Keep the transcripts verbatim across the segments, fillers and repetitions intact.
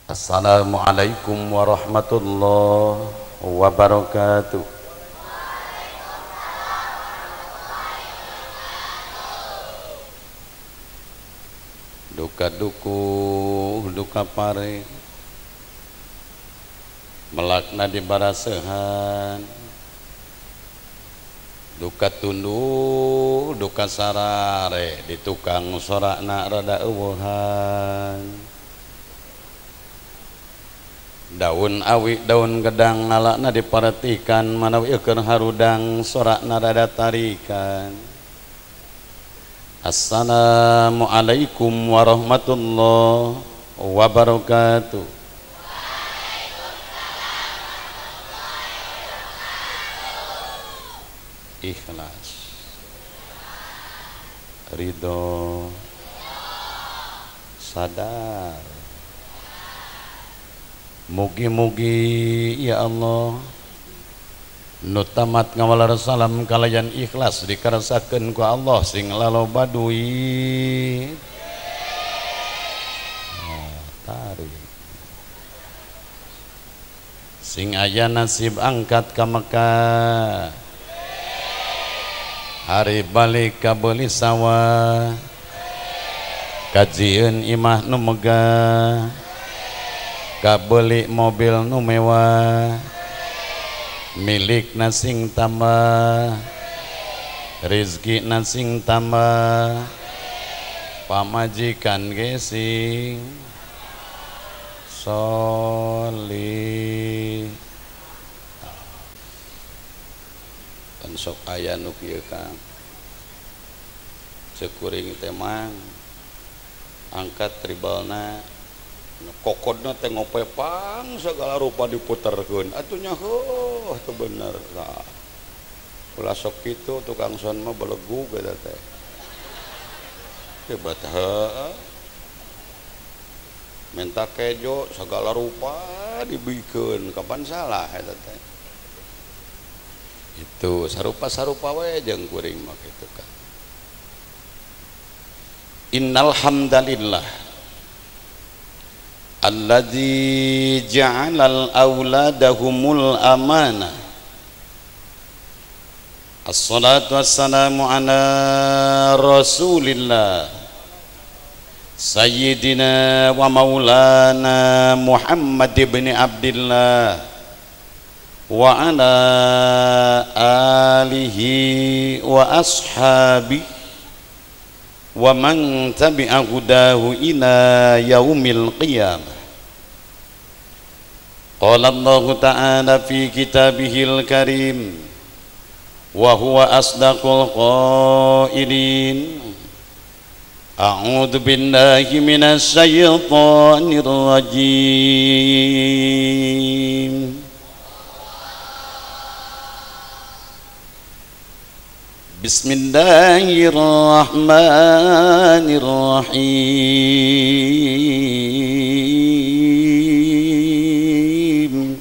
Assalamualaikum warahmatullahi wabarakatuh. Duka duku duka pare melakna di barasehan, duka tundu duka sarare di tukang sorakna rada eueuhan. Daun awi daun gedang ngalakna diperhatikan manawi keur harudang sorakna rada tarikan. Assalamualaikum warahmatullahi wabarakatuh. Ikhlas, ridho, sadar. Mugi-mugi ya Allah nu tamat ngawala salam kalayan ikhlas dikarasakeun ku Allah sing laloba duit. Oh, tarik. Sing aya nasib angkat ka Mekah. Hari balik ka beuli sawah. Kajieun imah nu megah. Kabeli mobil nu mewah, milik nasing tambah, rizki nasing tambah, pamajikan gesing solih. Kan sok aya nu kieu Kang, cekuring teh mang angkat tribalna kokodna teh ngopepang segala rupa diputerkeun atunya heuh teu bener nah ulah sok kitu tukang son mah belegu eta teh hebat heuh minta kejo segala rupa dibikeun kapan salah eta teh itu sarupa-sarupa we jeung kuring mah kitu kan. Innal hamdalillah alladzi ja'alal auladahumul amanah. Assalatu wassalamu ala rasulillah sayyidina wa maulana Muhammad ibn Abdillah wa ala alihi wa ashabihi wa man tabi'a hudahu ila yaumil qiyamah. Qala Allah ta'ala fi kitabihil karim wa huwa asdaqul qailin. A'udzu billahi minasy syaithanir rajim. Bismillahirrahmanirrahim.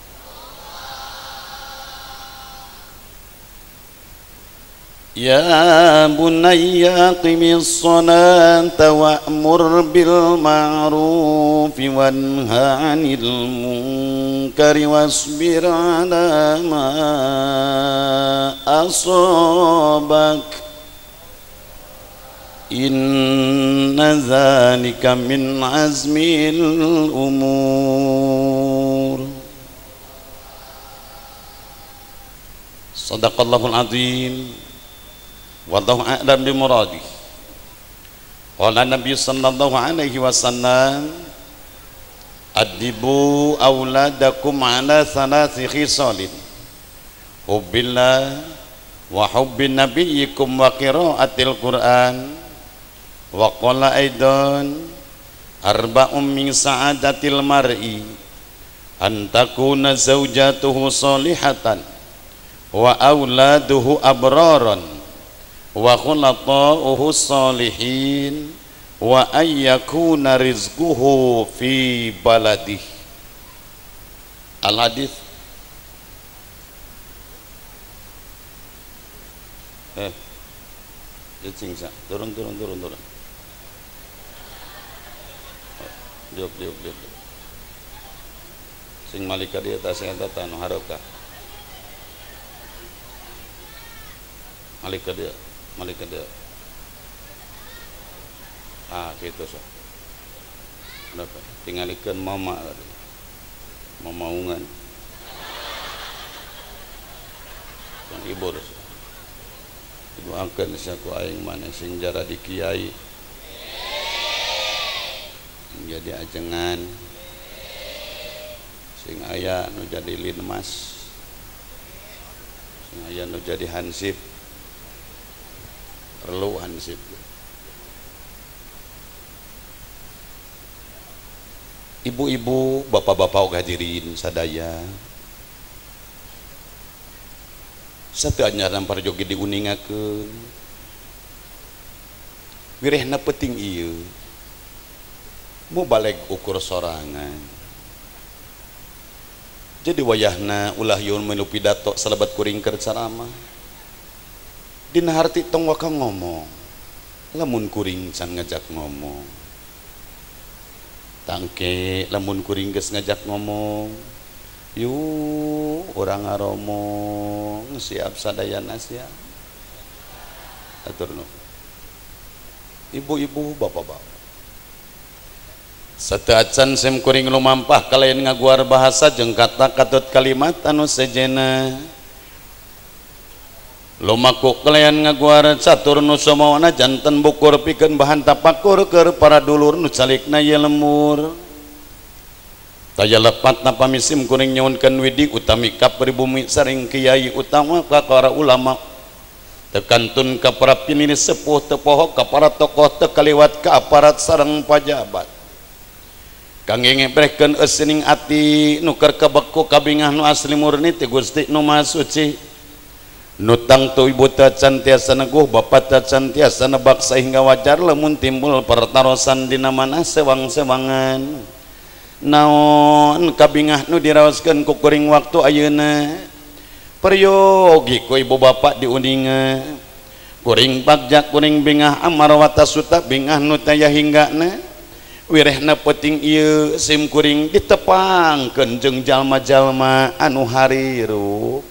Ya bunayya aqimis salata wa'mur bil ma'ruf wanha 'anil munkari wasbir 'ala ma asabak inna dzalika min azmil umur. Shadaqallahul azim. Wallahu a'lam bi muradih. Qala Nabi sallallahu alaihi wasallam adibu auladakum ala thalathi khisalin hubbillah wa hubbin nabiyyikum wa qiraatil Qur'an wa qala aidan arba'um min sa'adatil mar'i an takuna zawjatuhu salihatan wa auladuhu abraran wa khulata'uhu salihin wa ayyakuna rizquhu fi baladih. Al-hadis. Eh Jecingsa, turun turun turun turun. Diop diop diop. sing malika dia ta sing eta tanu haroka malika dia malika dia ah gitu so kenapa tingalikeun mama tadi mamaungan yang ibu so. Ibu angkat saku aing mana sing jara di kiai menjadi ajengan sing aya nu jadi linmas sing aya nu jadi hansip perlu hansip ibu-ibu bapak-bapak hadirin sadaya satu anyaran para jogi diuningakeun wirehna penting ieu mau balik ukur sorangan jadi wayahna ulah yun menu pidato salabat kuring keur ceramah dina harti tong waka ngomong lamun kuring can ngajak ngomong tangke lamun kuring geus ngajak ngomong yuk orang ngaromong siap sadayana siap atur nuhun ibu-ibu bapak-bapak sateuacan sem kuring lumampah kalayan ngaguar bahasa jeung kata katut kalimat anu sejena lumaku kalayan ngaguar catur nu samawana janten bukur pikeun bahan tapakur keur para dulur nu calikna ye lemur taya lepat napa misim kuring nyaunkeun widi utami ka pribumi saring kiai utama ka para ulama tekantun ka para pinili sepuh teu poho ka para tokoh teu kaliwat ka aparat sareng pajabat kangge ngebrehkeun eueuning ati nu keur kabeku kabingah nu asli murni ti Gusti nu Maha Suci nu tangtu ibu teh can tiasa neguh bapa teh can tiasa nebak sehingga wajar lamun timbul pertarosan dina manah sewang-sewangan naon kabingah nu diraoskeun ku kuring waktu ayeuna peryogi ku ibu bapak diuninga kuring bagja kuring bingah amar wata suta bingah nu taya hinggana wirehna penting ieu sim kuring ditepangkeun jeung jalma-jalma anu harirup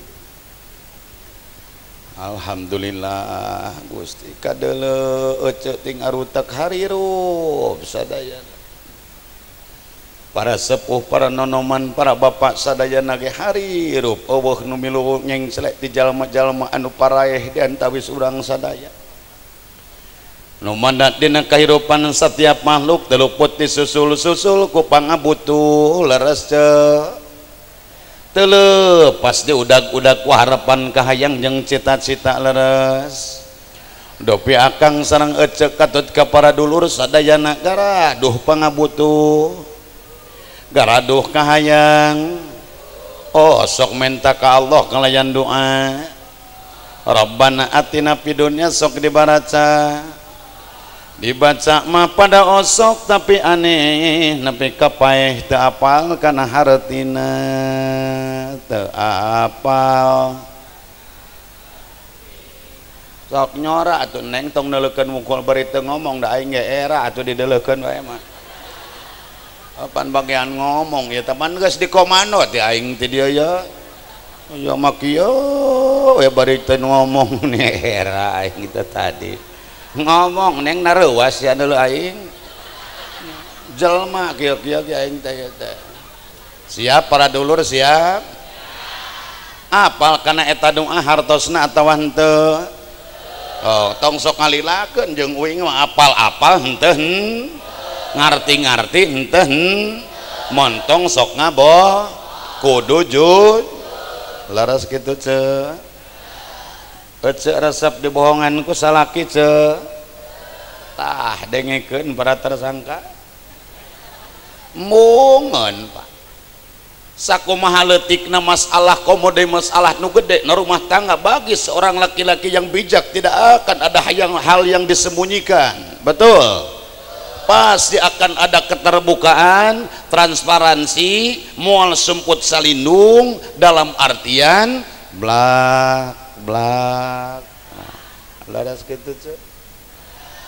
alhamdulillah Gusti kadeuleu ece ting arutak harirup sadayana para sepuh para nonoman para bapak sadayana ge harirup eueuh nu milu nyengselek ti jalma-jalma anu paraeh di antawis urang sadaya nu mandat dina kahirupan setiap makhluk teluput disusul-susul ku pangabutuh leres ce teu lepas di udag-udag ku harapan kahayang jeung cita-cita leres dopi akang sareng ece katut ka para dulur sadayana garaduh pangabutuh garaduh kahayang oh sok menta ka Allah kalayan doa Rabbana atina fid dunya sok dibaca dibaca mah pada osok tapi aneh nepi ka paeh teu apal kana hartina teu apal sok nyora atuh neng tong neuleukeun mukul bari teu ngomong da aing ge era atuh dideuleukeun wae mah pan bagian ngomong ya teman geus di komando ti aing ti dieu ya ya mah kieu we bari teu ngomong nih era aing kita tadi ngomong neng nareuwas ya dulu aing jelma kieu-kieu ki aing teh teh siap para dulur siap apal kana eta doa hartosna atawa henteu oh tong sok ngalilakeun jeung uing mah apal-apal henteu ngarti-ngarti henteu montong sok ngaboh kudu jujur laras kitu ce ece resep dibohongan ku salaki ce tah dengekeun para tersangka mungeun Pak sakumaha leutikna masalah komode masalah nu gede na rumah tangga bagi seorang laki-laki yang bijak tidak akan ada yang hal yang disembunyikan betul pasti akan ada keterbukaan transparansi moal semput salindung dalam artian blak blak nah, laras kitu ce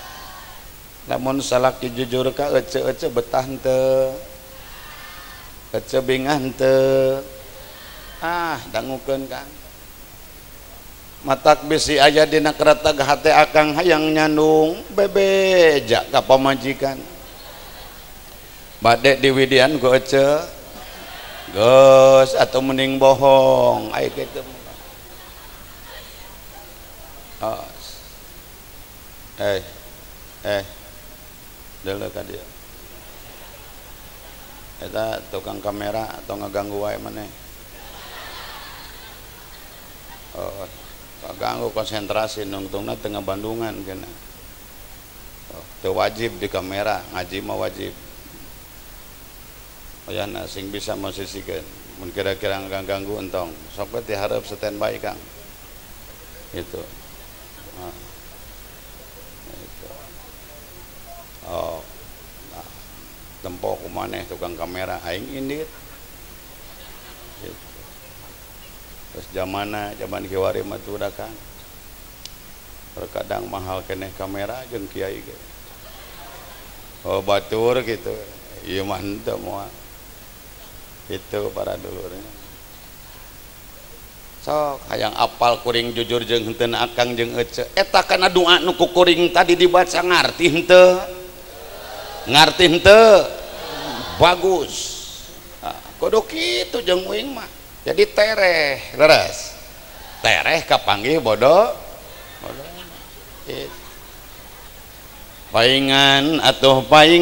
lamun salaki jujur ka ece-ece betah henteu kecebingan teu ah dangukeun Kang matak bisi aya dina keretag hate akang hayang nyandung bebeja ka pamajikan bade diwidian ku ece geus atau mending bohong aya kitu oh. eh eh deuleu ka dieu eta tukang kamera atau ngaganggu wae maneh oh kaganggu konsentrasi nungtungna teu ngabandungan kena oh, teu wajib di kamera ngaji mah wajib oyana sing bisa mosisikeun mun kira-kira ngaganggu entong sok teh hareup standby Kang gitu nah, itu oh tempo kumaneh tukang kamera aing indit gitu. Terus zamana zaman kiwari mah teu Kang terkadang mahal keneh kamera jeung kiai ge oh batur gitu ieu mah henteu moal itu para dulurnya sok hayang apal kuring jujur jeung henteu akang jeung ece eta kana doa nu ku kuring tadi dibaca ngarti henteu ngarti henteu bagus nah, kudu kitu jeung uing mah jadi tereh leres tereh kapanggih bodoh bodoh it. Paingan atuh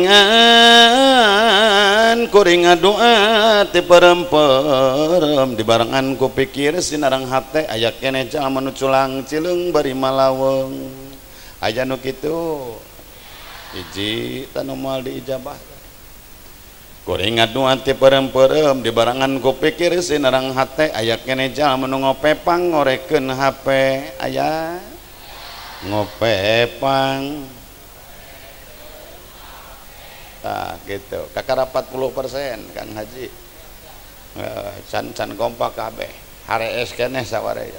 paingan kuring ngadoa ti perem-perem dibarengan ku pikir sinarang hate aya keneh jalma nu culang cileung bari malaweng aya nu kitu hiji tanu moal diijabah kuring ngadoa ti perem-perem dibarengan ku pikir sinarang hate aya keneh jalma nu ngopepang ngorekeun H P aya ngopepang nah gitu kakara empat puluh persen Kang Haji eh, can can kompak kabeh harees keneh sawaraya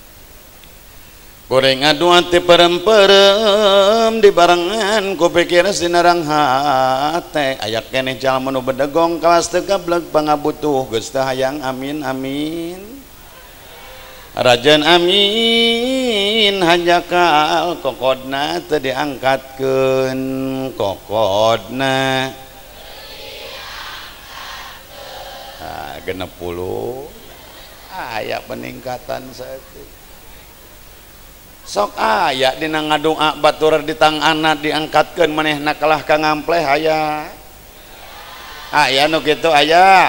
kuring ngadoa ti perem-perem dibarengan ku pikir sinarang hate aya keneh jalma nu bedegong kawas teu gablek pangabutuh geus teu hayang amin amin Rajan amin hajakal kokodna teu diangkatkeun kokodna ah genep puluh aya peningkatan saeutik sok aya dina ngadoa batur di tangana diangkatkeun manehna kalah ka ngampleh aya aya nu kitu aya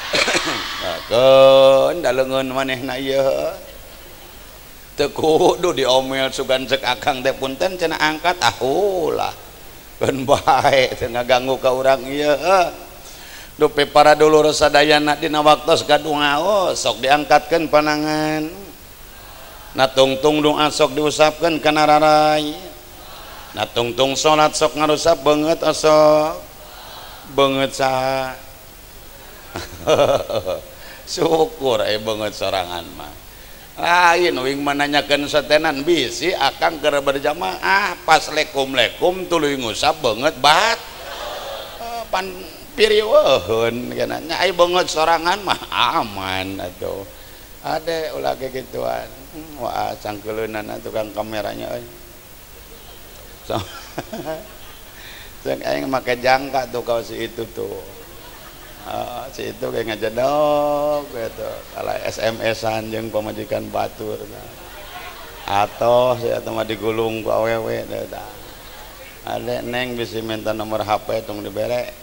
keun daleungeun manehna ieu teu kudu diomel sugan cek akang teh punten cenah angkat ah ulah keun bae teu ngaganggu ka urang ieu dupe para dulur sadayana dina waktos gadungaos sok diangkatkeun panangan na tungtung doa sok diusapkeun kana rarai na tungtung salat sok ngarusap beungeut sok beungeut saha syukur eh beungeut sorangan mah lain uing menanyakan setenan bisi akang keur berjamaah pas lekum-lekum tuluy ngusap beungeut bat uh, pan piriweun kana nya ai beungeut sorangan mah aman atuh ade ulah kegituan hmm, wah cangkeuleunana tukang kameranya euy so, ceuk aing make jangka tuh kau si itu tuh Uh, si itu kayak ngajedok gitu kalau S M S-an jeung pamajikan batur nah. Atau si atau mah digulung ku awewe dah ade neng bisa minta nomor H P tong dibere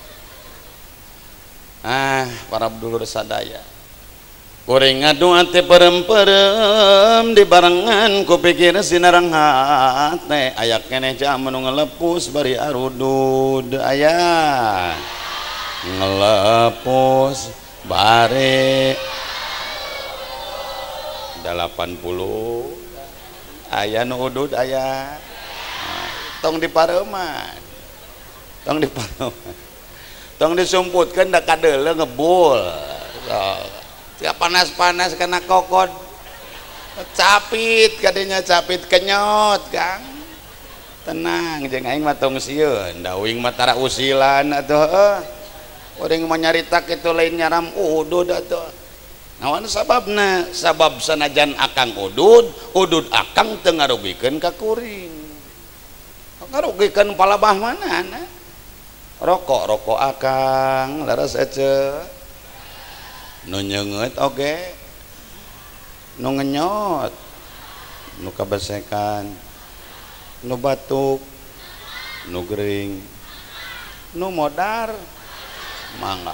ah para dulur sadaya kuring ngadoa teh perem-perem dibarengan ku pikir sinarang hate aya keneh jalma nu ngalepus bari arudud aya ngelepus bare delapan puluh aya nu udud aya nah, tong dipareuman tong dipareuman tong disumputkeun da kadeuleu ngebul so, tiap panas-panas kena kokod capit kadinya capit kenyot Kang tenang jeung aing mah tong sieun da uing mah tara usilan atuh orang menyarita itu lain nyaram udud atuh naon sababna sabab sanajan akang udud udud akang teu ngarugikeun ka kuring ngarugikeun palabah manana rokok rokok akang laras ece nu nyeungeut oge nu ngenyot nu kabesekan nu batuk nu gering nu modar mangga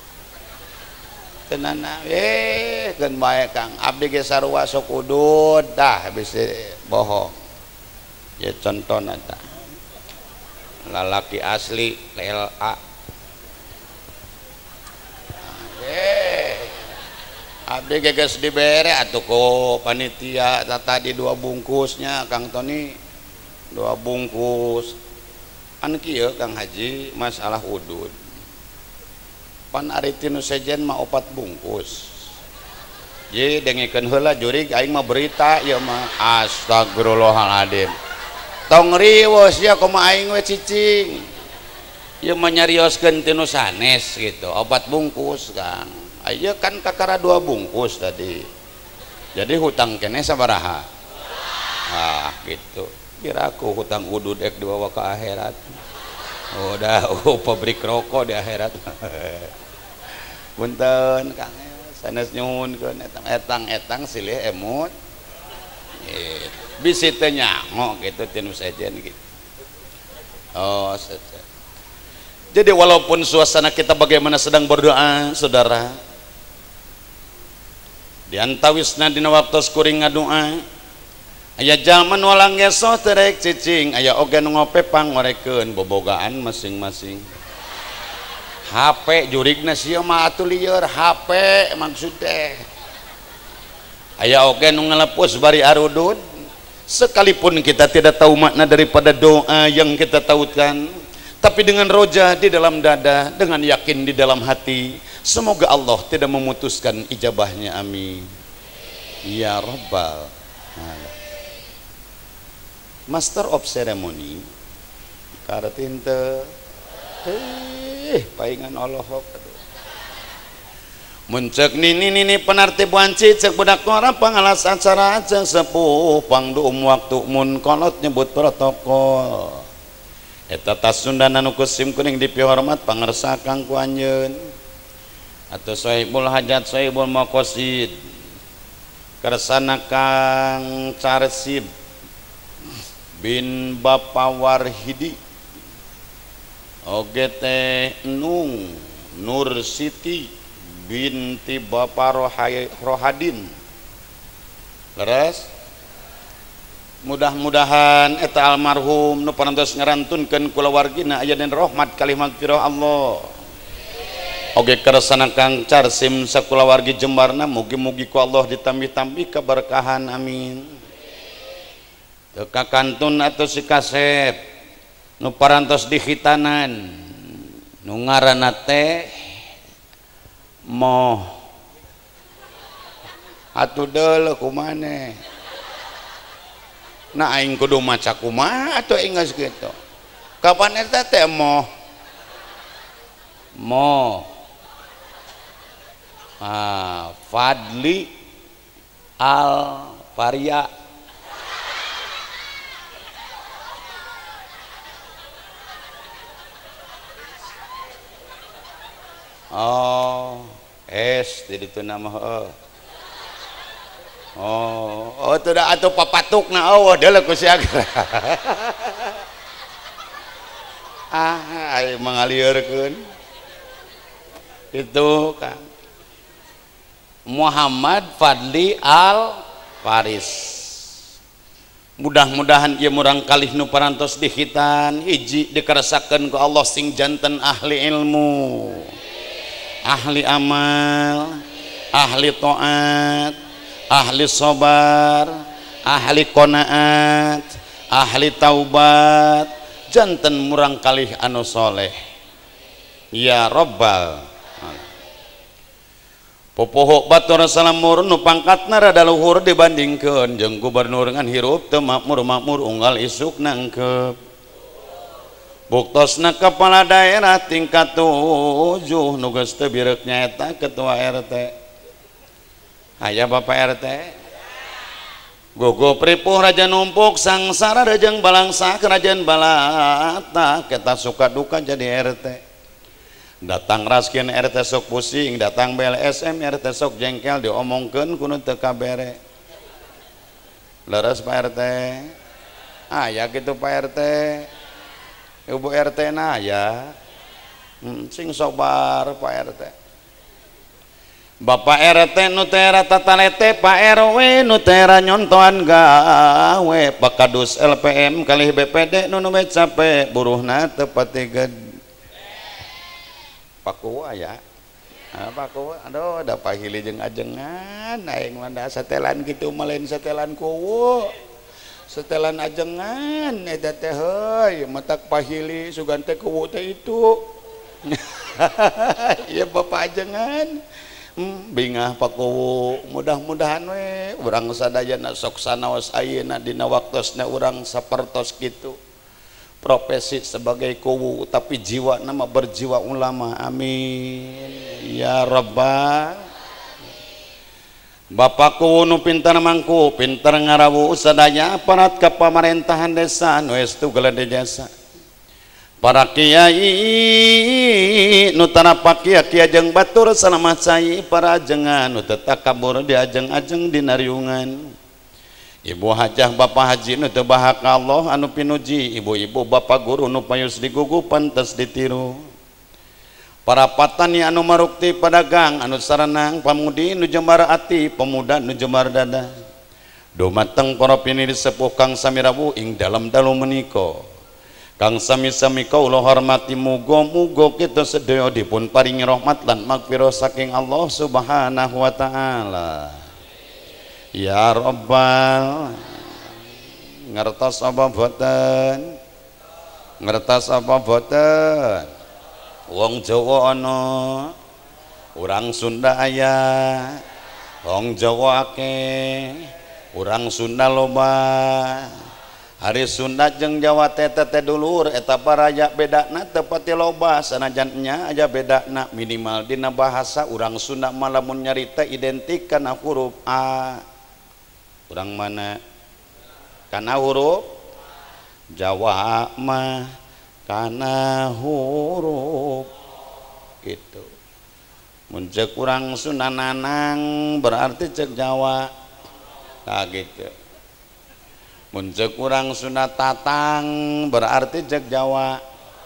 tenana eh keun bae Kang abdi ge sarua sok udud dah bisi bohong ya contohna tah lalaki asli L A eh abdi ge geus dibere atuh ku panitia tadi dua bungkusnya Kang Tony dua bungkus an kieu Kang Haji masalah udud pan ari tinu sejen mah opat bungkus ye dengikeun heula jurig aing mah berita ieu mah astagfirullahaladzim tong riwos ya kumaha aing we cicing ieu mah nyarioskeun tinu sanes gitu opat bungkus Kang aya kan kakara dua bungkus tadi jadi hutang keneh sabaraha ah gitu kiraku hutang udud ek dibawa ke akhirat udah oh pabrik rokok di akhirat punten Kang sanes nyuhunkeun etang etang etang silih emut eh bisi teu nyango gitu tinu sejen gitu oh saja jadi walaupun suasana kita bagaimana sedang berdoa saudara diantawisna dina waktu kuring ngadoa aya jaman walang geso terek cicing aya oge nu ngopepang ngorekeun bobogaan masing-masing H P jurigna sia mah atuh lieur H P maksud teh aya oge nu ngalepus bari arudud sekalipun kita tidak tahu makna daripada doa yang kita tautkan tapi dengan roja di dalam dada dengan yakin di dalam hati semoga Allah tidak memutuskan ijabahnya amin ya rabbal alamin. Master of ceremony karatin teu eh paingan Allahok mun ceuk nini nini penarti buanci ceuk budak orang pangalas acara jeung sepuh pangduum waktu mun kolot nyebut protokol eta tas Sundana nu kusim kuning dipihormat pangersa Kang ku anjeun atuh sahibul hajat sahibul maqasid kersana Kang Carsib bin Bapak Warhidi oge teh Nung Nur Siti binti Bapak Rohadin leres mudah-mudahan eta almarhum nu parantos ngarantunkeun kulawargina aya den rahmat kali magfirah Allah oge kersana Kang Carsim sakulawargi Jembarna mugi-mugi ku Allah ditambih-tambih keberkahan amin teu kakantun atau si kasep nu parantos dihitanan nu ngaranna teh moh atuh deuleuh kumaneh nah aing kudu maca kumaha atuh inges kitu kapan eta teh moh moh ah Fadli Al Faria oh es di ditu nama oh oh oh teu da atuh papatukna eueuh deuleuh ku si agra ah aya mangalieureun itu Kang Muhammad Fadli Al Faris mudah-mudahan ieu murang kalih nu parantos dihitan hiji dikarasakeun ku Allah sing janten ahli ilmu ahli amal ahli taat ahli sabar ahli qanaat ahli taubat janten murang kalih anu soleh ya rabbal popoho batur salamur nu pangkatna rada luhur dibandingkeun jeung gubernur ngan hirup teu makmur-makmur unggal isuk nangkep buktosna kepala daerah tingkat tujuh nu geus teu birek nyaeta ketua R T. Aya Bapak R T gogo pripuh raja numpuk sangsara rejeng balangsa kerajaan balata kita suka duka jadi R T. Datang raskin R T sok pusing, datang B L S M R T sok jengkel diomongkeun kudu teu kabere. Leres Pak R T. Aya kitu Pak R T. Ibu R T na aya. Hmm, sing sobar Pak R T. Bapak R T nu tera tatalete Pak R W nu tera nyontoan gawe pakadus L P M kalih B P D nu nu cape buruhna teu pati gede. Pakuwa ya. Ah pakuwa aduh da pahili jeung ajengan aing mah satelan kitu malen satelan kuwu. Setelan ajengan eta teh heuy matak pahili sugan teh kuwu teh itu. Ieu Bapak ajengan. Hmm, bingah pakuwu mudah-mudahan we urang sadayana sok sanaos ayeuna dina waktosna urang sapertos kitu profesi sebagai kuwu tapi jiwa nama berjiwa ulama amin ya rabbal. Bapak kuwu nu pinter mangku pinter ngarawu sadaya aparat kapamarentahan desa nu estu gelede jasa para kiai nu tarapak kiai jeung batur salama cai para ajengan nu teu takabur di ajeng-ajeng dina riungan. Ibu hajah bapak haji nu teu bahak Allah anu pinuji, ibu-ibu bapak guru nu payus digugu pantes ditiru. Para patani anu marukti padagang anu sarenang pamudi nu jembar ati pemuda nu jembar dada. Dumateng para piniri sepuh Kang Samirawu ing dalam dalu menika. Kang sami-sami kaula hormati muga-muga kita sedaya dipun paringi rahmat lan magfirah saking Allah Subhanahu wa taala. Ya Rabbal ngertos apa boten? Ngertos apa boten? Wong Jawa ana, urang Sunda aya, wong Jawa akeh, urang Sunda loba. Hari Sunda jeung Jawa teh teh dulur eta paraya bedana teu pati loba sanajan nya aja bedana minimal dina bahasa urang Sunda mah lamun nyarita identik kana huruf A. Urang mana kana huruf Jawa mah kana huruf gitu. Mun ceuk urang Sunda nanang berarti ceuk Jawa nah gitu. Mun ceuk urang Sunda tatang berarti ceuk Jawa.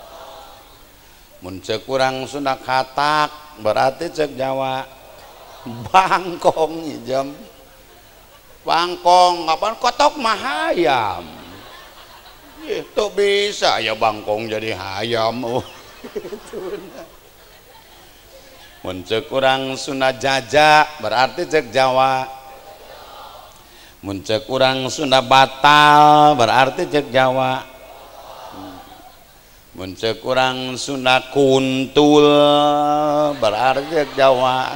Mun ceuk urang Sunda katak berarti ceuk Jawa. Bangkong jam bangkong kapan kotok mah hayam itu bisa ya bangkong jadi hayam. Oh mun ceuk urang Sunda jaja berarti ceuk Jawa. Mun ceuk urang Sunda batal berarti ceuk Jawa. Mun ceuk urang Sunda kuntul berarti ceuk Jawa.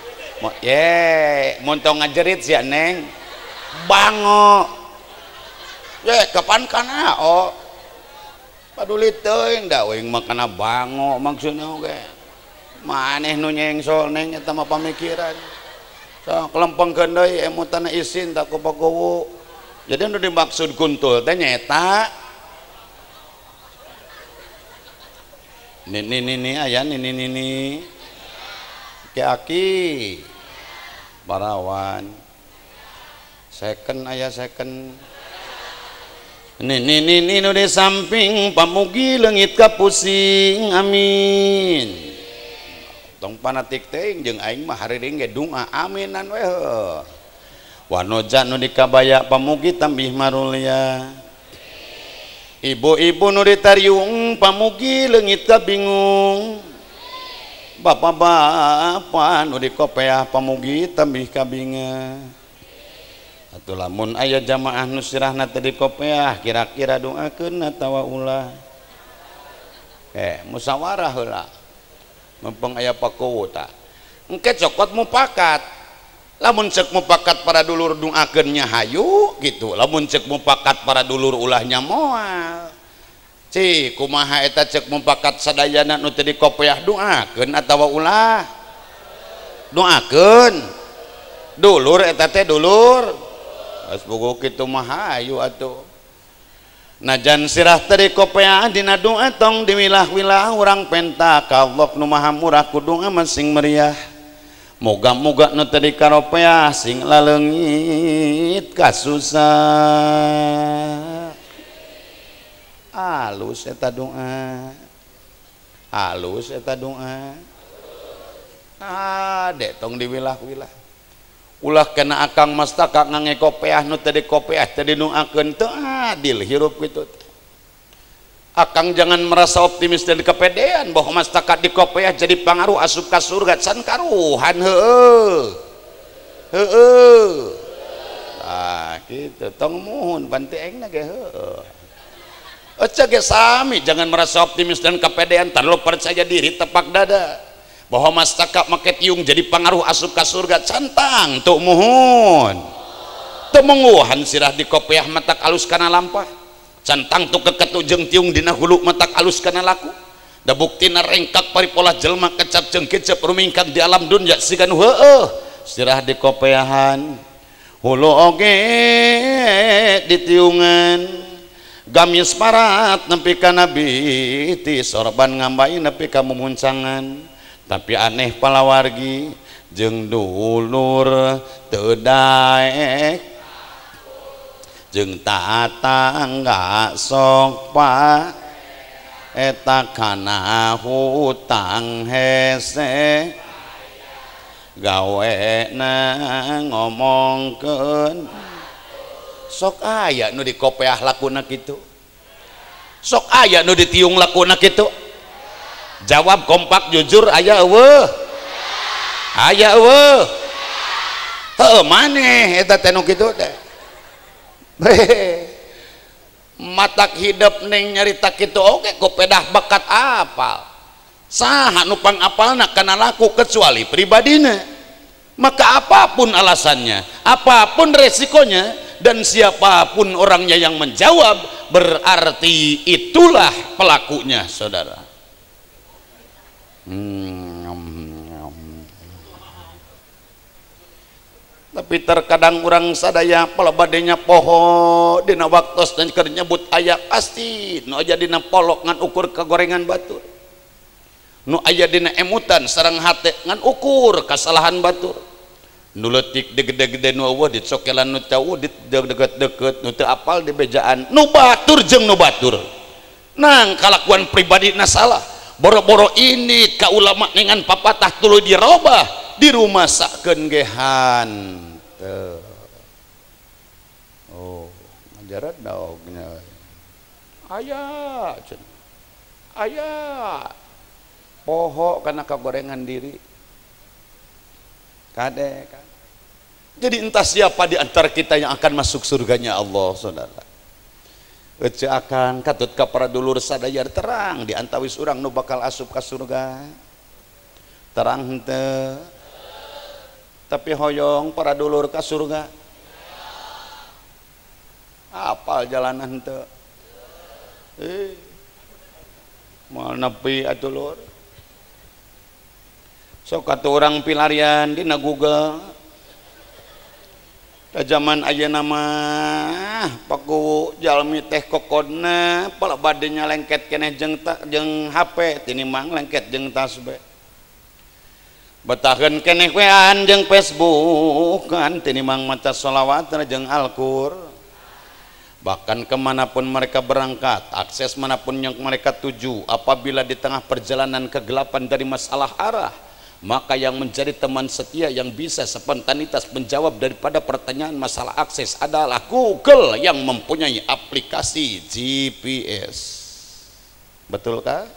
Ye mun tong ngajerit sia Neng bango ye kapan kana oh paduli teuing da weuing mah kana bango maksudna oge maneh nu nyengsol Neng eta mah pamikiran sok lempengkeun deui emutana isin tak kupagowo jadi nu dimaksud kuntul teh nyaeta nini nini aya nini nini ki aki barawan second ayah second ini ini ini nu di samping pamugi leungit ka pusing amin tong panatik teuing jeung aing mah hariring ge doa aminan we heuh wanoja nu dikabaya pamugi tambih marulia ibu-ibu nu ditariung pamugi leungit ka bingung bapak-bapak nu dikopeah pamugi tambih kabingung. Atuh lamun aya jamaah nu sirahna teh dikopeah kira-kira doakeun atawa ulah eh musyawarah heula mumpung aya pakowo ta engke cokot mupakat lamun ceuk mupakat para dulur doakeun nya hayu gitu lamun ceuk mupakat para dulur ulahnya moal Ci kumaha eta cek mumpakat sadayana nu teu dikopiah doakeun atawa ulah doakeun dulur eta teh dulur geus bogo kitu mah hayu atuh najan sirah teh dikopiah dina doa tong diwilah-wilah urang penta ka Allah nu maha murah kudu masing meriah moga-moga nu teu dikaropeah sing laleungit kasusah halus eta doa halus eta doa ade tong diwilah-wilah ulah kena akang mastaka ngange kopiah nu teu dikopiah teu dinuakeun teu adil hirup kitu akang jangan merasa optimis dan kepedean bahwa mastaka dikopiah jadi pangaruh asup ka surga can karuhan heueuh heueuh ah kitu tong muhun panteengna ge heueuh Aja ge sami jangan merasa optimis dan kepedean terlalu percaya diri tepak dada bahwa mastaka make tiung jadi pengaruh asup ka surga cantang tuh muhun teu menguhan sirah dikopiah matak alus kana lampah cantang tuh keketu jeung tiung dina hulu matak alus kana laku da buktina rengkak paripolah jelma kecap jeung kecap rumingkang di alam dunya sigan heueuh sirah dikopiahan hulu oge ditiungan gamis parat nepi ka nabi ti sorban ngambai nepi ka mumuncangan tapi aneh palawargi jeung dulur teu daek jeung tatangga sok pa eta kana hutang hese gawena ngomongkeun sok aya nu dikopiah lakuna kitu sok aya nu ditiung lakuna kitu jawab kompak jujur aya eueuh aya eueuh heuh maneh eta teh nu kitu teh matak hidup ning nyarita kitu oge ku pedah bakat apal saha nu pangapalna kana laku kecuali pribadina maka apapun alasannya apapun resikonya dan siapapun orangnya yang menjawab berarti itulah pelakunya saudara hmm. Tapi terkadang orang sadaya pelebadenya poho dina waktos dan keur nyebut aya pasti nu aya dina polok ngan ukur kegorengan batur nu aya dina emutan sareng hate ngan ukur kesalahan batur nu leutik degede-gede nu eueuh dicokelan nu teu deket-deket nu teu apal di bejaan nu batur jeung nu batur nang kalakuan pribadina salah boro-boro ini ka ulama ningan papatah tuluy dirobah dirumasakeun ge han teu oh ngajaran daognya aya cenah aya poho kana kagorengan diri kade kan jadi entah siapa di antara kita yang akan masuk surganya Allah saudara ece akan katut ka para dulur sadaya terang di antawis urang nu bakal asup ka surga terang henteu tapi hoyong para dulur ka surga apal jalanan henteu eh moal nepi atuh lur sok atuh urang pilarian dina Google da zaman ayeuna mah paku jalmi teh kokodna pala badenya lengket keneh jeung jeung H P tinimbang lengket jeung tasbih betaheun keneh wean jeung Facebook kan tinimbang maca sholawat jeung Al-Qur bahkan kemanapun mereka berangkat akses manapun yang mereka tuju apabila di tengah perjalanan kegelapan dari masalah arah maka yang menjadi teman setia yang bisa spontanitas menjawab daripada pertanyaan masalah akses adalah Google yang mempunyai aplikasi G P S betulkah?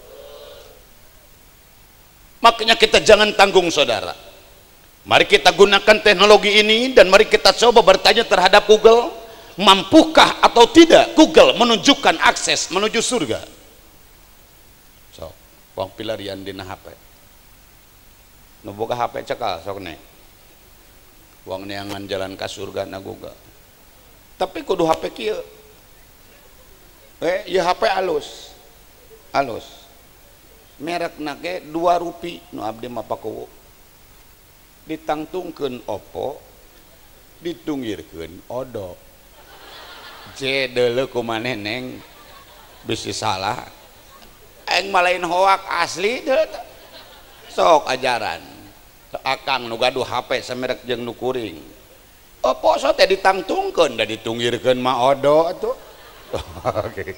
Makanya kita jangan tanggung saudara, mari kita gunakan teknologi ini dan mari kita coba bertanya terhadap Google, mampukah atau tidak Google menunjukkan akses menuju surga. So, wong pilarian dina H P nu boga H P cekal sok nih wong neangan jalan ka surga na Google tapi kudu H P kieu eh ya H P alus alus merek nake dua rupi nu abdi mah pakowo ditangtungkeun Oppo ditungirkeun Odo je deuleu kumaneh neng bisi salah aing mah lain hoak asli deuleu sok ajaran akang nu gaduh H P samerek jeung nu kuring Oppo so teh ditangtungkeun da ditungirkeun mah Odo atuh oke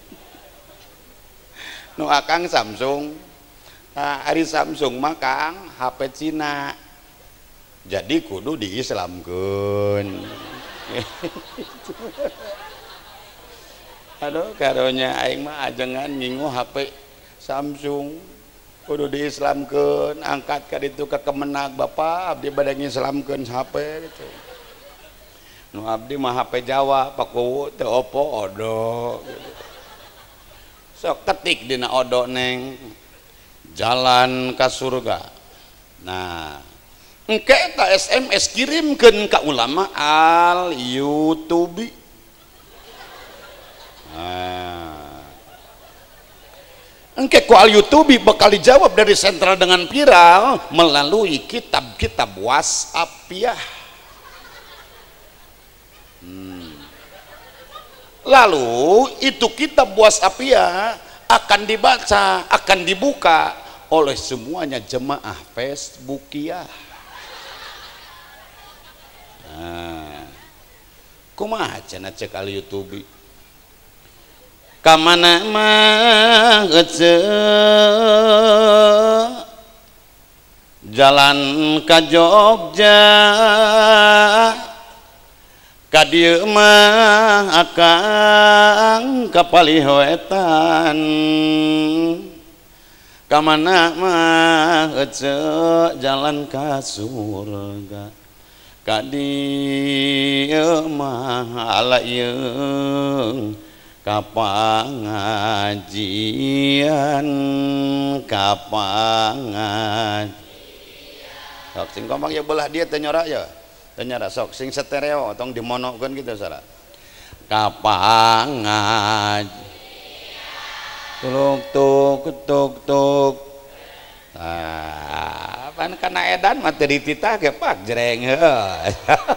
nu akang Samsung nah, ari Samsung mah Kang H P Cina jadi kudu diislamkeun aduh karonya aing mah ajengan ngingu H P Samsung kudu diislamkeun angkat ka ditu ka Kemenag Bapak abdi bade ngislamkeun H P gitu nu abdi mah H P Jawa pakowo teu Oppo Odo gitu. Sok ketik dina Odo neng jalan ka surga nah engke eta S M S kirimkeun ka ulama al YouTube nah engke ku al YouTube bakal dijawab dari sentral dengan viral melalui kitab-kitab WhatsApp-iah hmm. lalu itu kitab WhatsApp-iah akan dibaca akan dibuka oleh semuanya jemaah Facebook-iah nah, kumaha cenah cek al YouTube kamana mah jalan ka Jogja ka dieu mah akang kapalihoetan kamana mah jalan ka surga ka dieu mah alayeung ka pangajian ka pangajian sok sing kompak ya belah dia teu nyorak ya teu nyorak sok sing stereo tong dimonokeun kitu salah ka pangajian tuluk tuk tuk tuk ah pan kana edan mah teu dititah ge pak jreng heuh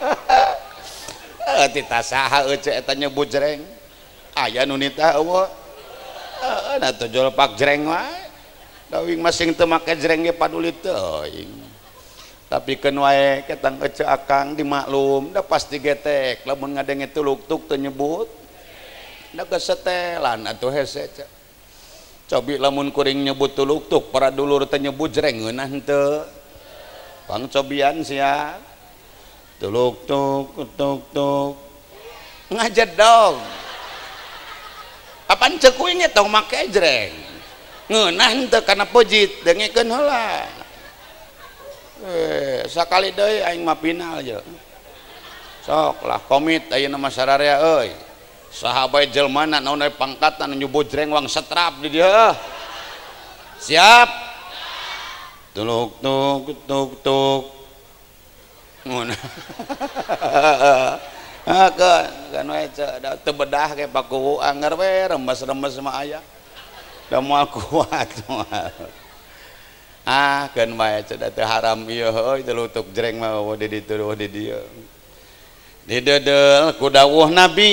titah saha eueuh eta nyebut jreng aya nu nitah eueuh heeh na teu jual pak jreng wae dawing masing teu make jreng ge paduli teuing tapi keun wae ketang ece akang dimaklum da pasti getek lamun ngadenge tuluk tuk teu nyebut da kesetelan atuh hese ce cobi lamun kuring nyebut tuluk tuk para dulur teh nyebut jreng ngeunah henteu pang cobian sia tuluk tuk tuk tuk ngajed dong apaan cekuing tong make jreng ngeunah henteu kana pojit dengekeun heula eh sakali deui aing mah final je sok lah komit ayeuna mah sararea euy saha bae jelmana naon aya pangkatan nyebut jreng wang setrap di dieu siap tuluk tuk tuk tuk ngono ha kan kan wae da teu bedah ke pakuwu anger we remes-remes mah aya da moal kuat ah kan wae da teu haram ieu heuy teu lutuk jreng mah di ditu di dieu didedel ku dawuh Nabi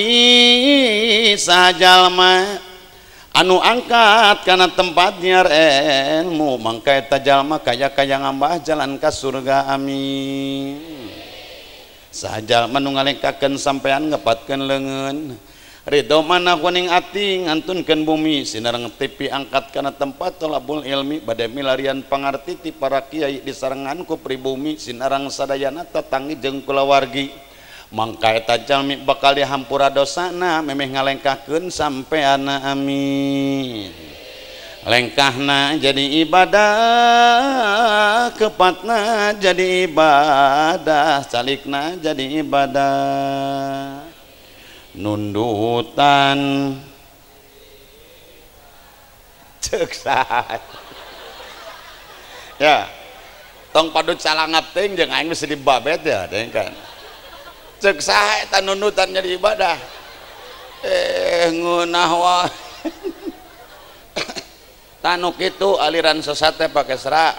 sajalma anu angkat kana tempat nyiar ilmu mangka eta jalma kaya-kaya ngambah jalan ka surga amin sajalma nu ngalengkakeun sampean ngepatkeun leungeun ridho mana kuning ati ngantunkeun bumi sinareng tipi angkat kana tempat tolabul ilmi bade milarian pangarti ti para kiai disarengan ku pribumi sinareng sadayana tatanggi jeung kulawargi mangka eta jalmi bakal dihampura dosana memeh ngalengkahkeun sampeana amin lengkahna jadi ibadah kepatna jadi ibadah salikna jadi ibadah nundutan cek saha ya tong padut salangap teuing jeung aing geus dibabet ya teuing kan cek saha eta nundutan jadi ibadah eh ngeunah wae tanuk itu aliran sesat teh pakai serak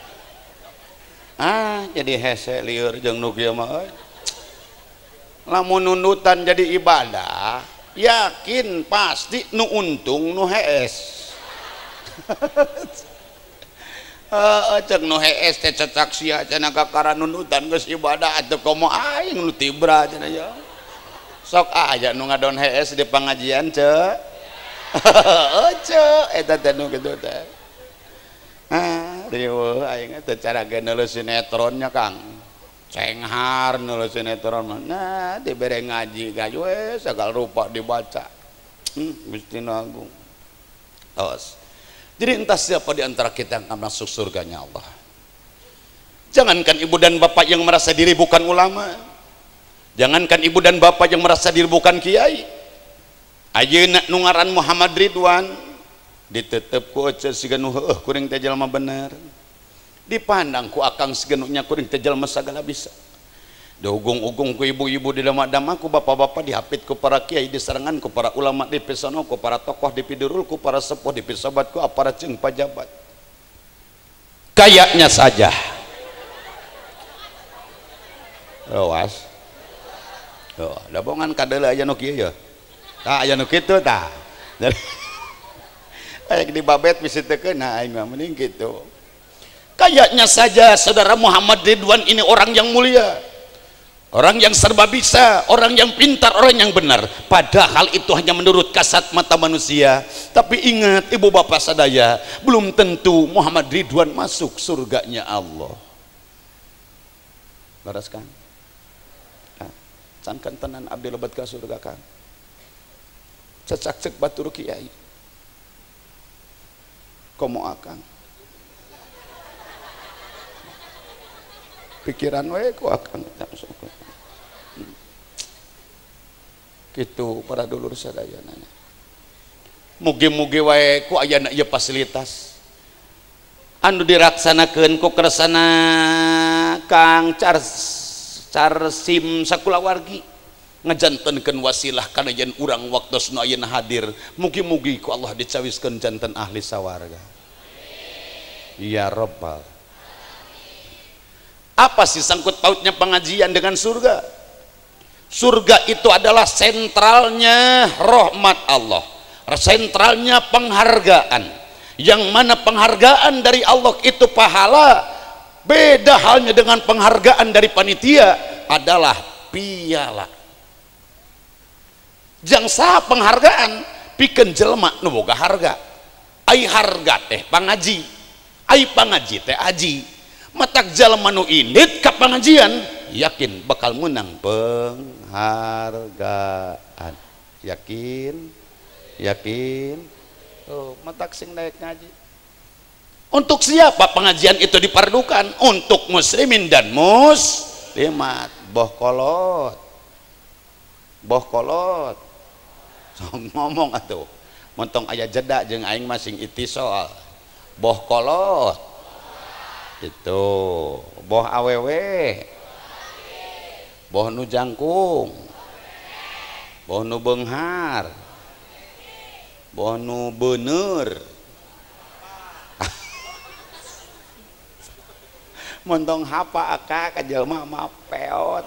ah jadi hese lieur jeung nu kieu mah lamun nunutan jadi ibadah yakin pasti nu untung nu hees heeh cek nu hees teh cecak sia cenah kakara nunutan geus ibadah atuh komo aing nu tibra cenah ya sok aya nu ngadon hees di pangajian cek heeh cek eta teh nu kitu teh ah riweuh aing teh cara geneuleuh sinetronnya Kang cenghar nulis sinetron mah nah dibere ngaji gayo we segala rupa dibaca hmm, Gusti Agung tos jadi entah siapa di antara kita yang akan masuk surganya Allah jangankan ibu dan bapak yang merasa diri bukan ulama jangankan ibu dan bapak yang merasa diri bukan kiai ayeuna nu ngaran Muhammad Ridwan ditetep ku ece siganu heueuh kuring teh jalma bener dipandang ku akang segenunya kuring teh jalma sagala bisa diugung-ugung ku ibu-ibu di dama-dama ku bapak-bapak dihapit ku para kiai diserangan ku para ulama di pisono ku para tokoh di pidurul ku para sepuh di pisobat ku aparat jeung pajabat kayaknya saja awas oh da bongan kadeula aya nu kieu ya tah aya nu kitu tah aya di babet bisi teu keuna aing mah mending kitu. Kayaknya saja saudara Muhammad Ridwan ini orang yang mulia, orang yang serba bisa, orang yang pintar, orang yang benar. Padahal itu hanya menurut kasat mata manusia. Tapi ingat ibu bapak sadaya, belum tentu Muhammad Ridwan masuk surganya Allah. Laras kan? Nah, cankan tenan abdi lebat ka surga kan? Cecak cek batur kiai. Komo akang. Pikiran we ku akan gitu para dulur sadaya nanya mugi-mugi wae ku aya ieu fasilitas anu diraksanakeun ku kersana Kang Car Carsim sakulawargi ngajantenkeun wasilah kana yen urang waktosna ayeuna hadir mugi-mugi ku Allah dicawiskeun janten ahli sawarga ya rabbal. Apa sih sangkut pautnya pengajian dengan surga? Surga itu adalah sentralnya rahmat Allah, sentralnya penghargaan, yang mana penghargaan dari Allah itu pahala. Beda halnya dengan penghargaan dari panitia adalah piala. Jang saha penghargaan pikeun jelema nu boga harga. Ai harga teh pangaji, ai pangaji teh aji. Matak jalma nu indit ka pengajian yakin bakal menang penghargaan. Yakin? Yakin? Oh, matak sing naik ngaji. Untuk siapa pengajian itu dipardukan? Untuk muslimin dan muslimat. Boh kolot. Boh kolot. So, ngomong atuh. Montong aya jeda jeung aing masing itisol. Boh kolot. Itu boh awewe boh nu jangkung boh nu beunghar boh nu beuneur montong hapa aka ka jelema mah peot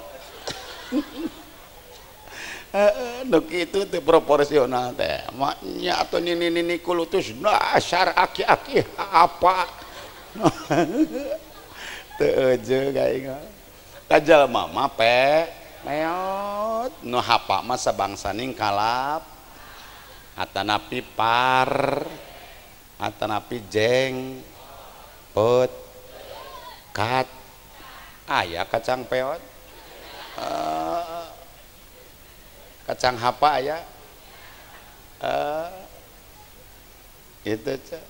heeh nu kitu teh proporsional teh maknya atuh nini-nini kulutus dasar aki-aki apa teu gaing kajal mama pe meot nu hapa mah sabangsaning kalap atanapi par atanapi jeng pot kat aya kacang peot uh, kacang hapa aya uh, itu cah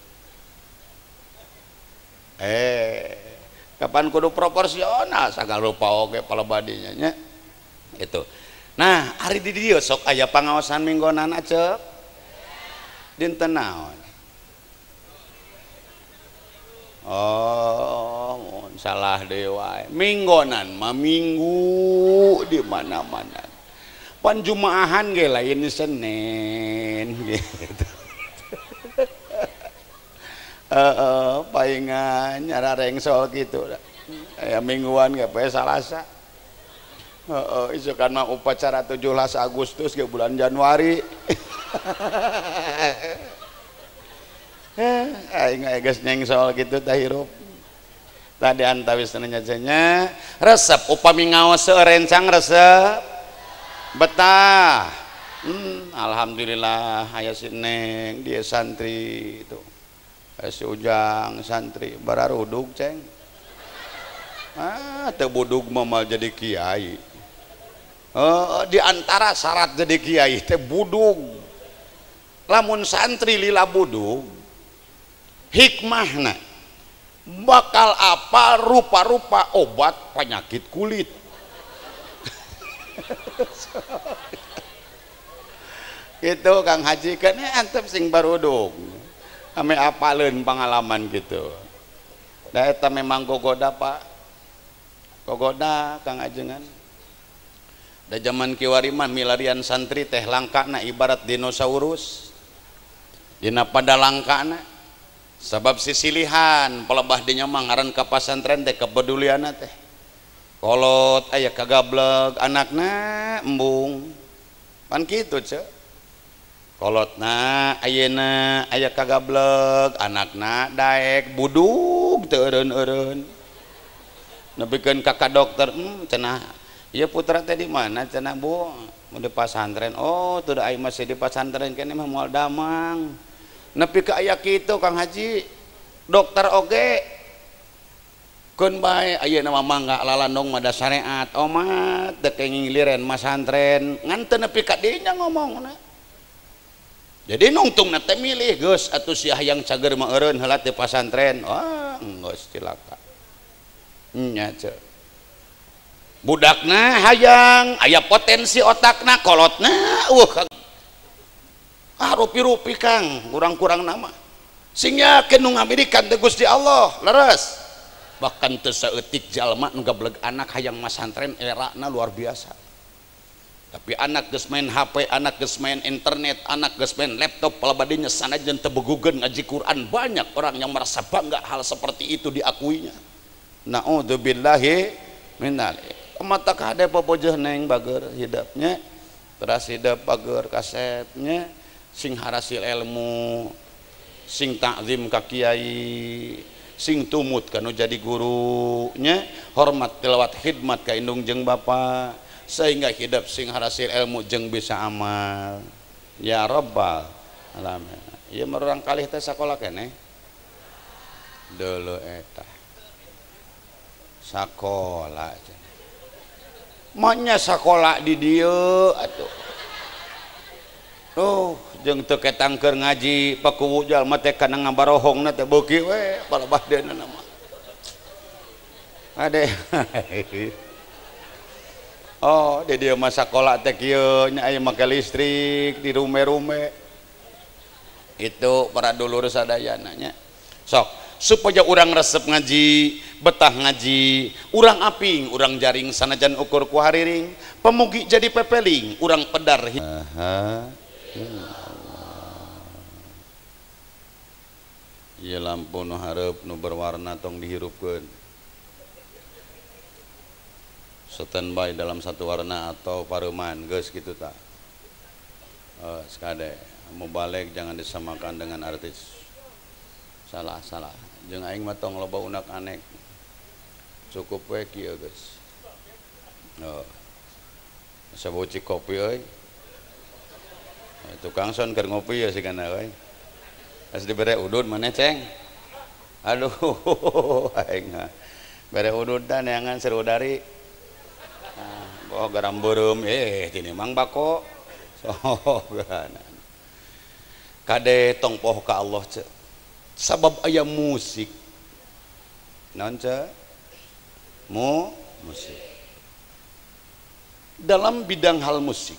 eh kapan kudu proporsional sagala rupa oge palebadinya nya gitu. Nah hari di dieu sok aya pangaosan minggonan acep dinten naon oh salah deui wae minggonan mah minggu di mana-mana panjumaahan ge lain Senin gitu. Heeh, paingan nyarareng soal gitu. Aya mingguan ge poe Salasa. Heeh, isukan mah upacara tujuh belas Agustus ke bulan Januari. Aing geus nyengsol gitu tah hirup. Tadi antawis nanya resep upami ngaos rencang resep betah. Hmm, alhamdulillah aya si Neng dia santri itu. Aya si Ujang santri bararudug ceng. Ah, teu budug mah mal jadi kiai. Uh, di antara syarat jadi kiai teh budug. Lamun santri lila budug hikmahna bakal apa rupa-rupa obat penyakit kulit. Gitu Kang Haji kan antep sing barudug ame apaleun pengalaman gitu. Da eta memang gogoda Pak, gogoda Kang Ajengan. Da zaman kiwari mah milarian santri teh langkana ibarat dinosaurus dina pada langkana sabab sisilihan pelebah dinya mah ngaran ka pasantren teh kepedulianna teh kolot aya kagableg anakna embung pan kitu ce kolotna ayeuna aya kagableg anakna daek budug teu eureun-eureun nepikeun ka dokter hmm, cenah ieu putra teh di mana cenah Bu mau di pasantren. Oh tuh da aing masih di pasantren kene mah moal damang nepi ka aya kitu Kang Haji dokter oge keun bae ayeuna mah mangga lalandong mada syariat omat teu kenging liren masantren ngan teu nepi ka dinya ngomongna. Jadi nungtungna teh milih geus atuh sia hayang cager mah eureun heula teh pasantren. Wah geus cilaka nya ce budakna hayang aya potensi otakna kolotna uh ah rupi-rupi Kang kurang-kurang nama sing yakin nu ngabirikan teh Gusti Allah leres bahkan teu saeutik jalma nu gableg anak hayang masantren erana luar biasa tapi anak geus main H P anak geus main internet anak geus main laptop palabadinya sanajan teu begugeun ngaji Quran banyak orang yang merasa bangga hal seperti itu diakuinya. Naudzubillahi min dzalik. Mata kade popojeh neng bager hidupnya teras hidup bager kasetnya sing harasil ilmu sing takzim ka kiai sing tumut kanu jadi gurunya hormat tilawat khidmat ka indung jeung bapa sehingga hidup sing harasil ilmu jeung bisa amal ya rabbal alamin. Ieu mah urang kalih teh sakola keneh deuleu eta sakola maknya sakola di dieu atuh tuh jeung teu ketang keur ngaji pakuwu jalma teh kana ngabarohongna teh beuki we palebahdeuna mah ade oh di dieu mah sakola teh kieu nya aya make listrik di rume-rume itu para dulur sadayana nya sok supaya orang resep ngaji betah ngaji urang aping urang jaring sanajan ukur ku hariring pemugi jadi pepeling urang pedar aha ieu lampu nu hareup nu berwarna tong dihirupkeun standby dalam satu warna atau pareuman geus kitu tah eh sekade mau balik jangan disamakan dengan artis salah salah jeung aing mah tong loba unak anek cukup we kieu geus oh saboci kopi euy tukang son keur ngopi ya sigana euy as dibere udud maneh ceng aduh aing bere udud teh neangan serudari nah bawa garam beureum eh tini mang bako sogan kade tong poho ka Allah ce sabab aya musik naon ce mu musik dalam bidang hal musik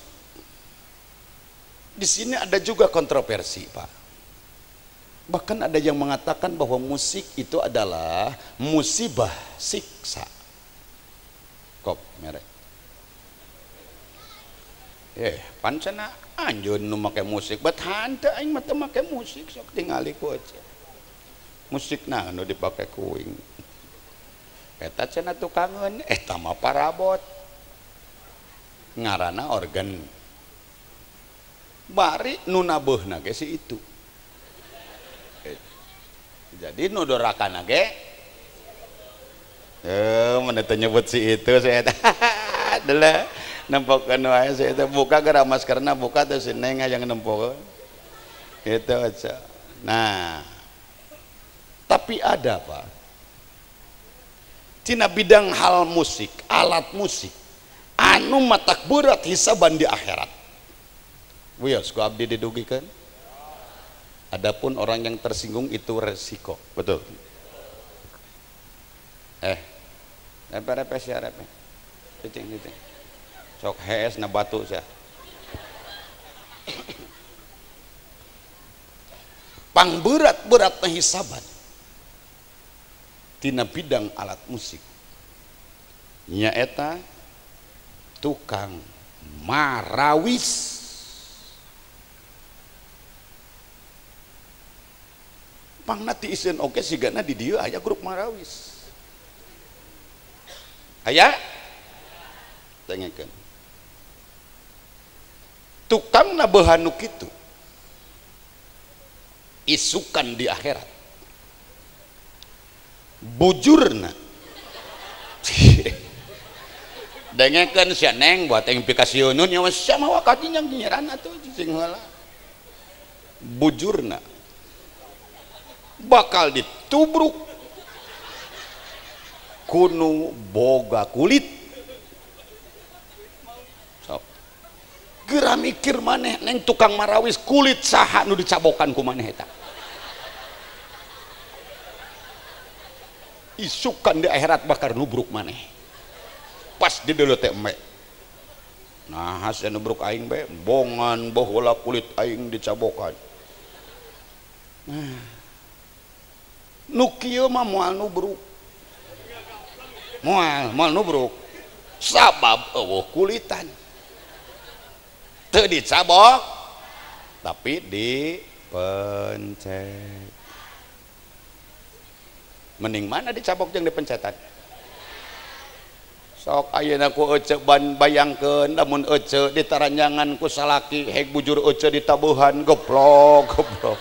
di sini ada juga kontroversi Pak bahkan ada yang mengatakan bahwa musik itu adalah musibah siksa kop merek eh pancena anjeun nu make musik bet hanteu aing mah teu make musik sok tingali ku aja musik nah nu dipake kuing eta cenah tukangeun eta mah parabot ngaranna organ bari nu nabeuna ge si itu jadi nu dorakan ge eh mana teu nyebut si itu saya adalah nempokeun wae saya teh buka gara maskerna buka teh si neng yang nempokeun itu aja. Nah tapi ada Pak tina bidang hal musik alat musik anu matak berat hisaban di akhirat wios ku abdi didugikeun. Adapun orang yang tersinggung itu resiko betul eh repe-repe sia repe cicing cicing sok hees na batu sia pang berat-berat na hisaban tina bidang alat musik nyaeta tukang marawis. Pang nati isen oke sigana di dieu aya grup marawis aya tengekeun tukang nabehan nu kitu isukan di akhirat bujurna dengekeun sia neng buat yang pikasieun nya sama wakati yang nyiran atuh cicing heula bujurna bakal ditubruk kunu boga kulit so geura mikir maneh neng tukang marawis kulit saha nu dicabokan ku maneh eta isukan di akhirat bakar nubruk maneh pas di deuleu teh embe nah hasil nubruk aing be bongan baheula kulit aing dicabokan nah nu kieu mah moal nubruk moal moal nubruk sabab eueuh kulitan teu dicabok tapi dipencet mending mana dicabok jeung dipencetan sok ayeuna ku ece ban bayangkeun lamun ece ditaranjangan ku salaki hek bujur ece ditabuhan goblok goblok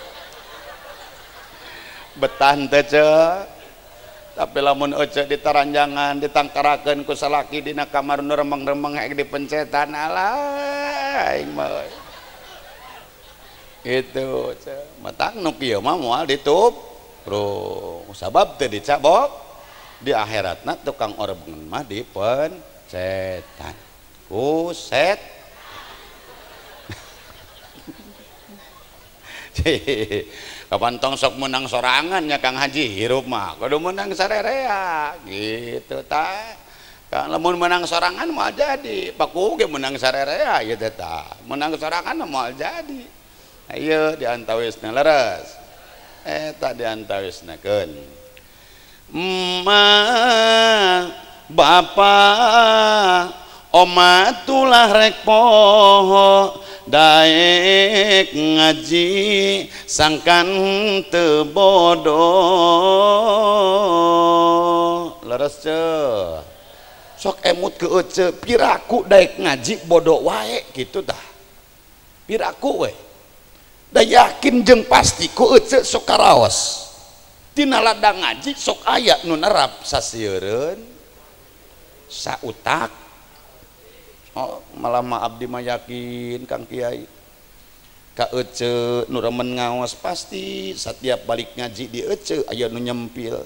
betah teh ceu tapi lamun ece ditaranjangan ditangkarakeun ku salaki dina kamar nu remeng-remeng hek dipencetan alah aing mah itu ceu matang nu kieu mah moal ditup bro sabab teu dicabok di akhiratna tukang orbengen mah dipencetan ku set kapan tong sok menang sorangan ya Kang Haji hirup mah kudu menang sarerea gitu ta kan lamun menang sorangan mau jadi paku ge menang sarerea gitu ta menang sorangan mau jadi ayo diantawisna leres eta diantawisnakeun emak bapak omatulah rek poho daek ngaji sangkan teu bodoh leres ceu sok emut ke ece piraku daek ngaji bodoh wae gitu dah piraku we da yakin jeung pasti ku ece sok karaos tina ladang ngaji sok aya nu nerap sasiereun sautak. Oh, malah mah abdi mah yakin Kang Kiai ka ece nu remen ngaos pasti setiap balik ngaji di ece aya nu nyempil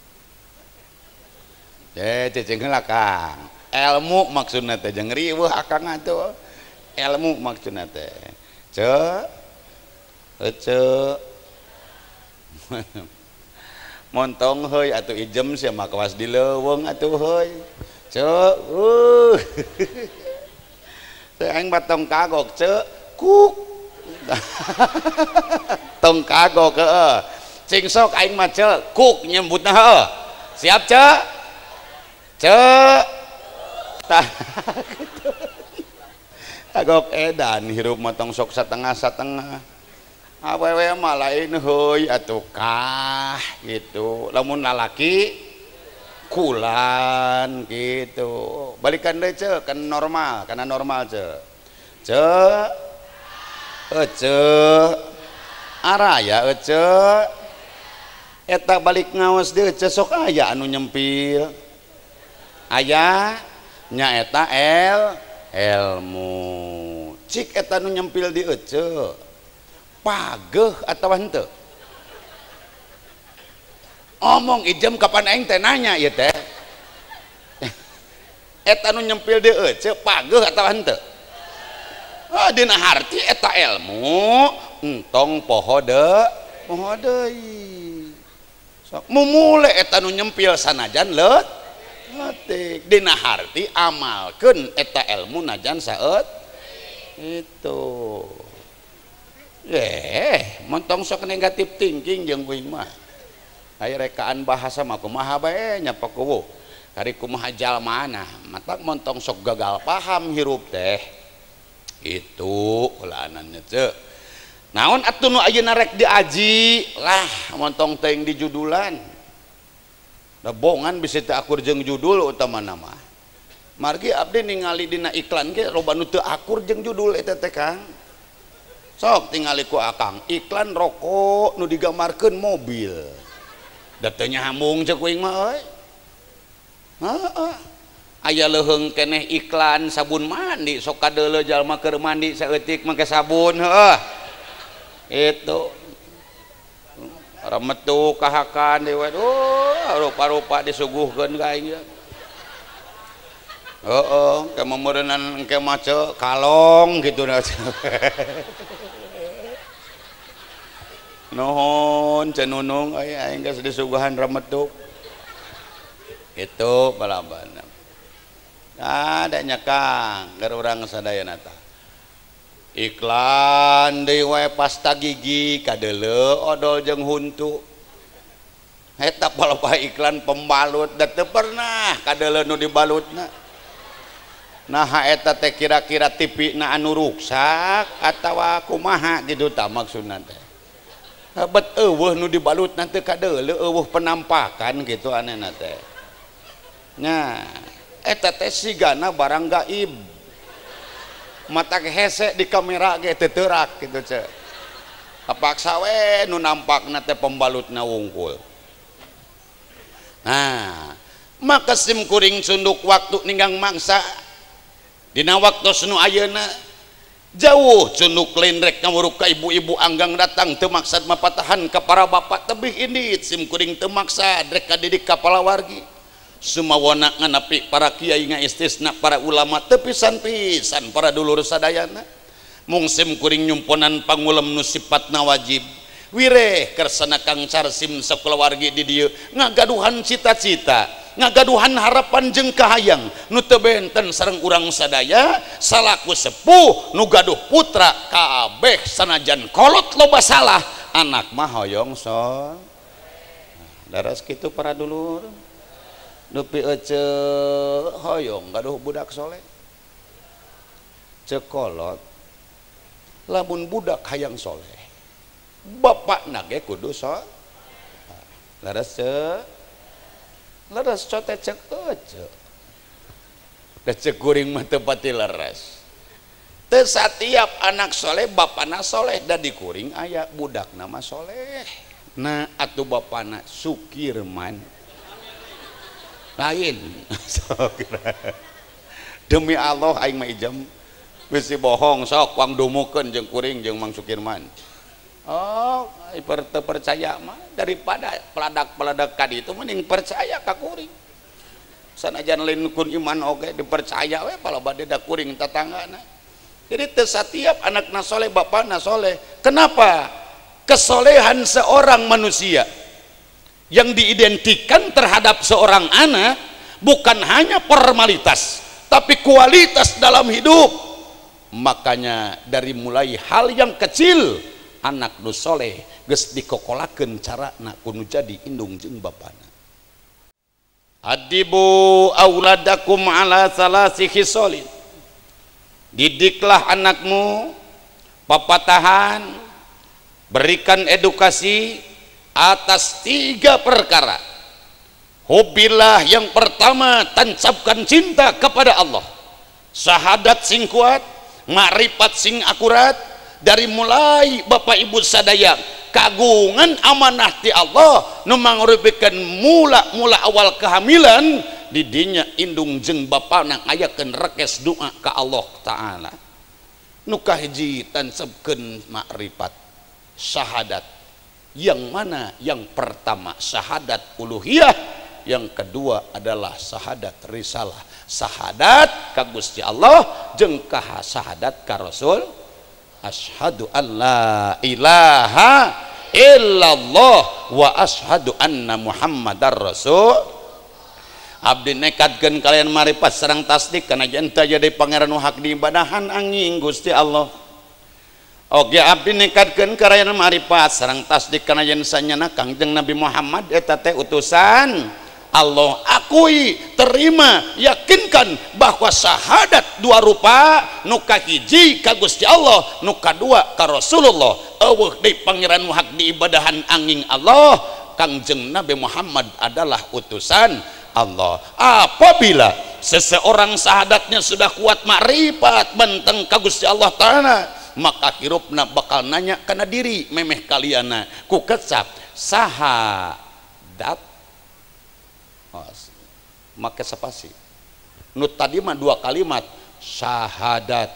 teh cicing heula Kang ilmu maksudna teh jeung riweuh akang atuh ilmu maksudna teh ce ece montong heuy atuh ijem sia mah kawas di leuweung atuh heuy ce uh teh aing mah tong kagok ce kuk tong kagok heeh cing sok aing mah ce kuk nyebutna heuh siap ce ce tah agok edan hirup motong sok satengah-satengah awewe mah lain heuy atuh kah gitu lamun lalaki kulan gitu balikan deui ce kan normal kana normal ce ce ece araya ece eta balik ngaos deui ce sok aya anu nyempil aya nya eta el ilmu cik eta nu nyempil di ece pageuh atawa henteu omong ijem kapan aing teh nanya ieu teh eta nu nyempil di ece pageuh atawa henteu ah dina harti eta ilmu entong poho de poho deui sok mumule eta nu nyempil sanajan leut letik dina harti amalkeun eta ilmu najan saet itu eh montong sok negatif thinking jeung kuing mah aya rekaan bahasa mah kumaha bae nya pakuwuh kari kumaha jalmana mata montong sok gagal paham hirup teh itu ulanannya ce naon atuh nu ayeuna rek diaji lah montong teuing di judulan da bongan bisa teu akur jeung judul utama nama margi abdi ningali dina iklan ge loba nu teu akur jeung judul eta teh Kang sok tingali ku akang iklan rokok nu digambarkeun mobil da teu nyambung ceuk kuing mah euy heeh aya leuheung keneh iklan sabun mandi sok kadeuleu jalma keur mandi saeutik make sabun heuh itu rametu kahakan dewe oh rupa-rupa disuguhkeun ka aing heeh ke memeureunnan engke mace kalong gitu na nuhun cenunung aya aing geus disuguhan rametu itu balaban ada nya Kang keur urang sadayana tah iklan deui wae pasta gigi kadeuleu odol jeung huntu eta paloba iklan pembalut da teu pernah kadeuleu nu dibalutna nah eta teh kira-kira tipina anu ruksak atawa kumaha gitu tah maksudna teh bet eueuh nu dibalut nanti kadeuleu eueuh penampakan gitu anehna teh nya eta teh sigana barang gaib mata hese di kamera ge teu teurak kitu ce kapaksa we nu nampakna teh pembalutna wungkul nah maka sim kuring sunduk waktu ninggang mangsa dina waktu nu ayeuna jauh cunduk lain rek ngawuruk ka ibu-ibu anggang datang teu maksad mapatahan ka para bapak tebih indit sim kuring teu maksad rek kadidik ka palawargi sumawana nganapi para kiai ngaistisna para ulama teu pisan-pisan para dulur sadayana mung sim kuring nyumponan pangulem nu sipatna wajib wireh kersana Kang Carsim sakulawargi di dieu ngagaduhan cita-cita ngagaduhan harapan jeung kahayang nu teu benten sareng urang sadaya salaku sepuh nu gaduh putra kabeh sanajan kolot loba salah anak mah hoyong so daras kitu para dulur nepi ece hoyong gaduh budak soleh cekolot lamun budak hayang soleh bapak nage kudu so laras ce laras cote cek ece da cek kuring mah teu pati laras teu satiap anak soleh bapana soleh da di kuring aya budak nama soleh nah atuh bapana Sukirman lain demi Allah aing mah ijem bisi bohong sok wang dumukeun jeung kuring jeung Mang Sukirman oh iper teu percaya mah daripada peladak-peladak kadi itu mending percaya ka kuring sanajan lain kun iman oge dipercaya we paloba da kuring tatanggana jadi teu satiap anakna soleh bapana soleh kenapa kesolehan seorang manusia yang diidentikan terhadap seorang anak bukan hanya formalitas tapi kualitas dalam hidup makanya dari mulai hal yang kecil anak nu soleh geus dikokolakeun carana kudu jadi indung jeung bapana adibu auladakum ala salasi khisalin Didiklah anakmu, papatahan, berikan edukasi atas tiga perkara. Hubillah yang pertama, tancapkan cinta kepada Allah. Syahadat sing kuat, makrifat sing akurat, dari mulai Bapak Ibu sadaya kagungan amanah ti Allah nu mangrupikeun mula-mula awal kehamilan didinya indung jeung bapana ngayakeun rekes doa ka Allah taala. Nu kahiji tansebkeun makrifat syahadat. Yang mana? Yang pertama syahadat uluhiyah, yang kedua adalah syahadat risalah. Syahadat ka Gusti Allah jeung ka syahadat ka Rasul. Asyhadu an la ilaha illallah wa asyhadu anna muhammadar rasul. Abdi nekatkeun kalian marifat sareng tasdik kana enta jadi pangeran nu hak diibadahan angin Gusti Allah. Oge abdi nekatkeun kalian marifat sareng tasdik kana yen sanyana Kangjeng Nabi Muhammad eta teh utusan Allah. Akui, terima, yakinkan bahwa syahadat dua rupa, nu kahiji ka Gusti Allah, nu kadua ka Rasulullah. Eueuh deui pangeran nu hak diibadahan angin Allah, Kangjeng Nabi Muhammad adalah utusan Allah. Apabila seseorang syahadatnya sudah kuat makrifat benteng ka Gusti Allah taala, maka hirupna bakal nanya kana diri memeh kaliana ku kecap syahadat make spasi. Nu tadi mah dua kalimat syahadat.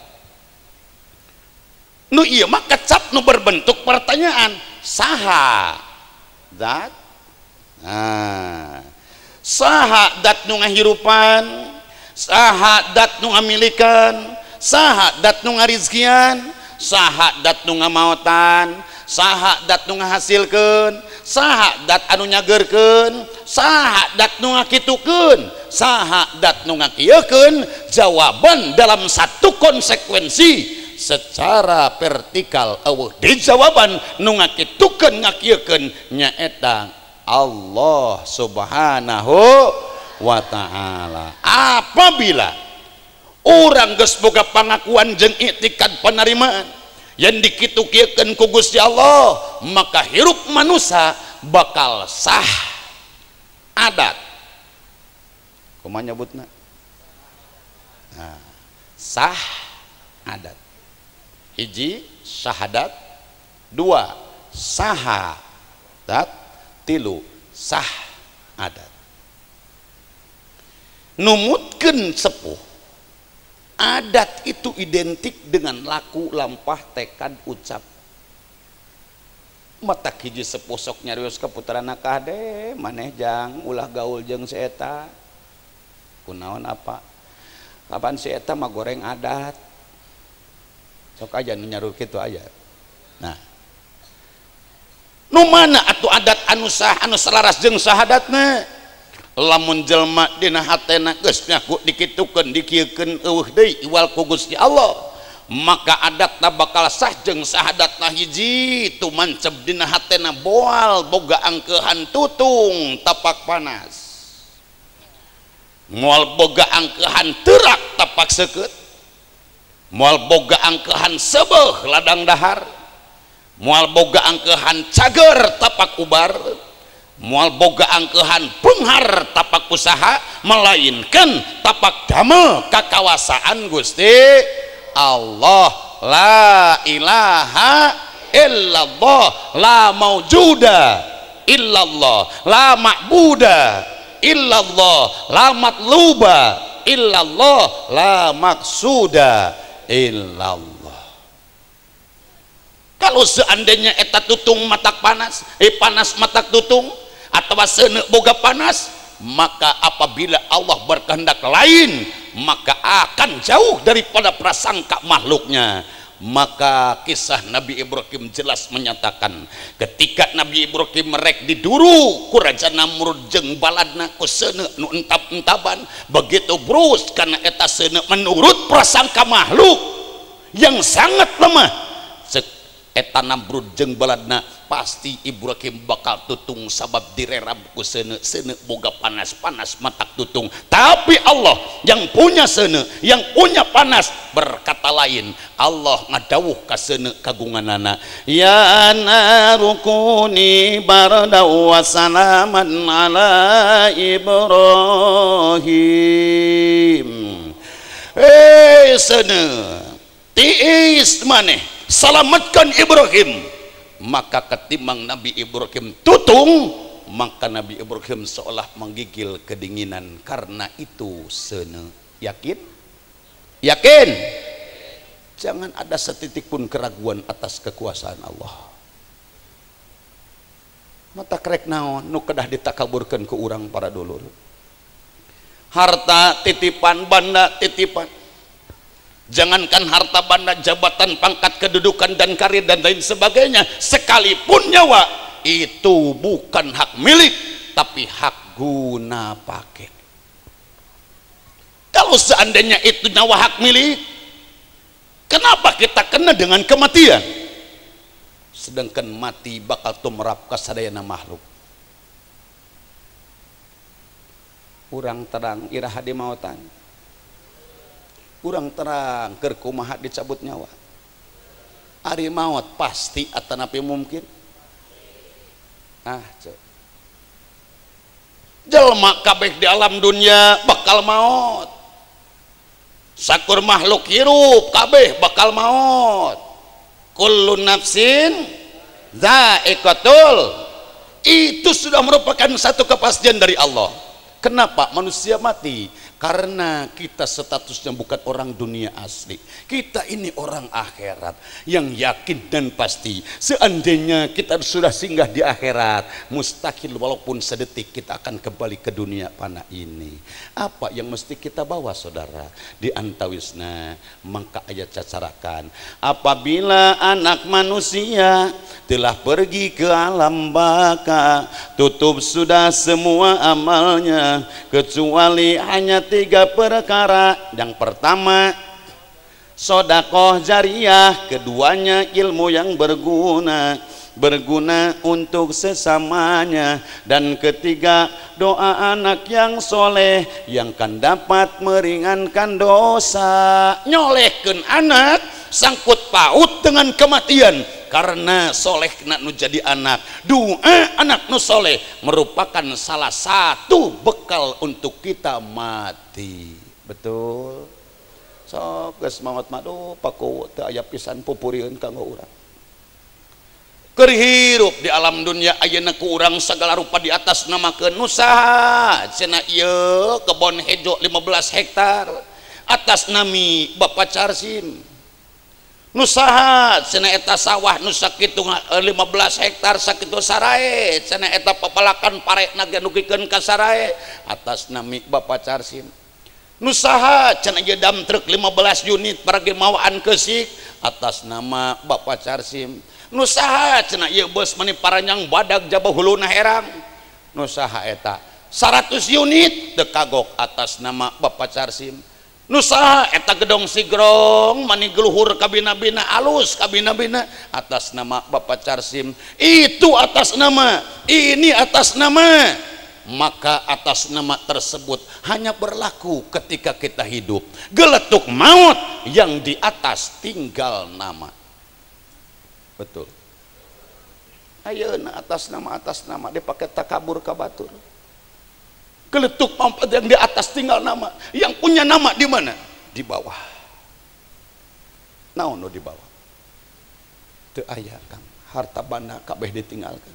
Nu iya mah kecap nu berbentuk pertanyaan syahadat. Nah, syahadat nu ngahirupan, syahadat nu ngamilikan, syahadat nu ngarizkian, syahadat nu ngamaotan, syahadat nu ngahasilkeun, syahadat anu nyageurkeun, syahadat nu ngakitukeun, syahadat nu ngakieukeun. Jawaban dalam satu konsekuensi secara vertikal eueuh di jawaban nu ngakitukeun ngakieukeun nyaeta Allah Subhanahu wa taala. Apabila urang geus boga pangakuan jeung iktikad penerimaan yang dikitu-kieukeun ku Gusti Allah, maka hirup manusia bakal sah adat. Kumaha nyebutna? Nah, sah adat. Hiji syahadat, dua sahadat, tilu sah adat. Numutkeun sepuh, adat itu identik dengan laku, lampah, tekad, ucap. Mata hiji sepuh sok nyarios ka puterana kade maneh jang ulah gaul jeung si eta. Kunaon apa? Kapan si eta mah goreng adat. Sok aja nu nyaruh kitu aya. Nah, nu mana atuh adat anu sah anu selaras jeung syahadatna? Lamun jelma dina hatena geus ngaku dikitukeun dikieukeun eueuh deui iwal ku Gusti Allah, maka adatna bakal sah jeung syahadatna hiji tumancep dina hatena boal boga angkeuhan tutung tapak panas, moal boga angkeuhan teurak tapak seukeut, moal boga angkeuhan sebeuh ladang dahar, moal boga angkeuhan cager tapak ubar, moal boga angkeuhan penghar tapak usaha, melainkan tapak damel kakawasaan Gusti Allah. La ilaha illallah, la maujuda illallah, la ma'buda illallah, la matluba illallah, la maksuda illallah. Kalau seandainya eta tutung matak panas, eh panas matak tutung, atau seuneu boga panas, maka apabila Allah berkehendak lain, maka akan jauh daripada prasangka makhluknya. Maka kisah Nabi Ibrahim jelas menyatakan ketika Nabi Ibrahim merek diduru ku Raja Namrud jeung baladna ku seuneu nu entap-entaban, begitu brus karena eta seuneu menurut prasangka makhluk yang sangat lemah, eta Namrud jeung baladna pasti Ibrahim bakal tutung sabab direrab ku seuneu seuneu boga panas-panas matak tutung. Tapi Allah yang punya seuneu, yang punya panas, berkata lain. Allah ngadawuh ka seuneu kagunganana, ya narukuni barda wa salaman ala Ibrahim. Eh seuneu tiis maneh selamatkan Ibrahim. Maka ketimbang Nabi Ibrahim tutung, maka Nabi Ibrahim seolah menggigil kedinginan karena itu seuneu. Yakin? Yakin? Jangan ada setitik pun keraguan atas kekuasaan Allah. Mata krek naon nu kedah ditakaburkeun ku urang para dulur. Harta titipan, banda titipan. Jangankan harta banda, jabatan, pangkat, kedudukan dan karir dan lain sebagainya, sekalipun nyawa itu bukan hak milik tapi hak guna pakai. Kalau seandainya itu nyawa hak milik, kenapa kita kena dengan kematian? Sedangkan mati bakal tumrap ka sadayana makhluk. Urang terang iraha di mautan, urang terang keur kumaha dicabut nyawa. Ari maut pasti atanapi mungkin. Ah, cek. Jelma kabeh di alam dunia bakal maut. Sakur makhluk hirup kabeh bakal maut. Kullu nafsin dha'iqatul. Itu sudah merupakan satu kepastian dari Allah. Kenapa manusia mati? Karena kita statusnya bukan orang dunia asli, kita ini orang akhirat yang yakin dan pasti seandainya kita sudah singgah di akhirat, mustahil walaupun sedetik kita akan kembali ke dunia panah ini. Apa yang mesti kita bawa saudara? Di antawisna maka ayat cacarakan, apabila anak manusia telah pergi ke alam baka, tutup sudah semua amalnya kecuali hanya tiga perkara. Yang pertama sodakoh jariah, keduanya ilmu yang berguna berguna untuk sesamanya, dan ketiga doa anak yang soleh yang kan dapat meringankan dosa. Nyolehkeun anak sangkut paut dengan kematian, karena soleh kena nu jadi anak. Doa anak nu soleh merupakan salah satu bekal untuk kita mati. Betul. So geus maot madu paku teu aya pisan pupurieun kanggo urang. Keur hirup di alam dunia ayeuna ku urang sagala rupa di atas namakeun nusaha cenah ieu kebon hejo lima belas hektar atas nami Bapak Carsim. Nusaha cenah eta sawah nu sakitu lima belas hektar sakitu sarae cenah eta papalakan parekna ge nugikeun ka sarae atas nami Bapak Carsim. Nusaha cenah ieu dam truk lima belas unit paragi mawaan keusik atas nama Bapak Carsim. Nusaha cenah ieu bos mani paranyang badag jabah huluna herang. Nusaha eta seratus unit teu kagok atas nama Bapak Carsim. Nusaha eta gedong sigrong mani geluhur kabina-bina alus kabina-bina atas nama Bapak Carsim. Itu atas nama, ini atas nama. Maka atas nama tersebut hanya berlaku ketika kita hidup. Geletuk maut yang di atas tinggal nama. Betul. Ayeuna atas nama atas nama dipakai takabur kabatur. Geletuk maut yang di atas tinggal nama. Yang punya nama di mana? Di bawah. Naon nu di bawah? Teu aya Kang. Harta banda kabeh ditinggalkan.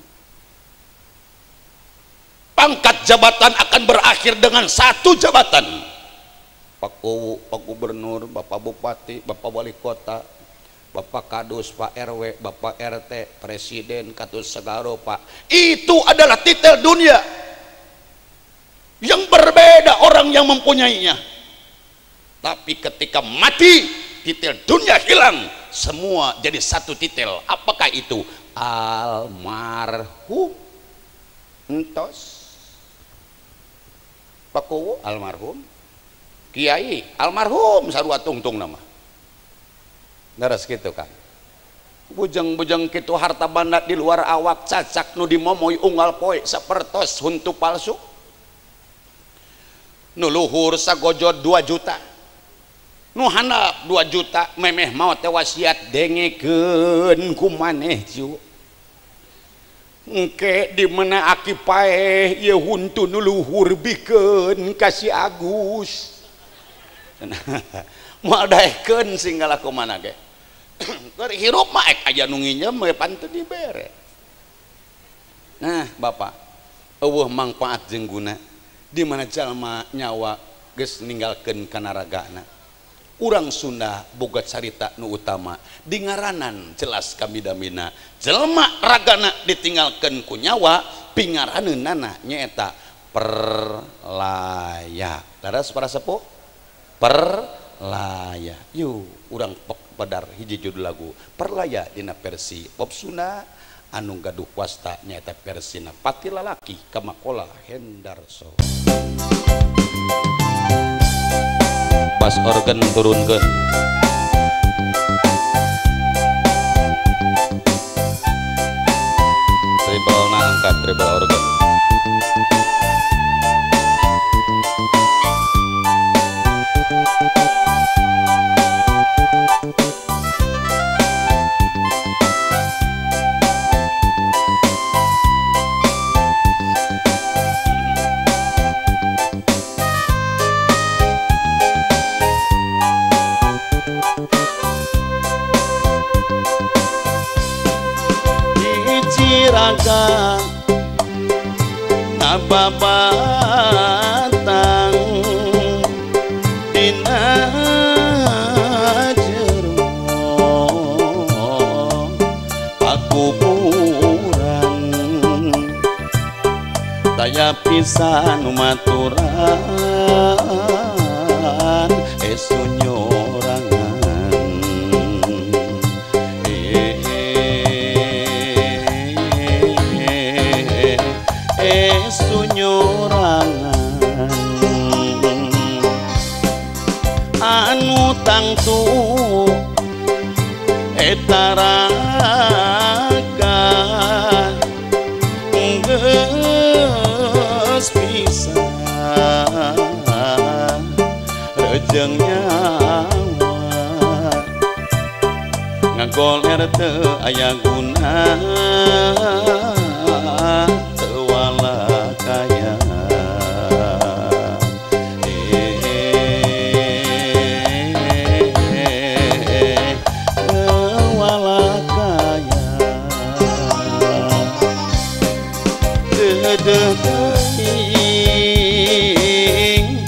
Pangkat jabatan akan berakhir dengan satu jabatan. Pak Kuwu, Pak Gubernur, Bapak Bupati, Bapak Wali Kota, Bapak Kadus, Pak R W, Bapak R T, Presiden, Katus Segaro, Pak. Itu adalah titel dunia yang berbeda orang yang mempunyainya. Tapi ketika mati, titel dunia hilang, semua jadi satu titel. Apakah itu? Almarhum. Entos Pak Kuwu almarhum, Kiai almarhum, sarua tungtung nama. Daras gitu kan. bujang-bujang kitu harta banda di luar awak cacak nu dimomoy unggal poe sapertos huntu palsu nu luhur sagojod dua juta nu handap dua juta memeh mau teh wasiat dengekeun ku maneh ju engke di mana aki paeh ieu huntu nu luhur bikeun ka si Agus moal daekeun singgala kumaha ge keur hirup mah ek aya nu nginjem we panteu dibere. Nah Bapak eueuh mangpaat jeung guna di mana jalma nyawa geus ninggalkeun kana ragana. Urang Sunda boga carita nu utama di ngaranan jelas kamidamina jelema ragana ditinggalkeun ku nyawa pingaraneunana nyaeta perlaya. Laras para sepuh perlaya. Yuk urang pedar hiji judul lagu perlaya dina versi pop Sunda anu gaduh wasta nyaeta versina Pati Lalaki Kamakola Hendarso. Bas organ turunkeun treble na angkat treble organ raga ngababatang dina jero pakuburan daya pisan maturan esu nyorangan sunyorangan anu tangtu etaraga geus pisan rejeng nyawa ngagoler teu aya guna kaya wala kaya dedeuing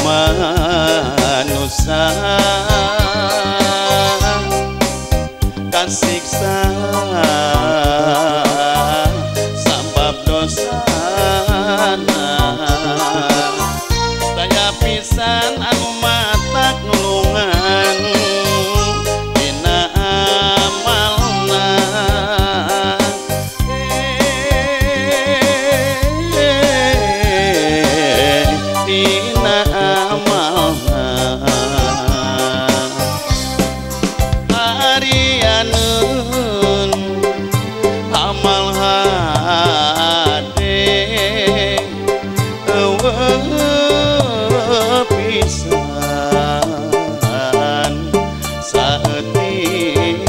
manusia kasiksa sabab dosa daya pisan anu matak nulungan dina amalna dina amalna harianeun amal hade pisan saeutik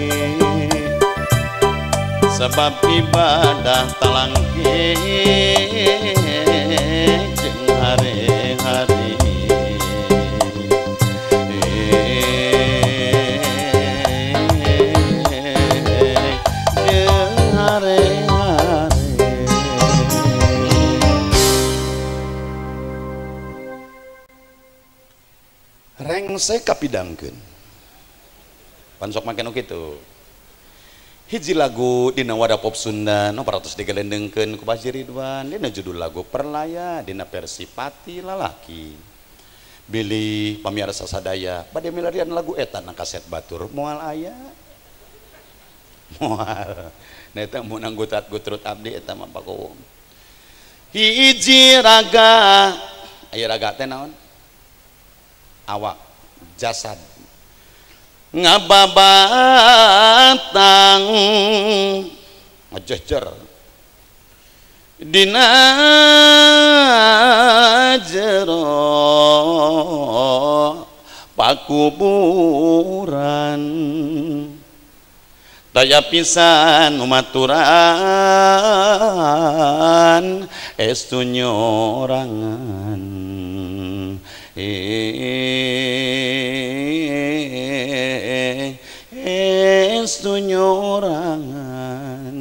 sebab ibadah talangke jeung hari-hari jeung hari-hari rengsek kapidangkeun pan sok make nu kitu hiji lagu dina wadah pop Sunda no paratos digelendengkeun ku Baji Ridwan dina judul lagu Perlaya dina versi Pati Lalaki. Bilih pamirsa sadaya bade milarian lagu eta na kaset batur moal aya moal nah eta mun anggutat gutrut abdi eta mah pakuwung hiji raga aya raga teh naon awak jasad ngababatang ngejejer dina jero pakuburan daya pisan umaturan estu nyorangan estu nyorangan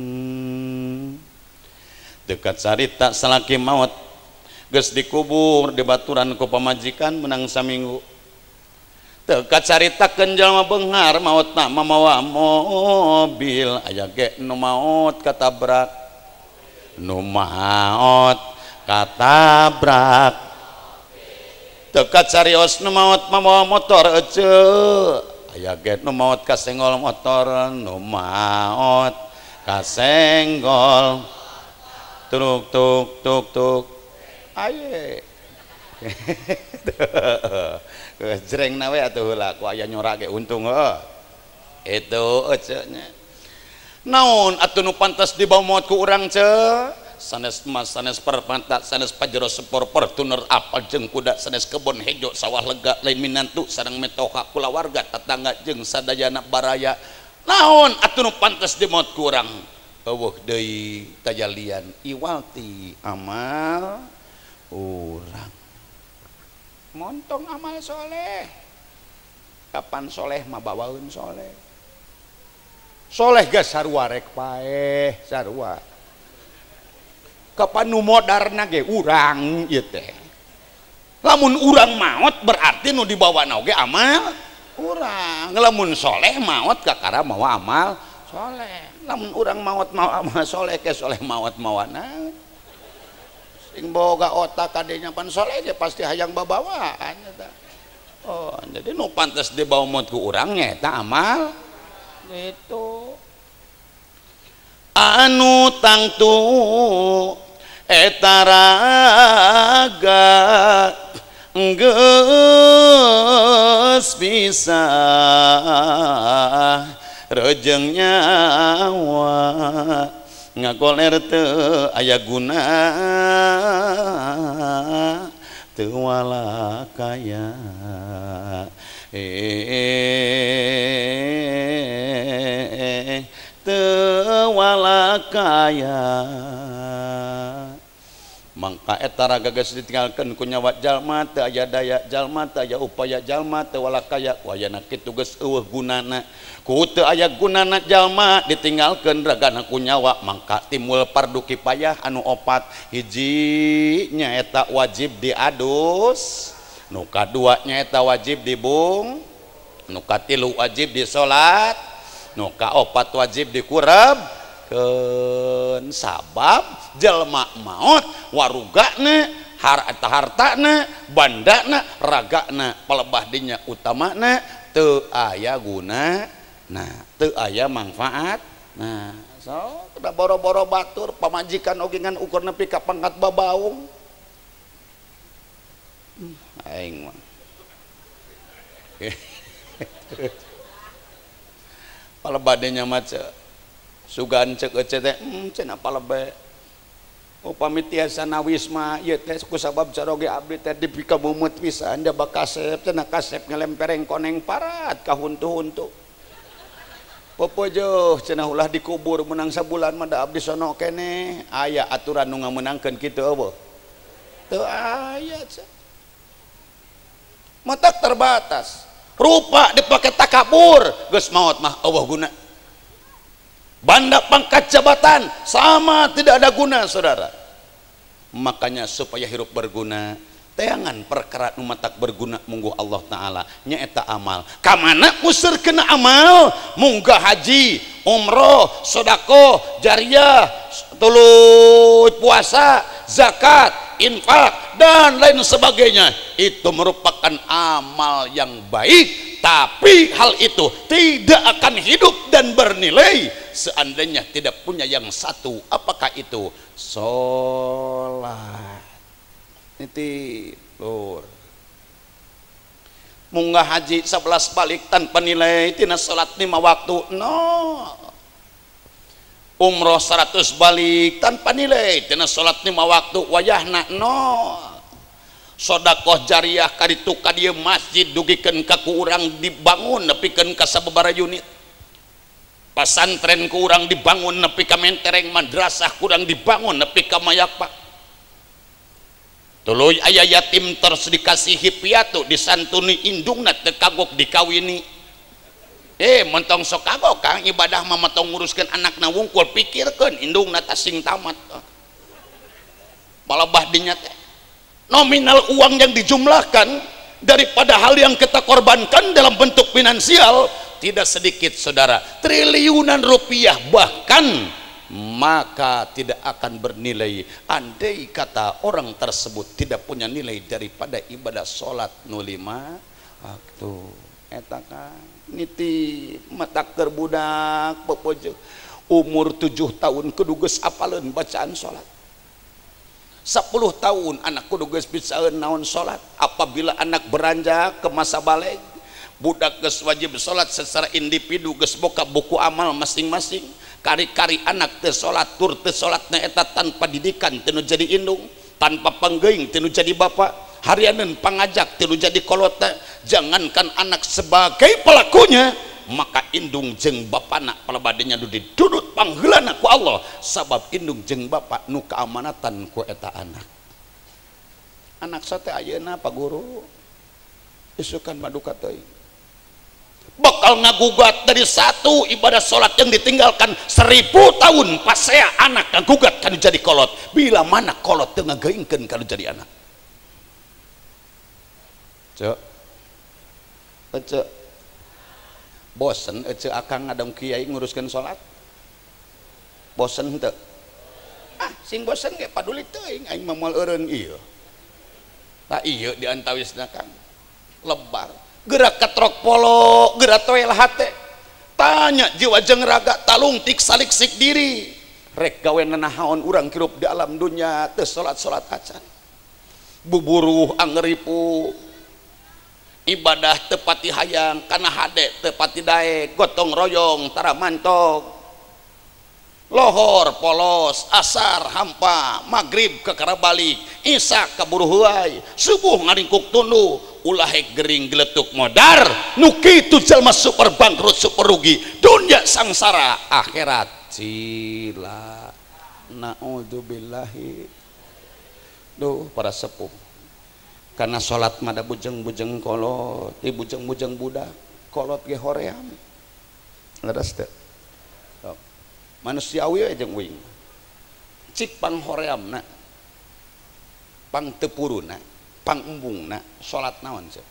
dekat sarita salaki maut geus dikubur di baturan ku pamajikan menang saminggu dekat caritakeun jalma beunghar mautna mamawa mobil aya ge nu maot katabrak nu maot katabrak dekat carios nu maot mamawa motor ece aya ge nu maot kasenggol motor nu maot kasenggol tuk tuk tuk tuk aye jreng nawe atuh heula ku aya nyorake untung heuh itu ecenya naon atuh nu pantas dibawa maut ku urang ce sanes emas sanes permata sanes pajero sepor pertuner apal jeung kuda sanes kebon hejo sawah lega lain minantu sareng metoka kulawarga tetangga jeung sadayana baraya naon atuh nu pantas dimaut ku urang eueuh deui tajalian iwalti amal urang montong amal soleh kapan soleh mah bawaun soleh soleh gak sarua rek paeh sarua kapan nu modarna ge urang ieu teh lamun urang maot berarti nu dibawa oge amal urang lamun soleh maot kakara mawa amal soleh lamun urang maot mawa amal soleh ke soleh maot mawana sing boga otak kadenya pan soleh dia pasti hayang babawaan eta. Oh, jadi nu pantes dibawa maut ku urang nyata amal gitu. Anu tangtu eta raga geus bisa rejeng nyawa ngagoler teu aya guna teu walakaya eh teu walakaya mangka eta raga geus ditinggalkeun ku nyawa jalma teu aya daya jalma teu aya upaya jalma teu walakaya wayana kitu geus eueuh gunana ku teu aya gunana jalma ditinggalkeun ragana ku nyawa mangka timbul fardu kifayah anu opat hiji nyaeta wajib diadus nu kadua nyaeta wajib dibung nu katilu wajib disolat nu kaopat wajib dikurab keun sabab jelma maut warugana harta hartana bandana ragana palebah dinya utamana teu aya guna nah teu aya manfaat nah so udah boro-boro batur pamajikan oge ngan ukur nepi ka pangkat babaung aing mah palebah dinya maca sugan cek ece teh hmm cenah palebe upami tiasa nawisma ieu teh kusabab saroge abdi teh dipika mumet pisan da bakasep cenah kasep ngelempereng koneng parat ka huntu-huntu popojoh cenah ulah dikubur menang sabulan mah da abdi sono keneh aya aturan nu ngamenangkeun kitu eueuh teu aya cenah matak terbatas rupa dipake takabur geus maot mah eueuh guna banda pangkat jabatan sama tidak ada guna saudara makanya supaya hirup berguna teangan perkara nu matak berguna mungguh Allah Ta'ala nyaeta amal kamana usir kena amal munggah haji umroh sodako jariyah tuluy puasa zakat infak dan lain sebagainya itu merupakan amal yang baik tapi hal itu tidak akan hidup dan bernilai seandainya tidak punya yang satu apakah itu sholat nitip lur munggah haji sebelas balik tanpa nilai tina salat lima waktu no, umroh seratus balik tanpa nilai tina salat lima waktu wayahna no, sodakoh jariah kaditu ka dieu masjid dugikeun ka ku urang dibangun nepikeun ka sababaraha unit, pasantren ku urang dibangun nepi ka mentereng, madrasah kurang dibangun nepi ka mayakpa, tuluy aya yatim terus dikasihi piatu disantuni indungna teu kagok dikawini. Eh mentong sok kagok Kang ibadah mah mentong nguruskeun anakna wungkul, pikirkeun indungna tasing tamat malabah dinya teh nominal uang yang dijumlahkan daripada hal yang kita korbankan dalam bentuk finansial tidak sedikit saudara, triliunan rupiah, bahkan maka tidak akan bernilai andai kata orang tersebut tidak punya nilai daripada ibadah sholat nu lima waktu. Eta kan niti mata keur budak pepojo umur tujuh tahun kudu geus apaleun bacaan sholat, sepuluh tahun anak kudu geus bisaeun naon sholat. Apabila anak beranjak ke masa baleg, budak geus wajib sholat secara individu, geus boga buku amal masing-masing. Kari-kari anak teu sholat tur teu sholatna eta tanpa didikan teu jadi indung, tanpa panggeuing teu jadi bapak, harianeun pangajak teu jadi kolotna. Jangankan anak sebagai pelakunya, maka indung jeung bapana palebadenya nu didudut pangheulana ku Allah, sabab indung jeung bapa nu kaamanatan ku eta anak. Anak sate ayeuna Pak Guru isukan maduka teuing bakal ngagugat dari satu ibadah sholat yang ditinggalkan seribu tahun pasea anak ngagugat kan jadi kolot. Bila mana kolot teu ngageuingkeun kalau jadi anak. Cek ece bosen ece akang ngadong kiai nguruskeun sholat, bosen teu? Ah sing bosen ge paduli teuing aing mah moal eureun ieu. Tah ieu diantawisna Kang lebar gerak katrok polo gerak toel hate tanya jiwa jeung raga talung tik salik sik diri rek gawe nanahaon urang kirup di alam dunya teu salat-salat acan buburuh angeripu ibadah teu pati hayang kana hade teu pati daek gotong royong tara mantog lohor polos asar hampa magrib kekara balik isya kaburu huai subuh ngaringkuk tunduh ulah gering geletuk modar nu kitu jalma super bangkrut super rugi dunia sangsara akhirat cila naudzubillahi. Duh para sepuh karena sholat mada bujeng-bujeng kolot di bujeng-bujeng budak kolot ge hoream leres teu manusiawi aja wing cik pang horeamna pang tepuruna pang embungna sholat naon sih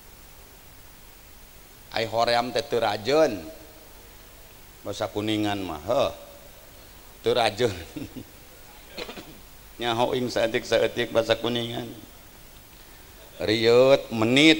ai hoream teh teu rajeun basa kuningan mah heuh teu rajeun nyaho ing saeutik saeutik basa kuningan rieut menit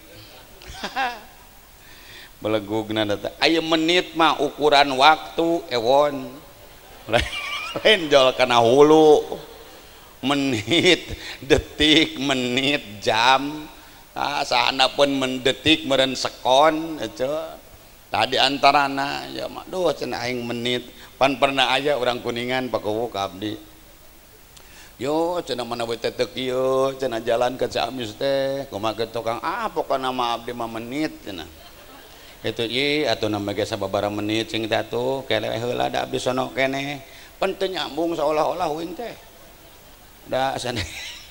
belegugna data aya menit mah ukuran waktu ewon lain jol kana hulu menit detik menit jam ah sahana pun mendetik meureun sekon itu tadi antarana ya mah duh cenah aing menit pan pernah aya urang kuningan pakowo ka abdi yo cenah mana we teh teu kieu cenah jalan ke Ciamis teh kumaha tukang ah pokona mah abdi mah menit cenah itu ieu atuh nama ge sababaraha menit cing teh atuh kele heula da abdi sono keneh pan teu nyambung seolah-olah wing teh da sana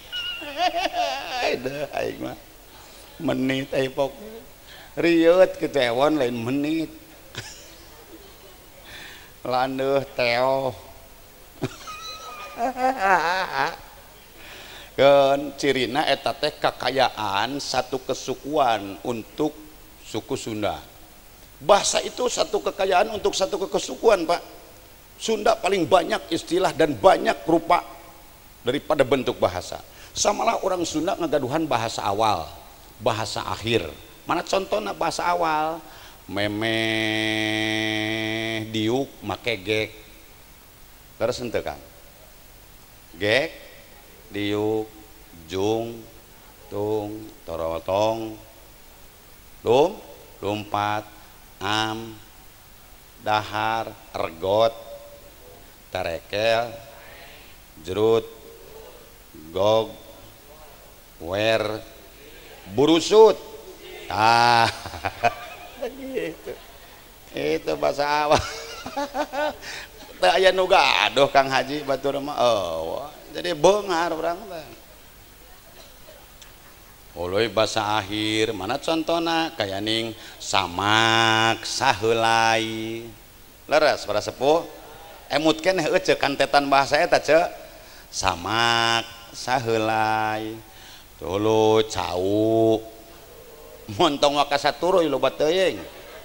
da aing mah menit ai pok rieut kitu ewon lain menit landeuh teo kan cirina eta teh kakayaan satu kesukuan untuk suku Sunda. Bahasa itu satu kekayaan untuk satu kesukuan Pak. Sunda paling banyak istilah dan banyak rupa daripada bentuk bahasa. Samalah orang Sunda ngagaduhan bahasa awal, bahasa akhir. Mana contohnya bahasa awal? Memeh diuk make gek. Terus ente kan? Gek, diuk, jung, tung, torotong, lum lumpat am dahar ergot tarekel jerut gog wer burusut ah gitu itu bahasa awal teu aya nu gaduh Kang Haji batur mah eueuh jadi beungar urang teh uluy bahasa akhir mana contohna kaya ning samak saheulai leres para sepuh emut keneh euceuk kantetan bahasa eta ceuk samak saheulai tuluy cau montong waka saturuy loba teuing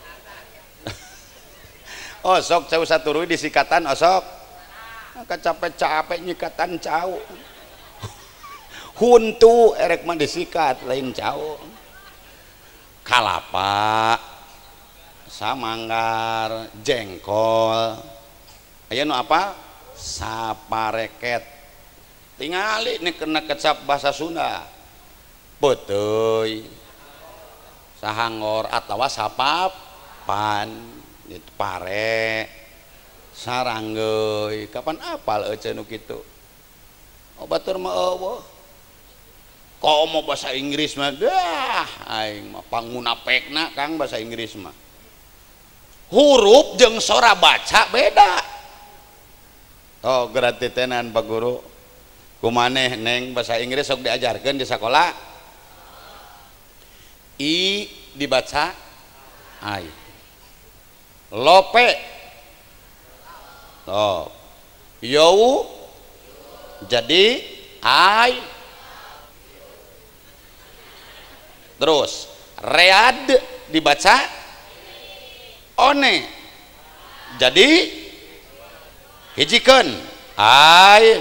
osok cau saturuy disikatan osok kacapek-capek nyikatan cau huntu erek mah disikat lain cau kalapa samanggar jengkol aya nu apa sapareket tingali ini kena kecap bahasa Sunda beuteuy sahangor atawa sapapan itu pare saranggeui kapan apal euceun nu kitu oh batur mah eueuh kok mau bahasa Inggris mah dah aing mah pangunapekna Kang bahasa Inggris mah huruf jeung sora baca beda oh gratis tenan Pak Guru kumaneh neng bahasa Inggris sok diajarkeun di sekolah i dibaca ai lope oh yau jadi ai terus read dibaca one jadi hijikeun ai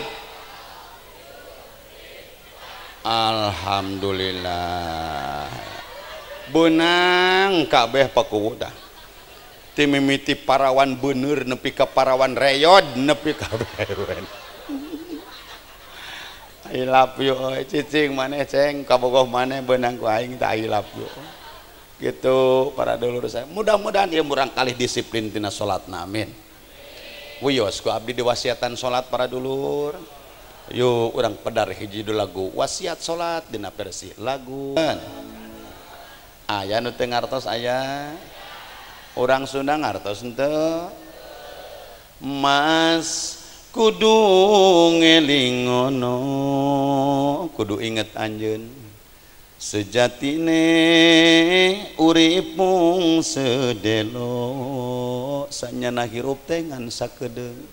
alhamdulillah beunang kabeh pakuwu dah ti mimiti parawan beuneur nepi ka parawan reyod nepi ka bereuen I love you cicing maneh ceng kabogoh maneh beunang ku aing teh I love you gitu para dulur saya mudah-mudahan ieu murang kalih disiplin tina salatna amin wios ku abdi diwasiatan salat para dulur yuk urang pedar hiji du lagu wasiat salat dina versi lagu aya nu teu ngartos aya urang Sunda ngartos henteu Mas kudu ngelingono kudu inget anjeun sejatine uripung sedelo sanyana hirup teh ngan sakedeung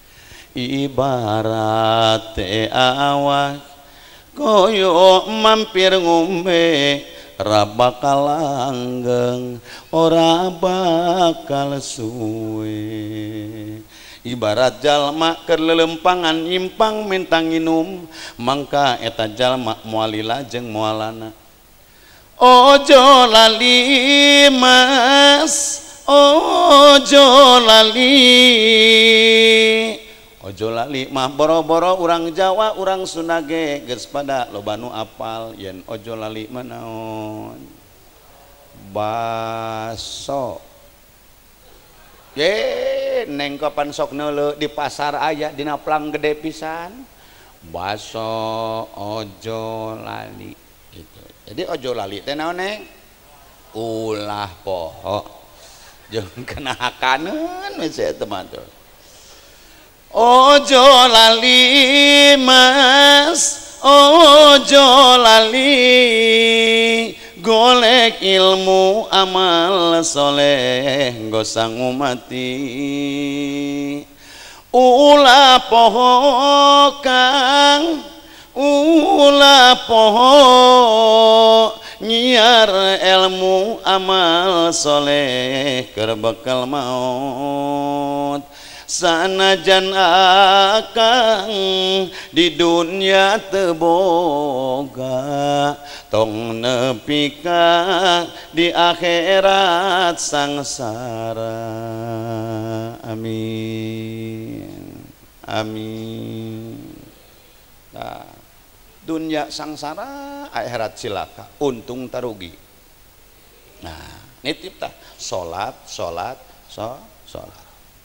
ibarat teh awas koyo mampir ngombe ora bakal langgeng ora bakal suwe ibarat jalma keur lelempangan nyimpang mentang nginum mangka eta jalma moal lilajeng moalana ojo lali mas ojo lali ojo lali mah boro-boro urang Jawa urang Sunda ge geus pada loba nu apal yen ojo lali mah naon baso ye neng kapan sok neuleuh di pasar aya dina plang gede pisan baso ojo lali gitu. Jadi ojo lali teh naon neng ulah poho jeung kena hakaneun we teh mah ojo lali mas ojo lali golek ilmu amal soleh gosang umati ulah poho kang ulah poho nyiar ilmu amal soleh keur bekal maut sanajan akang di dunia teu boga tong nepi ka di akhirat sangsara amin amin nah dunia sangsara akhirat cilaka untung tarugi Nah nitip tah salat salat so salat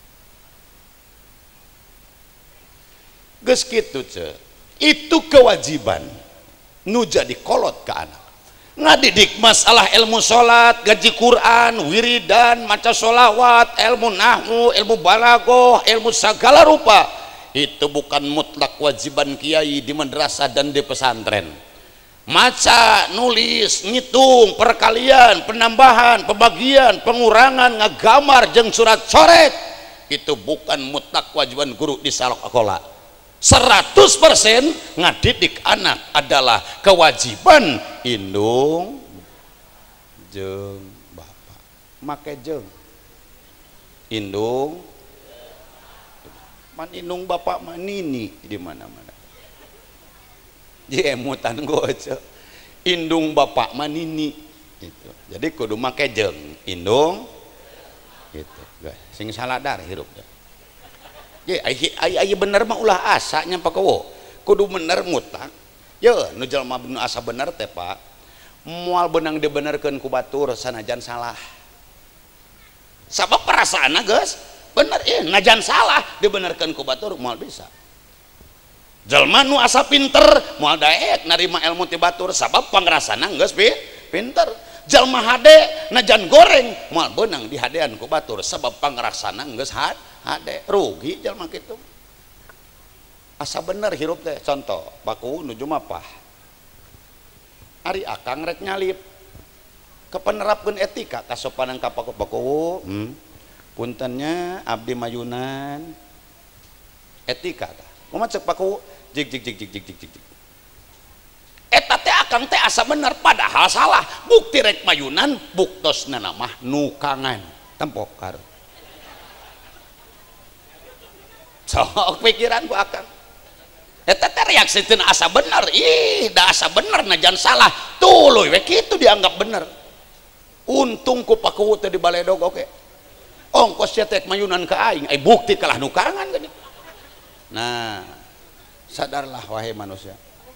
geus kitu ce itu kewajiban nu jadi kolot ke anak ngadidik masalah ilmu salat ngaji Quran wiridan maca sholawat ilmu nahwu ilmu balaghah ilmu segala rupa itu bukan mutlak kewajiban kiai di madrasah dan di pesantren. Maca, nulis, ngitung, perkalian, penambahan, pembagian, pengurangan, ngagamar jeung surat coret itu bukan mutlak kewajiban guru di sekolah. seratus persen ngadidik anak adalah kewajiban indung jeung bapak. Make jeung indung man indung bapak manini di mana-mana. Jemutan goce indung bapak manini itu jadi kudu make jeung indung gitu guys sing saladar hirup ye ai ai bener mah ulah asa nya pakowo kudu bener mutlak ye nu jalma nu asa bener teh Pak moal beunang dibenerkeun ku batur sanajan salah sabab perasaanna geus bener ye najan salah dibenerkeun ku batur moal bisa jalma nu asa pinter moal daek narima ilmu ti batur sabab pangrasana geus pinter jalma hade najan goreng moal beunang dihadean ku batur sabab pangrasana geus hade rugi jalma kitu asa bener hirup teh contoh baku nuju mapah ari akang rek nyalip kepenerapkeun etika kasopanan ka baku hmm. puntennya abdi mayunan etika tah kumaha ceuk baku jig jig jig jig jig jig jig eta teh akang teh asa bener padahal salah bukti rek mayunan buktosna mah nukangan tempok karo sok pikiran ku akang eta teh reaksieun asa bener ih da asa bener najan salah tuluy we kitu dianggap bener untung ku pakuwu teh di baledog oke ongkos cetek mayunan ke aing ai bukti kalah nukangan gini. Nah sadarlah wahai manusia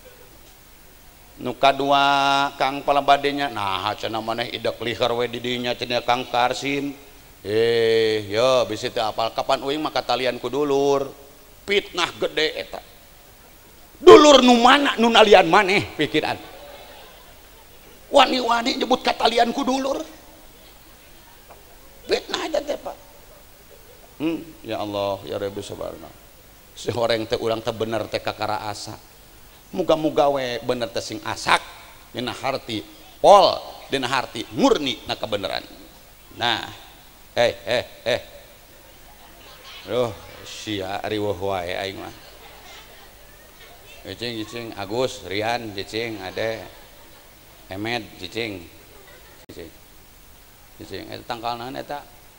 nu kadua Kang palabadenya nah cenah maneh idek liher we di dinya cenah Kang Karsim eh yo bisi teu apal kapan uing mah katalian ku dulur fitnah gede eta dulur nu mana nu nalian maneh pikiran wani-wani nyebut katalian ku dulur fitnah eta teh Pak hmm ya Allah ya Rabbi subhanahu si horeng teh urang teh bener teh kakara asa muga-muga we bener teh sing asak dina harti pol dina harti murni na kebenaran. Nah eh eh eh aduh sia riweuh wae aing mah cicing cicing Agus Rian cicing Ade Emed cicing cicing cicing eta tangkal naon eta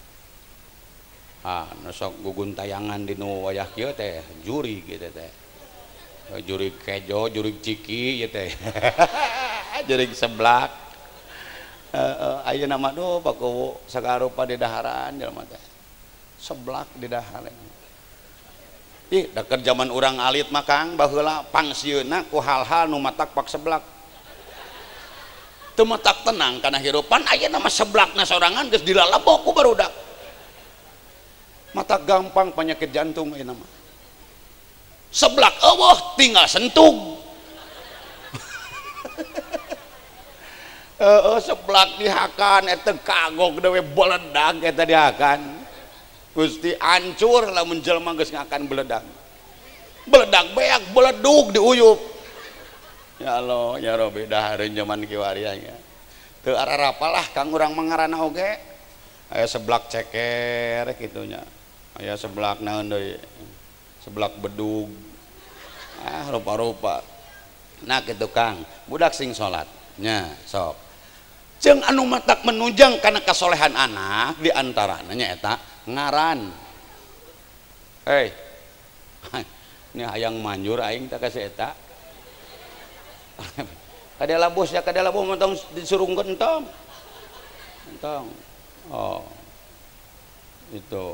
ah nosok gugun tayangan di nu wayah kieu teh juri gitu teh juri kejo juri ciki ya teh juri seblak uh, uh, ayeuna mah duh paku sagarupa di daharan jelema teh seblak di daharan ih da keur zaman urang alit mah Kang baheula pangsieunna ku hal-hal nu matak pak seblak teu matak tenang kana hirupan ayeuna mah seblakna sorangan geus dilalebok ku barudak mata gampang penyakit jantung ini nama seblak eueuh tinggal sentug heeh seblak dihakan eta kagok dewe beledag eta dihakan Gusti hancur lamun jelema geus ngakan beledag beledag beak beledug diuyup ya Allah ya Rabbi dahareun zaman kiwariah nya teu ararapalah Kang urang mangarana oge aya seblak ceker kitunya aya seblak naon deui seblak bedug ah rupa-rupa nah kitu Kang budak sing salat nya sok jeung anu matak menunjang kana kasolehan anak diantarana nya eta ngaran hei ini hayang manjur aing teh kasih eta kadela bos ya kadela bos mentong disurungkeun entong entong oh itu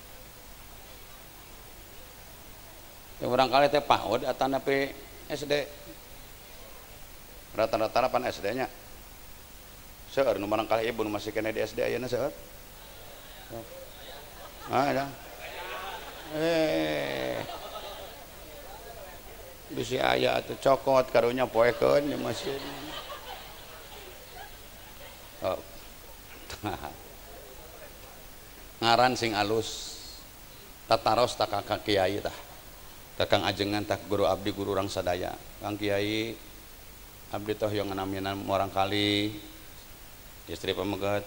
ya barangkali teh PAUD atau napi S D rata-rata pan S D nya seueur nu barangkali ibu nu masih kena di S D ayeuna seueur ah ada eh bisi aya atuh cokot karunya poekeun di mesin oh. Ngaran sing alus tataros tak kakak kiai tah kakang ajengan tak guru abdi guru urang sadaya kang kiai abdi toh yang nganaminan orang kali istri pamegat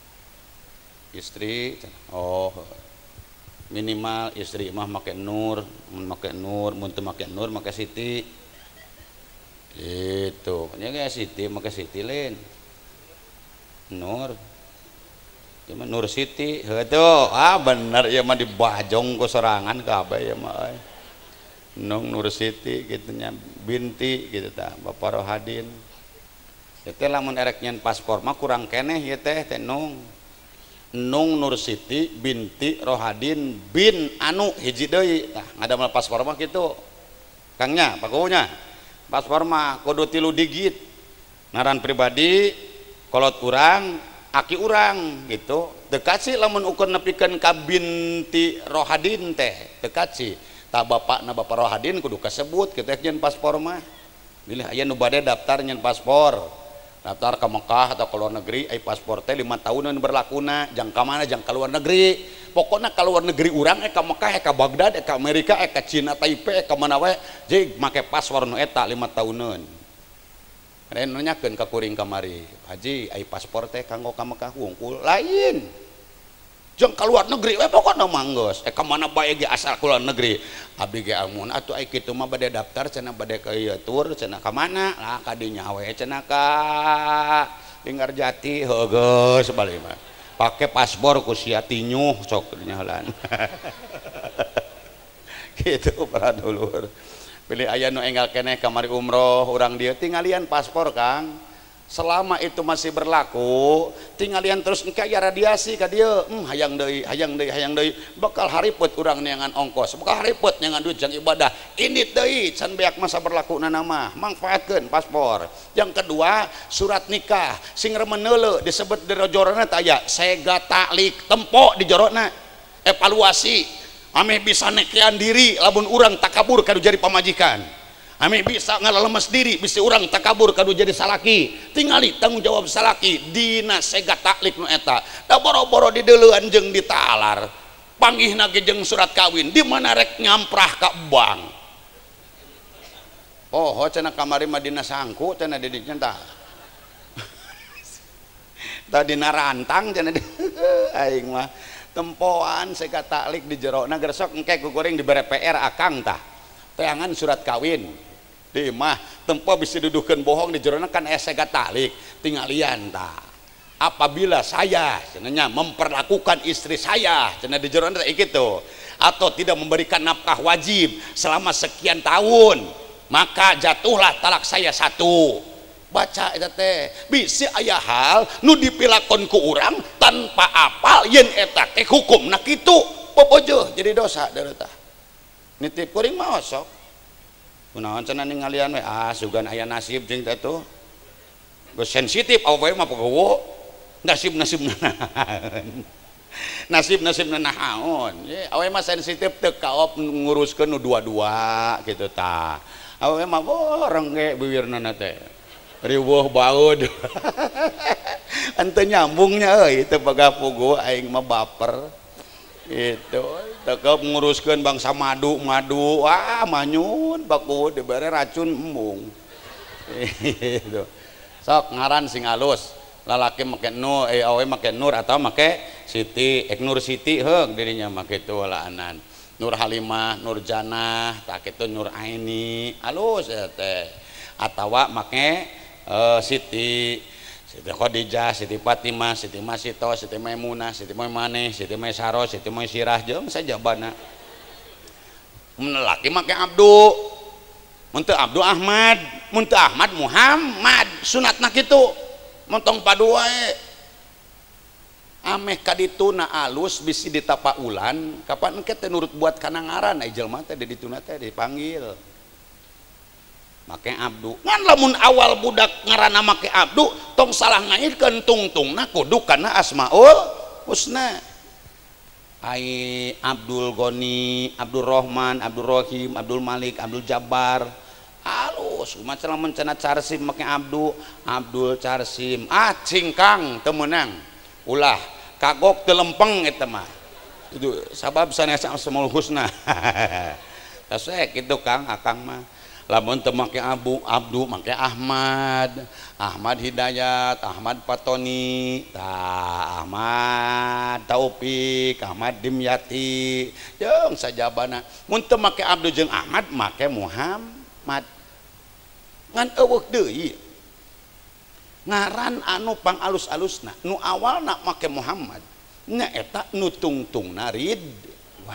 istri oh minimal istri mah make nur mun make nur mun teu make nur make siti gitu nya ge siti make siti lain nur cuma nur siti heuh ah bener ieu mah dibajong ku sorangan kabeh ieu mah nung nur siti kitu nya binti gitu tah Bapak Rohadin teh lamun erek nyen paspor mah kurang keneh ieu teh teh nung Nung Nur Siti binti Rohadin bin anu hiji deui nah ngadamel paspor mah kitu kangnya pakunya paspor mah kudu tilu digit ngaran pribadi kolot urang aki urang gitu teu kaci lamun ukur nepikeun ka binti Rohadin teh teu kaci tah bapakna Bapak Rohadin kudu kasebut kitu nyen paspor mah bilih aya nu bade daftar nyen paspor daftar ke Mekah atau ke luar negeri ai paspor teh lima tahunan berlakuna jang ka mana jang ka luar negeri pokoknya ka luar negeri urang eh ka Mekah eh ka Baghdad eh ka Amerika eh ka Cina Taipei eh ka mana we jeung make paspor nu eta lima tahunan ren nanyakeun ka kuring kamari haji ai paspor teh kanggo ka Mekah wungkul lain jeung ka luar negeri we pokona manggeus eh ka mana bae ge asal ka luar negeri abdi ge amun atuh ai kitu mah bade daftar cenah bade ka ieu tur cenah ka mana lah ka dinya we cenah ka Linggarjati heuh geus bali mah pake paspor ku sia tinyuh sok dinya heulan kitu para dulur pilih aya nu enggal keneh kamari umroh urang dieu tingalian paspor Kang selama itu masih berlaku tingalian terus engke aya radiasi ka dieu hmm, hayang deui hayang deui hayang deui bakal hariput urang neangan ongkos bakal hariput neangan duit jang ibadah ini deui can beak masa berlakuna mah mangfaatkeun paspor yang kedua surat nikah sing remeneuleu disebut di jorona teh aya sega taklik tempo di jorona evaluasi ameh bisa nekean diri lamun urang takabur kadu jadi pamajikan ame bisa ngalalemes diri bisa urang takabur kadu jadi salaki tingali tanggung jawab salaki dina sega taklik nu eta da boro-boro dideuleuan jeung ditalar panggihna ge jeung surat kawin di mana rek nyamprah ka bank oh cenah kamari mah dina sangku cenah di dinya tah tah dina rantang cenah aing mah tempoan sega taklik di jerona gersok engke ku goreng dibere P R akang tah teangan surat kawin di mah tempo bisa dudukeun bohong di jerona kan sega taklik tingalian tah apabila saya cenanya memperlakukan istri saya cenah di jerona teh kitu atau tidak memberikan nafkah wajib selama sekian tahun maka jatuhlah talak saya satu baca eta teh bisi aya hal nu dipilakon ku urang tanpa apal yen eta teh hukumna kitu popojo jadi dosa deui tah nitip kuring mah sok kunaon cenah ningalian we ah sugan aya nasib jeung teh tuh geus sensitif awewe mah pogowo nasib-nasibna naon nasib-nasibna naon ye awewe mah sensitif teu kaop nguruskeun nu dua-dua kitu tah awewe mah boreng ge bibirna teh riweuh baud ante nyambungnya euy teu boga pugu aing mah baper itu tekep nguruskeun bangsa madu madu wah manyun baku dibere racun embung itu sok ngaran sing alus lalaki make nur eh awe make nur atau make siti ek nur siti heug dirinya make itu walaanan nur halimah nur janah tak itu nur aini alus ya teh atawa make uh, siti Siti Khadijah, Siti Fatimah, Siti Masito, Siti Maimunah, Siti Maimaneh, Siti Maisaro, Siti Maisirah jeung sajabana. Mun laki make Abdu. Mun teu Abdu Ahmad, mun teu Ahmad Muhammad, sunatna kitu. Montong padu wae. Ameh kadituna alus bisi ditapaulan, kapan engke teh nurut buat kana ngaran ai jelema teh di dituna teh dipanggil. make abdu ngan lamun awal budak ngaranna make abdu tong salah ngairkeun tungtungna kudu kana asmaul husna. Ai Abdul Goni, Abdul Rahman, Abdul Rahim, Abdul Malik, Abdul Jabbar halus macam mencana carsim make abdu Abdul Carsim ah cingkang teu meunang ulah kagok teu lempeng eta mah itu sabab sanes asmaul husna. Kasek kitu Kang akang mah lamun teu make abu abdu make Ahmad Ahmad Hidayat Ahmad Patoni tah Ahmad Taufik Ahmad Dimyati jeung sajabana mun teu make abdu jeung Ahmad make Muhammad ngan eueuh deui ngaran anu pang alus-alusna nu awalna make Muhammad nya eta nu tungtungna Ridwan.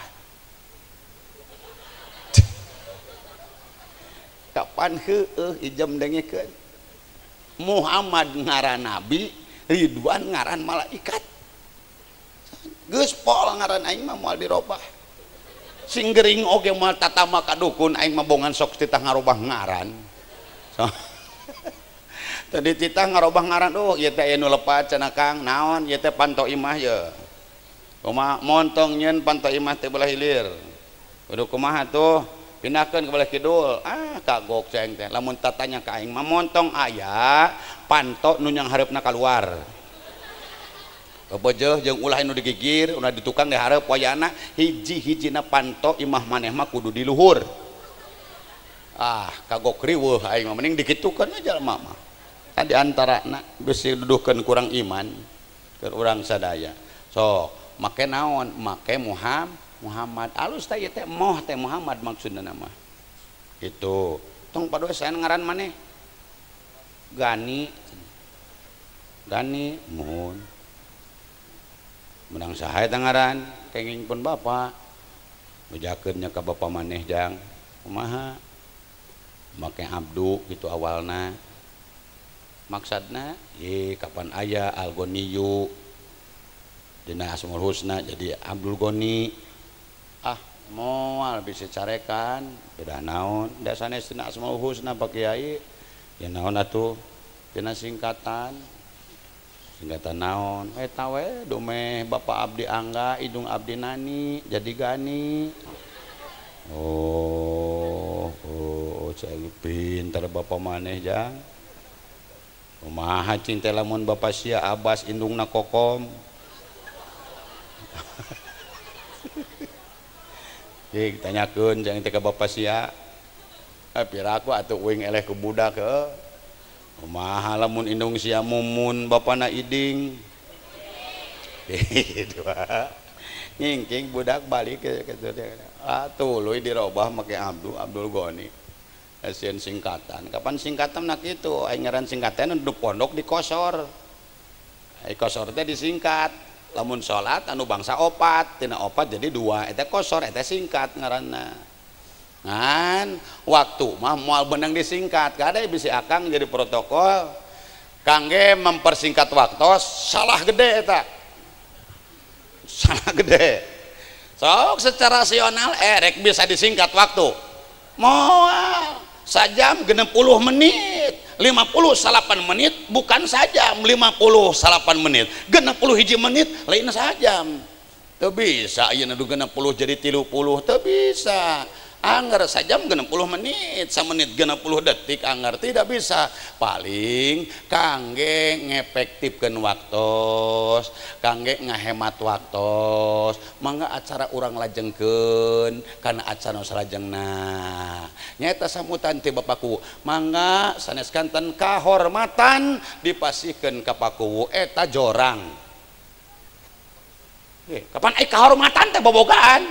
Kapan heueuh ijem dengekeun Muhammad ngaran nabi Ridwan ngaran malaikat geus pol ngaran aing mah moal dirobah sing gering oge moal tatama ka dukun aing mah bongan sok titah ngarobah ngaran so. Tadi titah ngarobah ngaran oh ieu teh anu lepat cenah Kang naon ieu teh panto imah ye kumaha montong nyeun panto imah teh belah hilir kudu kumaha tuh pindahkeun ke belah kidul ah kagok ceng teh lamun tatanya ka aing mah montong aya panto nu nyang hareupna kaluar kebeujeut jeung ulah nu digigir ulah ditukang di hareup wayana hiji-hijina panto imah maneh mah kudu di luhur. Ah kagok riweuh aing mah mending dikitukeun aja jalma mah di antarana bisi duduhkeun kurang iman keur urang sadaya sok make naon make Muhammad Muhammad alus teh teh moh teh Muhammad maksudna nama gitu tong padoesan ngaran maneh Gani Gani mun menang saha eta ngaran kenging pun bapa bejakeun nya ka bapa maneh jang kumaha make abdu gitu awalna maksudna ye kapan aya Al-Ghaniyu dina asmaul husna jadi Abdul Ghani ah moal bisa carekan beda naon da sanes dina asmaul husna Pak Kiai ya naon atuh dina singkatan singkatan naon eta we dumeh Bapak Abdi Angga Idung Abdi Nani jadi Gani oh oh cai pinter Bapak maneh jang kumaha cinta lamun Bapak sia Abbas indungna kokom Cing tanyakeun jangan teh ka Bapak sia eh piraku atuh uing eleh ke budak heuh kumaha lamun indung sia mumun bapana iding kitu ngingking budak balik ke kitu atuh leuy dirobah make Abdul Abdul Ghani asieun singkatan kapan singkatan nak itu aing ngaran singkatan nu pondok di kosor ai kosor teh disingkat lamun salat anu bangsa opat tina opat jadi dua eta kosor eta singkat ngaranna ngan waktu mah moal benang disingkat kada bisi akang jadi protokol kangge mempersingkat waktu salah gede eta salah gede sok secara rasional erek bisa disingkat waktu moal sajam genep puluh menit lima puluh salapan menit bukan sajam lima puluh salapan menit genep puluh hiji menit lain sajam teu bisa ayeuna nu genep puluh jadi tilu puluh teu bisa anggar sajam genep puluh menit samenit genep puluh detik anggar tidak bisa paling kangge ngefektifkeun waktos kangge ngahemat waktos mangga acara urang lajengkeun kana acara nu salajengna nyaeta samutan ti bapakku mangga sanes kanten kahormatan dipasihkeun ka pakuwu eta jorang eh kapan ai kahormatan teh bobogaan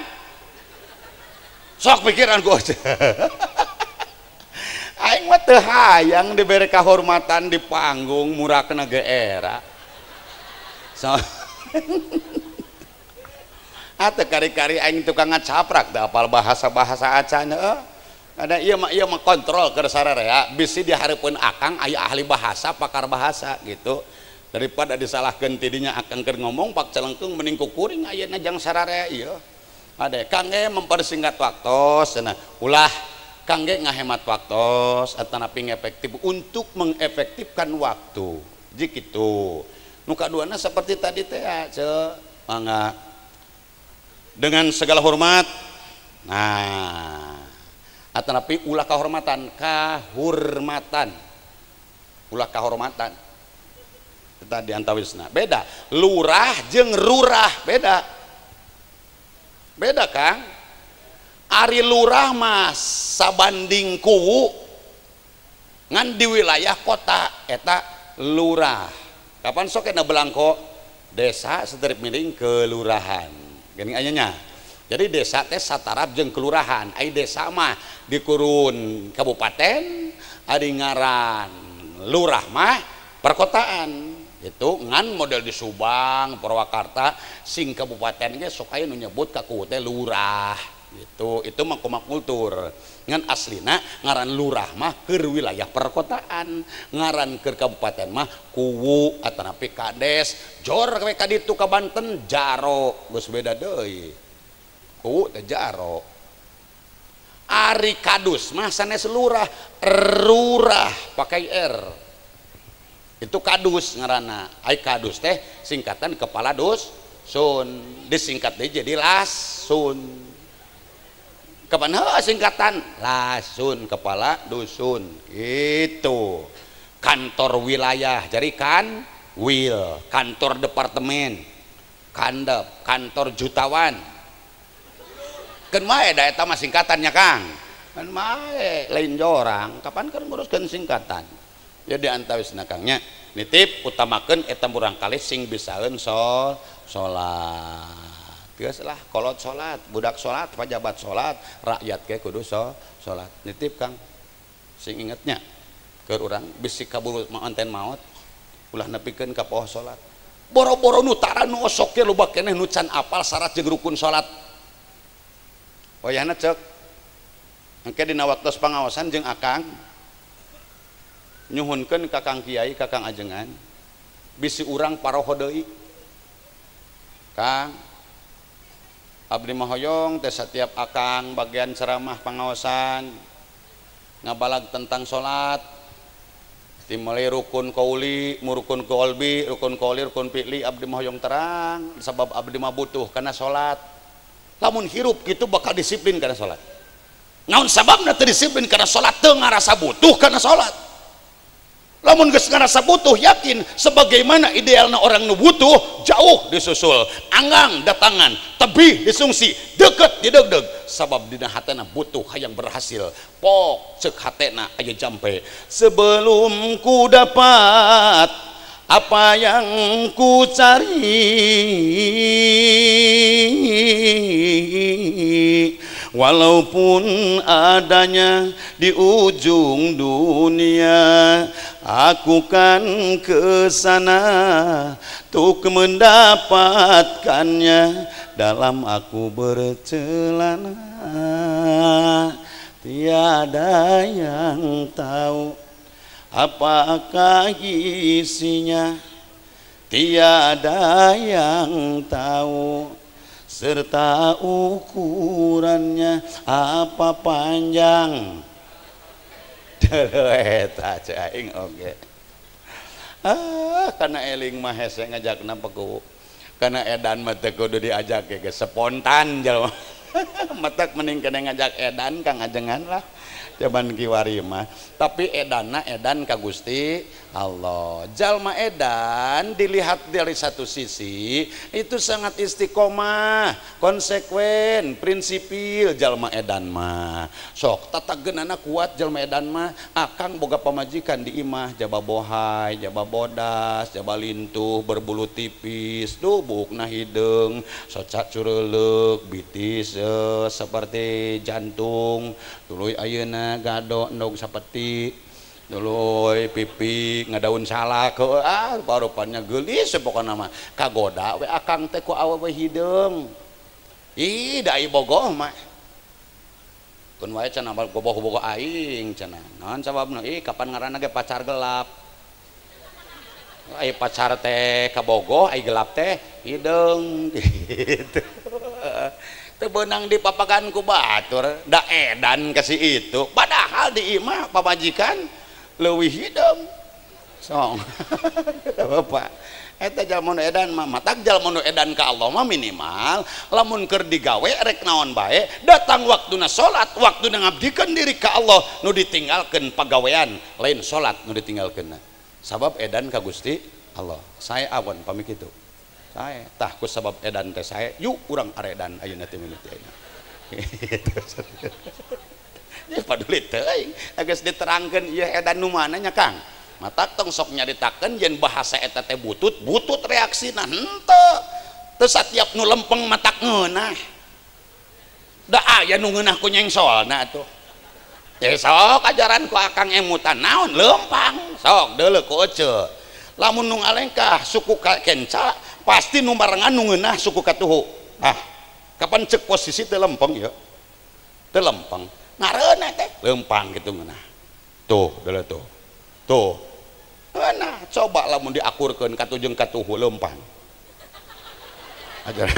sok pikiran gua aing mah teu hayang dibere kahormatan di panggung murakna ge era so atuh kari-kari aing tukang ngacaprak da apal bahasa-bahasa acana eh ada ieu mah ieu mah kontrol keur sararea bisi dihareupeun akang aya ahli bahasa pakar bahasa gitu daripada disalahkeun tidinya akang keur ngomong pak celengkeung mending kukuring ayeuna jang sararea ieu ada kangge mempersingkat waktu sana ulah kangge ngahemat waktu atanapi ngefektif untuk mengefektifkan waktu jikitu. Nu kaduana seperti tadi teh ce mangga dengan segala hormat. Nah, atanapi ulah kahormatan, kahormatan. Ulah kahormatan. Tadi antawisna. Beda. Lurah jeung rurah beda. Beda Kang. Ari lurah mah sabanding kuwu ngan di wilayah kota eta lurah. Kapan sok na belangko desa seterip miring kelurahan. Geuning anyanya. Jadi desa teh satarap jeung kelurahan. Ai desa mah di kurun kabupaten, ari ngaran lurah mah perkotaan. Itu ngan model di Subang, Purwakarta, sing kabupaten ge sok aya nu nyebut ka ku teh lurah. Gitu. Itu mah kumaha kultur. Ngan aslina ngaran lurah mah keur wilayah perkotaan, ngaran keur kabupaten mah kuwu atanapi kades, jor we ka ditu ka Banten jaro, geus beda deui. Kuwu teh jaro. Ari kadus mah sanes lurah, rurah pakai R. Itu kadus ngaranna. Ai kadus teh singkatan kepala dusun. Disingkat deui jadi lasun. Kapan heuh singkatan? Lasun, kepala dusun. Itu. Kantor wilayah, jadi kan wil, kantor departemen, kandep, kantor jutawan. Kan mae da eta mah singkatannya Kang. Kan mae lain jorang, kapan kan nguruskeun singkatan. Jadi antawisna Kangnya nitip utamakeun eta murangkali sing bisaeun sol salat. Geus lah kolot salat, budak salat, pejabat salat, rakyat ge kudu so salat. Nitip Kang. Sing ingetnya keur urang bisi kaburu manten maot ulah nepikeun ka poho salat. Boro-boro nu tara nu osok ge loba keneh nu can apal syarat jeung rukun salat. Wayahna ceuk. Engke dina waktos pangaosan jeung Akang nyuhunkeun ka Kang Kiai, ka Kang Ajengan bisi urang paroho deui. Kang abdi mah hoyong teh setiap Akang bagian ceramah pangaosan ngabalag tentang salat dimulai rukun qauli, murukun qalbi, rukun qauli, rukun fi'li abdi mah hoyong terang sabab abdi mah butuh kana salat. Lamun hirup gitu bakal disiplin karena salat. Naon sababna teu disiplin karena salat teu ngarasa butuh karena salat. Lamun geus ngarasa butuh yakin sebagaimana idealna orang nu butuh jauh disusul, anggang datangan, tebih disungsi, deket didegdeg sabab dina hatena butuh hayang berhasil. Pok ceuk hatena aya jampe sebelum ku dapat apa yang ku cari, walaupun adanya di ujung dunia, aku kan ke sana untuk mendapatkannya dalam aku bercelana. Tiada yang tahu apakah isinya, tiada yang tahu serta ukurannya apa panjang. Eta cing oge. Ah, kana eling mah hese ngajakna peku. Kana edan mah teu kudu diajak ge spontan jalma. Matak mending kena ngajak edan Kang Ajengan lah. Jaman kiwari mah. Tapi edanna edan ka Gusti Allah. Jalma edan dilihat dari satu sisi itu sangat istiqomah, konsekuen, prinsipil jalma edan mah. Sok tatageunana kuat jalma edan mah. Akang boga pamajikan di imah jaba bohay, jaba bodas, jaba lintuh, berbulu tipis, duh buukna hideung, soca cureuleuh, bitis eh, seperti jantung, tuluy ayeuna gado endog sapeti, duluy pipi ngadaun salak ah parupannya geulis pokona mah kagoda we akang teh ku awewe hideung. Ih da ai bogoh mah kun wae cenah bogoh-bogoh aing cenah naon sababna ih kapan ngaranna ge pacar gelap. Ai pacar teh kabogoh ai gelap teh hideung gitu. tebenang di papagan ku batur da edan kasih itu padahal di imah pamajikan leuwih hideum song bapak eta jalma nu edan mah matak jalma nu edan ka Allah mah minimal lamun keur digawe rek naon bae datang waktuna salat waktuna ngabdikeun diri ka Allah nu ditinggalkeun pagawean lain salat nu ditinggalkeunna sabab edan ka Gusti Allah saya awon pami kitu saya tah ku sabab edan teh saya yuk urang aredan ayeuna teh mimiti ayeuna ya paduli teuing geus diterangkeun ieu edan nu mana nya Kang matak tong sok nyaritakeun yen bahasa eta teh butut butut reaksina henteu teu satiap nu lempeng matak ngeunah da aya nu ngeunah ku nyengsolna atuh teh sok ajaran ku akang emutan naon lempang sok deuleu ku ece lamun nu ngalengkah suku kenca pasti nu barengan nu ngeunah suku katuhu ah kapan cek posisi teu lempeng ya teu lempeng ngareuna teh lempang kitu ngeunah tuh deuleu tuh tuh nah coba lamun diakurkeun katujeng katuhu lempang ajar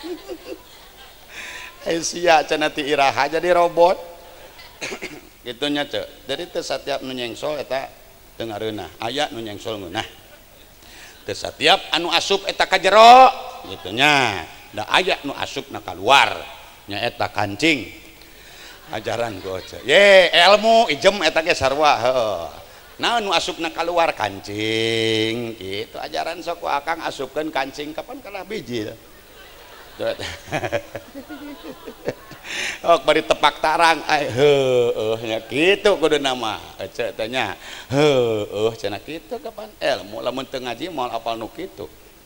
eh sia cenah ti iraha jadi robot gitunya cek jadi teu satiap nu nyengsol eta teu ngareunah aya nu nyengsol ngeunah teu satiap anu asup eta ka jero gitunya da aya nu asupna kaluar nya eta kancing ajaran ku cek ye ilmu ijem eta ge sarua heuh nah nu asupna keluar kancing gitu ajaran sok akang asupkeun kancing kapan kalah biji oh bari tepak tarang ai heueuh nya kitu kudu nama ece teh nya heueuh cenah kitu kapan ilmu lamun teu ngaji moal apal nu kitu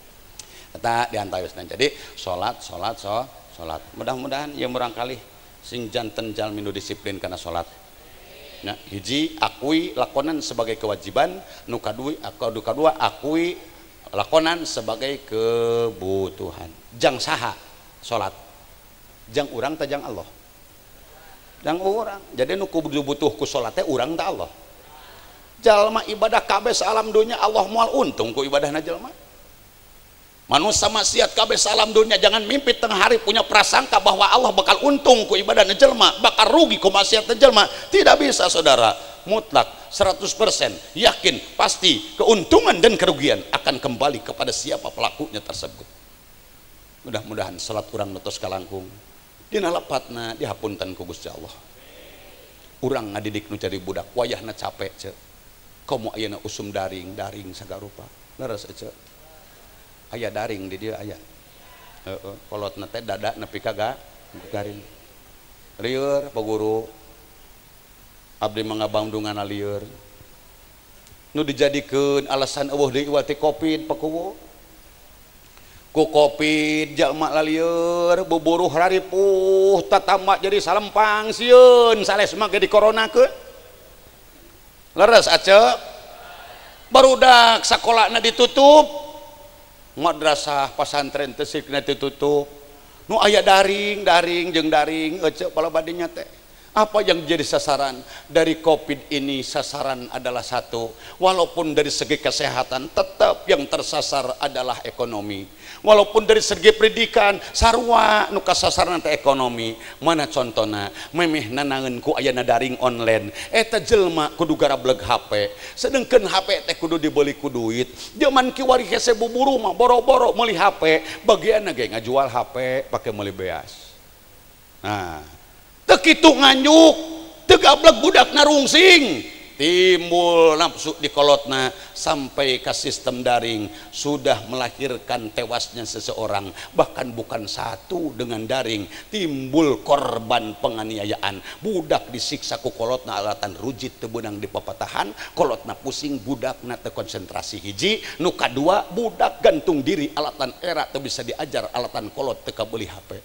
eta diantawisna jadi salat salat so salat mudah-mudahan ieu murang kalih sing janten jalmi nu disiplin kana salat nah, hiji akui lakonan sebagai kewajiban nu kadua nu kadua akui lakonan sebagai kebutuhan jang saha salat jang urang teh jang Allah jang urang jadi nu kudu butuh ku salat teh urang teh Allah jalma ibadah kabeh salam dunya Allah moal untung ku ibadahna jalma manusia maksiat kabeh salam dunia jangan mimpi tengah hari punya prasangka bahwa Allah bakal untung ku ibadah jelma bakal rugi ku maksiat jelma tidak bisa saudara mutlak seratus persen yakin pasti keuntungan dan kerugian akan kembali kepada siapa pelakunya tersebut mudah-mudahan salat urang netos kalangkung dina lepatna dihapunten ku Gusti Allah urang ngadidik nu jadi budak wayahna capek ceu komo ayeuna usum daring daring sagarupa leres ceu aya daring di dia aya heeh kolotna teh dada nepi ka garing lieur Pak Guru abdi mangabandungan lieur nu dijadikeun alasan eueuh deui wati Covid Pak Guru ku Covid jalma lieur buburuh raripuh tatamba jadi salempang sieun sales mah ge dikoronakeun leres aceu barudak sakolana ditutup madrasah pesantren teh sikna ditutup nu aya daring daring jeung daring ece pala badinya teh apa yang jadi sasaran dari Covid ini sasaran adalah satu walaupun dari segi kesehatan tetap yang tersasar adalah ekonomi walaupun dari segi pendidikan sarua nu kasasaran teh ekonomi mana contohna memeh nanangeun ku ayana daring online eta jelma kudu garableg H P sedengkeun H P teh kudu dibeli ku duit zaman kiwari hese buburu mah boro-boro meuli H P bagianna ge ngajual H P pake meuli beas nah teu kitu nganjuk teu gablek budak narungsing timbul nafsu di kolotna sampai ke sistem daring sudah melahirkan tewasnya seseorang bahkan bukan satu dengan daring timbul korban penganiayaan budak disiksa ku kolotna alatan rujit teu beunang di papatahan kolotna pusing budakna teu konsentrasi hiji nu kadua budak gantung diri alatan era teu bisa diajar alatan kolot teu kabeuli H P.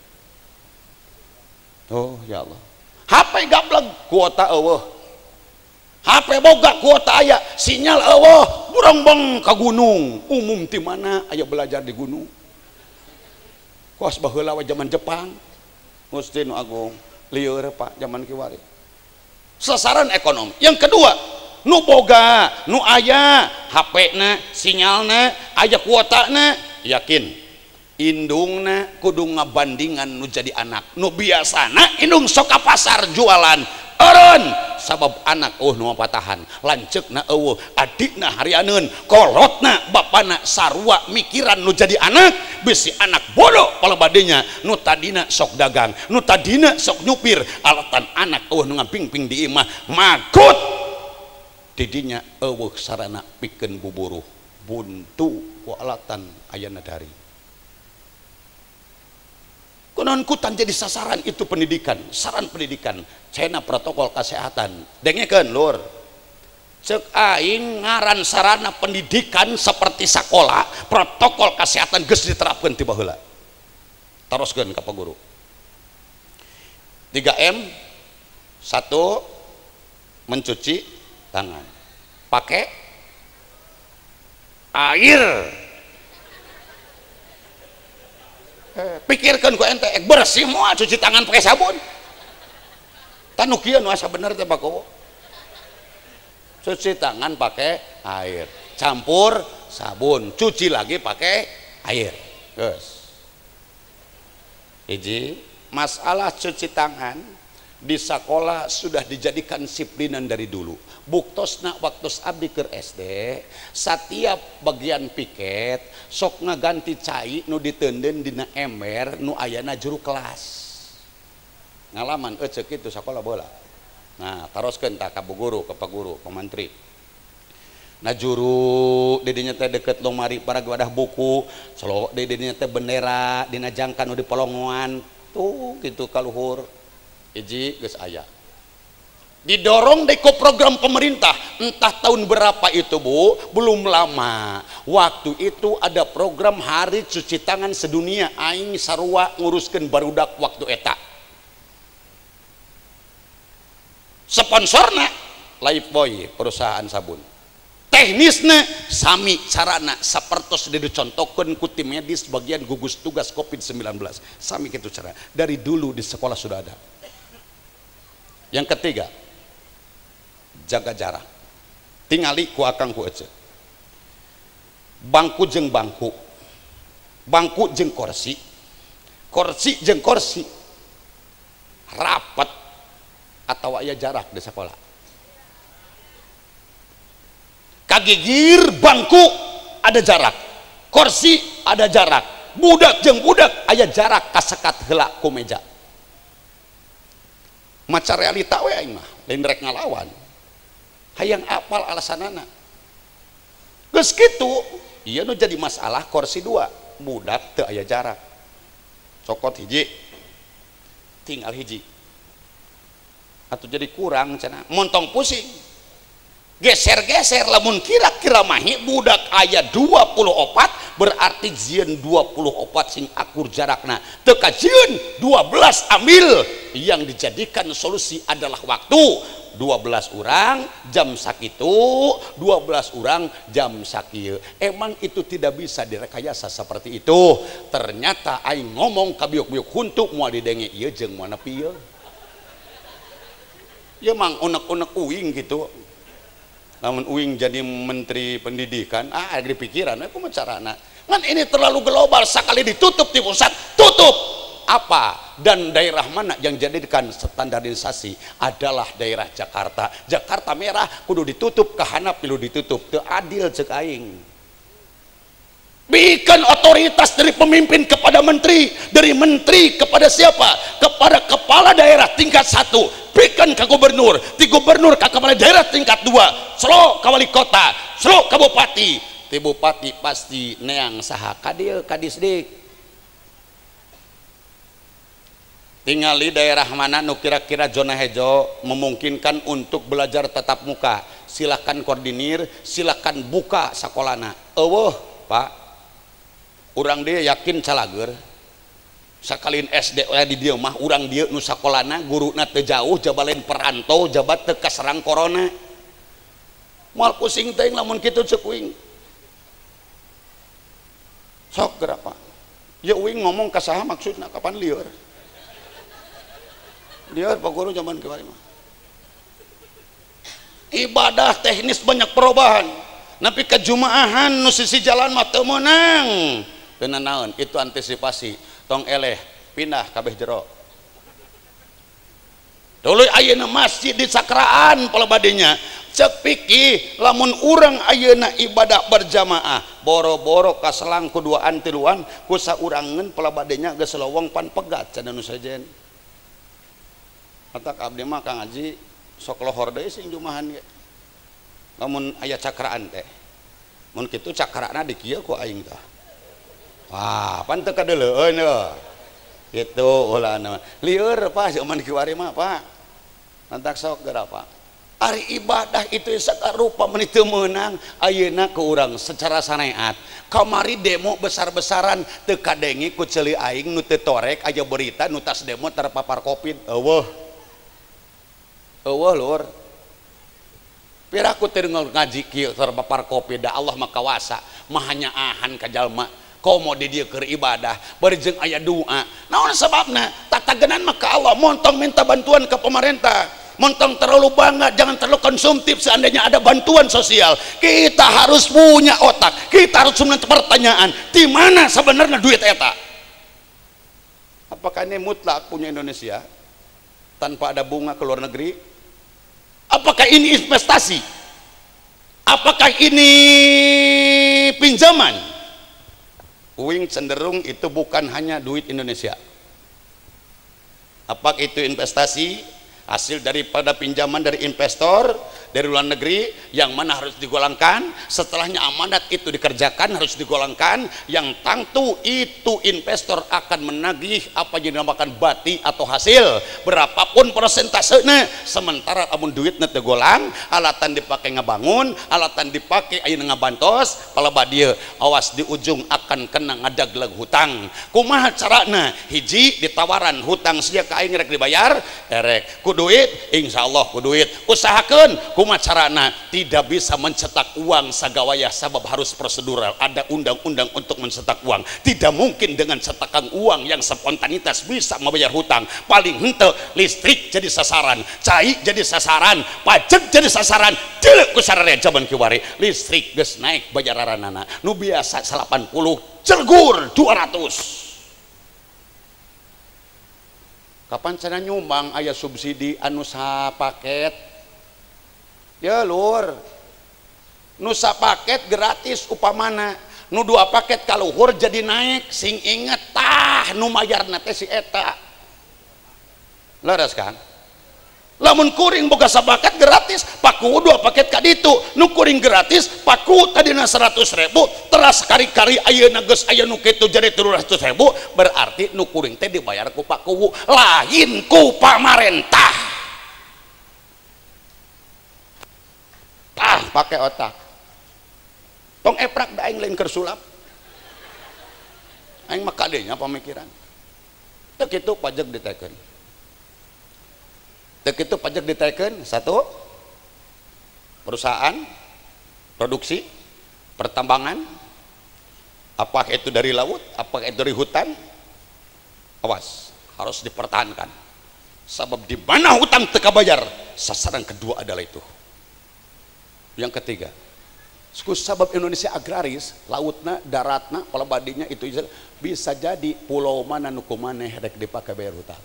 Oh ya Allah H P gablek kuota eueuh H P boga kuota aya sinyal eueuh burang bang ka gunung umum ti mana aya belajar di gunung kos baheula we zaman Jepang Gusti nu agung lieur Pak zaman kiwari sasaran ekonomi yang kedua nu boga nu aya H P na sinyalna aya kuotana yakin indungna kudu ngabandingan nu jadi anak nu biasana indung sok ka pasar jualan eureun sabab anak eueuh nu patahan lanceukna eueuh adikna harianeun kolotna bapana sarua mikiran nu jadi anak bisi anak bodoh palebadenya nu tadina sok dagang nu tadina sok nyupir alatan anak eueuh nu ngapingping di imah makut didinya eueuh sarana pikeun buburuh buntu ku alatan ayana dari konon kutan jadi sasaran itu pendidikan, saran pendidikan, cena protokol kesehatan. Dengekeun lur. Cek aing ngaran sarana pendidikan seperti sekolah, protokol kesehatan geus diterapkeun ti baheula. Teruskeun ka Pak Guru. tiga M satu mencuci tangan. Pakai air. Pikirkan ku ente bersih moal cuci tangan pakai sabun tanu kieu nu asa bener teh Pak Kowo cuci tangan pakai air campur sabun cuci lagi pakai air geus hiji masalah cuci tangan di sekolah sudah dijadikan disiplinan dari dulu buktosna waktu abdi keur S D setiap bagian piket sok ngaganti cai nu diteunden dina ember nu ayana juru kelas ngalaman eueuh ceuk kitu sakola bola nah taroskeun tah ka Bu Guru ka Pak Guru ka Mantri nah juru di dinya teh deket lomari para wadah buku solo di dinya teh bendera dina jangka nu dipolongoan tuh kitu kaluhur hiji geus aya didorong deko program pemerintah entah tahun berapa itu Bu belum lama waktu itu ada program hari cuci tangan sedunia aing sarua nguruskeun barudak waktu eta sponsorna Lifebuoy perusahaan sabun teknisnya sami carana sapertos dicontohkeun ku tim medis bagian gugus tugas covid sembilan belas sami kitu cara dari dulu di sekolah sudah ada. Yang ketiga jaga jarak tingali ku akang ku ece bangku jeung bangku bangku jeung kursi kursi jeung kursi rapat atau aya jarak di sekolah kagigir bangku ada jarak kursi ada jarak budak jeung budak aya jarak kasekat heula ku meja maca realita we aing mah lain rek ngalawan hayang apal alasanana geus kitu ieu nu jadi masalah kursi dua budak teu aya jarak cokot hiji tinggal hiji atuh jadi kurang cenah montong pusing geser-geser lamun kira-kira mahi budak aya dua puluh opat berarti zieun dua puluh opat sing akur jarakna teu kajieun dua belas ambil yang dijadikan solusi adalah waktu dua belas orang jam sakitu dua belas orang jam sakieu emang itu tidak bisa direkayasa seperti itu ternyata aing ngomong kabiuk-biuk huntu moal didenge ieu jeung moal nepi ieu ya mang unek-unek uing gitu namun uing jadi menteri pendidikan ah ada pikiran aku mah carana kan ini terlalu global sekali ditutup di pusat tutup apa dan daerah mana yang jadikan standarisasi adalah daerah Jakarta Jakarta merah kudu ditutup kehanap pilu ditutup teu adil ceuk aing bikin otoritas dari pemimpin kepada menteri dari menteri kepada siapa kepada kepala daerah tingkat satu bikin ke gubernur di gubernur ke kepala daerah tingkat dua selo ke wali kota selo ke bupati ti bupati pasti neang saha kadieu kadisdik tinggal di daerah mana nu kira-kira zona hijau memungkinkan untuk belajar tatap muka silakan koordinir silakan buka sakolana eueuh Pak urang dia yakin calager sakalin S D di dieu mah urang dieu nu sakolana guruna teu jauh jabalen perantau jabat teu kaserang corona moal pusing teuing lamun kitu ceuk uing sok gerapa ya uing ngomong ka saha maksudna kapan lieur lieur Pak Guru zaman kemari mah ibadah teknis banyak perubahan tapi kejumaahan nu sisi jalan mah teu meunang teu naon itu antisipasi tong eleh pindah kabeh jero dulu ayeuna masjid di sakraan palebadinya cek piki lamun urang ayeuna ibadah berjamaah boro-boro kaselang kuduaan tiluan ku saurangeun palebadinya geus lowong pan pegat cenah nu sajen atak abdi mah Kang Haji sok lohor deui sing jumahan ge lamun aya cakraan teh mun kitu cakrana di kieu ku aing tah wah pan teu kadeuleueun gitu ulah nama lieur pak zaman kiwari mah pak nantak sok geura pak ari ibadah itu sakarupa menit teu meunang ayeuna ku urang secara saneat kamari demo besar-besaran teu kadengi ku ceuli aing nu teu torek aya berita nu tas demo terpapar covid eueuh eueuh lur piraku teu ngaji kieu terpapar covid da Allah mah kawasa mahanya ahan ka jalma komo di dieu keur ibadah bari jeung aya doa naon sababna tatagenan mah ka Allah montong minta bantuan ke pemerintah montong terlalu bangga jangan terlalu konsumtif seandainya ada bantuan sosial kita harus punya otak kita harus punya pertanyaan di mana sebenarnya duit eta apakah ini mutlak punya Indonesia tanpa ada bunga ke luar negeri apakah ini investasi apakah ini pinjaman uing cenderung itu bukan hanya duit Indonesia apakah itu investasi hasil daripada pinjaman dari investor dari luar negeri yang mana harus digolongkan setelahnya amanat itu dikerjakan harus digolongkan yang tentu itu investor akan menagih apa yang dinamakan bati atau hasil berapapun persentasenya sementara amun duitnya tergolang alatan dipakai ngebangun alatan dipakai ayeuna ngabantos palabat dieu awas di ujung akan kena ngadagleg hutang kumaha carana hiji ditawaran hutang sia ka aing rek dibayar erek ku duit insyaallah ku duit usahakeun kumaha carana tidak bisa mencetak uang sagawaya sabab harus prosedural ada undang-undang untuk mencetak uang tidak mungkin dengan cetakan uang yang spontanitas bisa membayar hutang paling henteu listrik jadi sasaran cai jadi sasaran pajak jadi sasaran deuleu ku sararea zaman kiwari listrik geus naik bayaranana nu biasa delapan puluh cergur dua ratus kapan cenah nyumbang aya subsidi anu sapaket ya lur nu sapaket gratis upamana nu dua paket kaluhur jadi naik sing inget tah nu mayarna teh si eta leres kan lamun kuring boga sapaket gratis paku dua paket ka ditu nu kuring gratis paku tadina seratus ribu teras kari-kari ayeuna geus aya nu kitu jadi tiga ratus ribu berarti nu kuring teh dibayar ku paku lain ku pamarentah ah pakai otak tong eprak da aing lain keur sulap aing mah kadenya pamikiran teu kitu pajak ditekeun teu kitu pajak ditekeun satu perusahaan produksi pertambangan apakah itu dari laut apakah itu dari hutan awas harus dipertahankan sebab di mana hutang teu kabayar sasaran kedua adalah itu yang ketiga sabab Indonesia agraris lautna daratna palebadinya itu bisa jadi pulau mana nu kumaneh rek dipake bayar hutang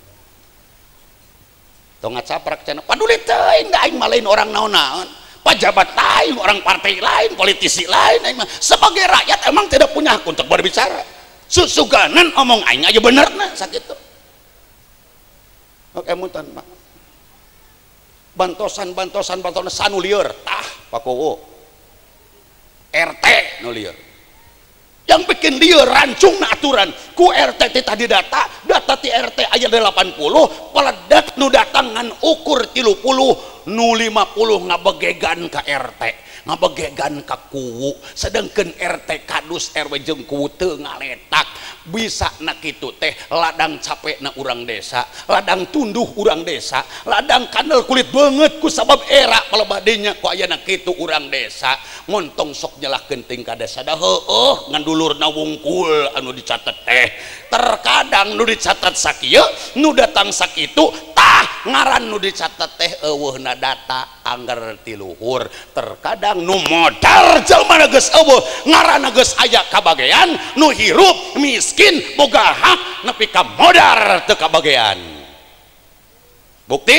tong ngacaprak cenah paduli teuing da aing mah lain orang naon-naon pejabat lain orang partai lain politisi lain aing mah sebagai rakyat emang tidak punya hak untuk berbicara susuganan omong aing aja benerna sakitu oke mutan Pak bantosan bantosan bantosan sanu lieur tah pakowo R T nu lieur yang bikin lieur rancungna aturan ku R T ti tadi data data ti R T aya delapan puluh peledak nu datangan ukur tilu puluh nu lima puluh ngabegegan ka R T ngabegegan ka kuwu sedangkeun R T kadus R W jeung kuwu teu ngaletak bisa na kitu teh ladang capek na urang desa ladang tunduh urang desa ladang kandel kulit banget ku sabab era palebadinya ku aya na kitu urang desa montong sok nyalahkeun tingkah desa da heueuh ngan dulurna wungkul anu dicatet teh terkadang nu dicatat sakieu nu datang sakitu tah ngaran nu dicatat teh eueuhna data anggar ti luhur. Terkadang nu modal jalma geus eueuh ngaranna geus aya kabagean, nu hirup miskin boga hak nepi ka modal teu kabagean. Bukti?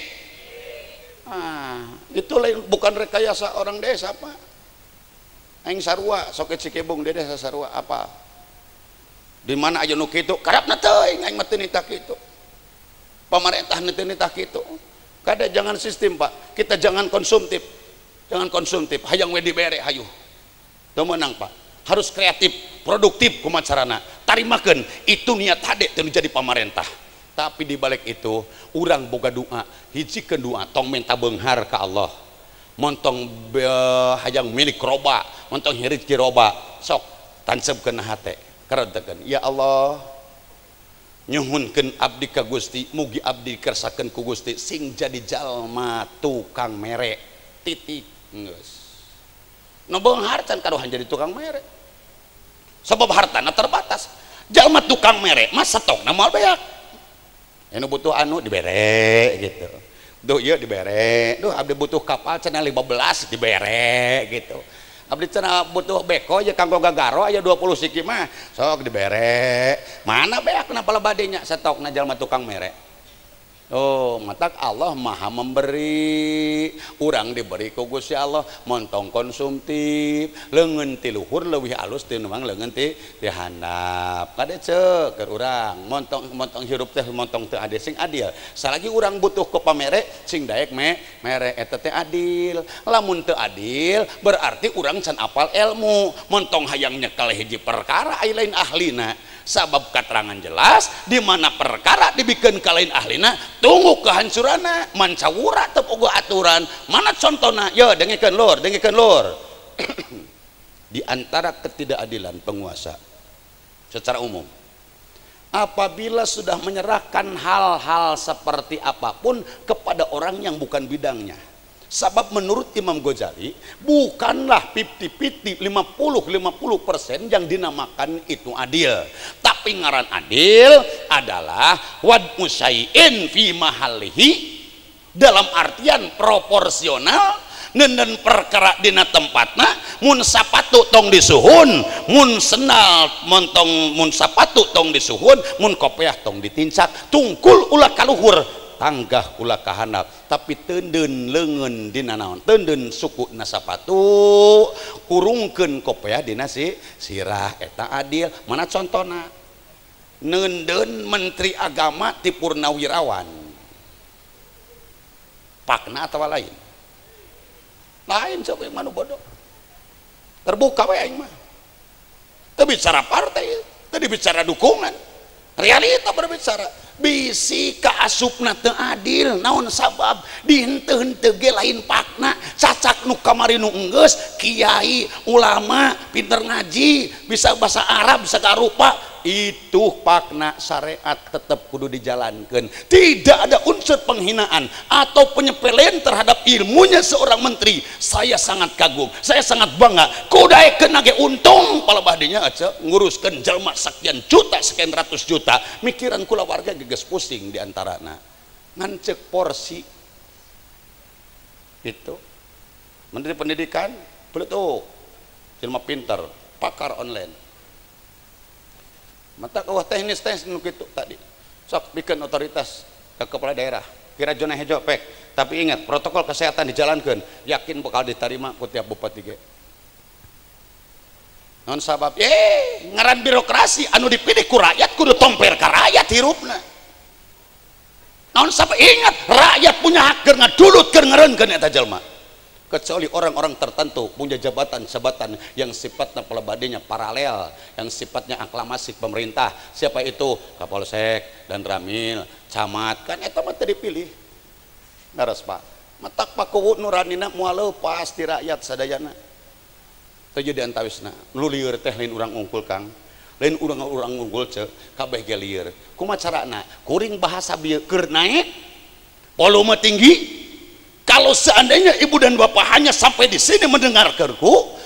Ah, itu lain bukan rekayasa orang desa, Pak. Aing sarua sok Cikebung di desa sarua apa? Di mana aja nu kitu karapna teuing aing mah teu nita kitu. Pemerintah nitah gitu, kada jangan sistem Pak, kita jangan konsumtif, jangan konsumtif, hayang we dibere hayu, teu meunang Pak, harus kreatif, produktif kumacarana, tarimakeun itu niat hade teu jadi pemerintah, tapi dibalik itu, urang boga doa, hijikeun doa, tong minta beunghar ka Allah, montong hayang milik roba, montong hirit roba, sok tansebkeun hate, karentekeun, ya Allah. Nyuhunkeun abdi ka Gusti, mugi abdi kersakeun ku Gusti sing jadi jalma tukang mere titik geus. Nu beunghar can karuhan jadi tukang mere. Sebab hartana terbatas. Jalma tukang mere mah stokna moal beak. Anu butuh anu dibere gitu. Duh ieu dibere, duh abdi butuh kapal cenah lima belas dibere gitu. Abdi cenah butuh beko aja kanggo gagaro aya dua puluh siki mah sok dibere. Mana beak kenapa lebadinya setokna jalma tukang mere. Oh, matak Allah Maha memberi, urang diberi ku Gusti Allah montong konsumtif, leungeun ti luhur leuwih alus tinimbang leungeun ti ti handap. Kade ceuk keur urang, montong montong hirup teh montong teu adil sing adil. Salagi urang butuh ku pamere sing daek me mere eta teh adil. Lamun teu adil berarti urang can apal ilmu, montong hayang nyekel hiji perkara aya lain ahlina. Sabab keterangan jelas di mana perkara dibikin ka lain ahlina tunggu kehancuranna mancawura teu boga aturan. Mana contohna? Ya dengikeun lur, dengikeun lur. Di antara ketidakadilan penguasa secara umum, apabila sudah menyerahkan hal-hal seperti apapun kepada orang yang bukan bidangnya. Sebab menurut Imam Ghazali bukanlah fifty fifty lima puluh lima puluh persen yang dinamakan itu adil, tapi ngaran adil adalah wad musyai'in fi mahallihi, dalam artian proporsional nenden perkara dina tempatna. Mun sapatu tong disuhun, mun senal montong mun sapatu tong disuhun, mun kopiah tong ditincak, tungkul ulah kaluhur tanggah ulah kahandap, tapi teudeun leungeun dina naon, teudeun suku na sapatu, kurungkeun kopiah dina si sirah, eta adil. Mana contona? Neundeun menteri agama ti purnawirawan, pakna atau lain lain coba yang mana bodoh terbuka we aing mah teu bicara partai, teu bicara dukungan, realita berbicara. Bisi kaasupna teu adil, naon sabab di henteu-henteu ge lain pakna, cacak nu kamari nu enggeus kiai ulama pinter ngaji bisa bahasa Arab bisa karupa, itu pakna syariat tetap kudu dijalankan. Tidak ada unsur penghinaan atau penyepelean terhadap ilmunya seorang menteri. Saya sangat kagum, saya sangat bangga. Kudaekeun ge untung palebadinya aja nguruskeun jalma sekian juta sekian ratus juta, mikiran kula warga geus pusing diantarana ngancek porsi itu. Menteri Pendidikan beletuk jelma pinter, pakar online, mata kawah teknis teknis nu kitu tadi sok bikin otoritas ke kepala daerah kira zona hijau pek, tapi ingat protokol kesehatan dijalankan, yakin bakal diterima ku tiap bupati ge. Non sabab eh ngaran birokrasi anu dipilih ku rakyat kudu tomper ka rakyat hirupna. Non sabab ingat rakyat punya hak keur ngadulut keur ngareunkeun eta jalma, kecuali orang-orang tertentu punya jabatan-jabatan yang sifatnya pelebadinya paralel, yang sifatnya aklamasi pemerintah. Siapa itu? Kapolsek dan Ramil, camat, kan eta mah teu dipilih. Ngaras Pak, matak pakuwu nuranina moal lepas ti rakyat sadayana. Teu jadi antawisna, nu lieur teh lain urang ungkul Kang, lain urang-urang unggul ceuk, kabeh ge lieur. Kumaha carana? Kuring bahasa bieu keur naik, volume tinggi. Kalau seandainya ibu dan bapak hanya sampai di sini mendengar kerku,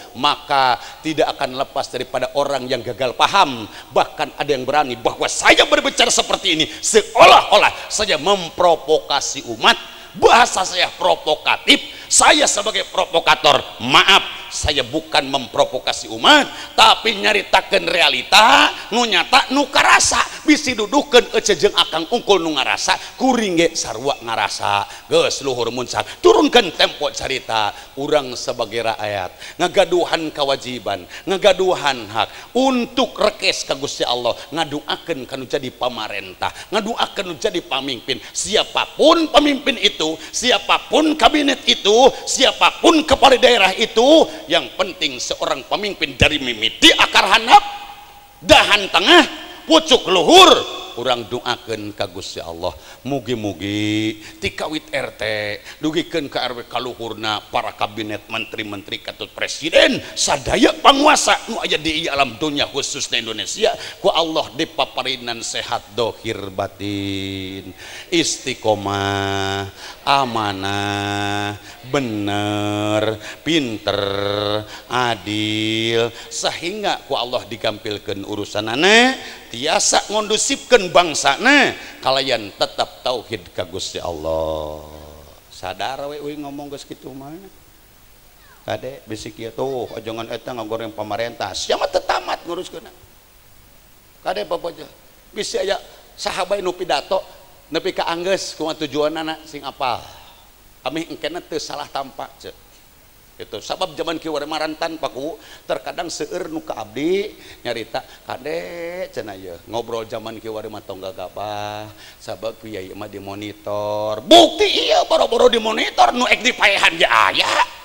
maka tidak akan lepas daripada orang yang gagal paham. Bahkan ada yang berani bahwa saya berbicara seperti ini seolah-olah saya memprovokasi umat, bahasa saya provokatif, saya sebagai provokator. Maaf, saya bukan memprovokasi umat, tapi nyaritakeun realita nu nyata nu karasa, bisi dudukeun ece jeung akang ungkul nu ngarasa, kuring ge sarua ngarasa. Geus luhur muncak turunkeun tempo carita. Urang sebagai rakyat ngagaduhan kewajiban, ngagaduhan hak untuk rekes ka Gusti Allah, ngaduakeun kanu jadi pamarentah, ngaduakeun nu jadi pamimpin. Siapapun pemimpin itu, siapapun kabinet itu, siapapun kepala daerah itu, yang penting seorang pemimpin dari mimiti akar handap, dahan tengah, pucuk luhur. Urang doakeun ka Gusti Allah, mugi-mugi ti kawit R T dugikeun ka R W kaluhurna, para kabinet menteri-menteri katut presiden sadaya panguasa nu aya di alam dunia khususna Indonesia, ku Allah dipaparinan sehat dohir batin, istiqomah, amanah, bener, pinter, adil, sehingga ku Allah digampilkeun urusanana tiasa ngondusipkeun bangsana kalayan tetap tauhid ka Gusti Allah. Sadar we we ngomong geus kitu mah. Kade bisi kieu tuh ajongan eta ngagoreng pamarentah, sia mah teu tamat nguruskeun. Kade baboja bisi aya sahabat nu pidato nepi ka anggeus kumaha tujuanna sing apal. Amih engkena teu salah tampak ceuk. Itu sabab zaman kieu marantan paku terkadang seueur nu ka abdi nyarita kade cenah ieu ngobrol zaman kieu mah tong gagabah sabab kieu mah dimonitor. Bukti ieu boro-boro dimonitor nu ek dipaehan ge aya.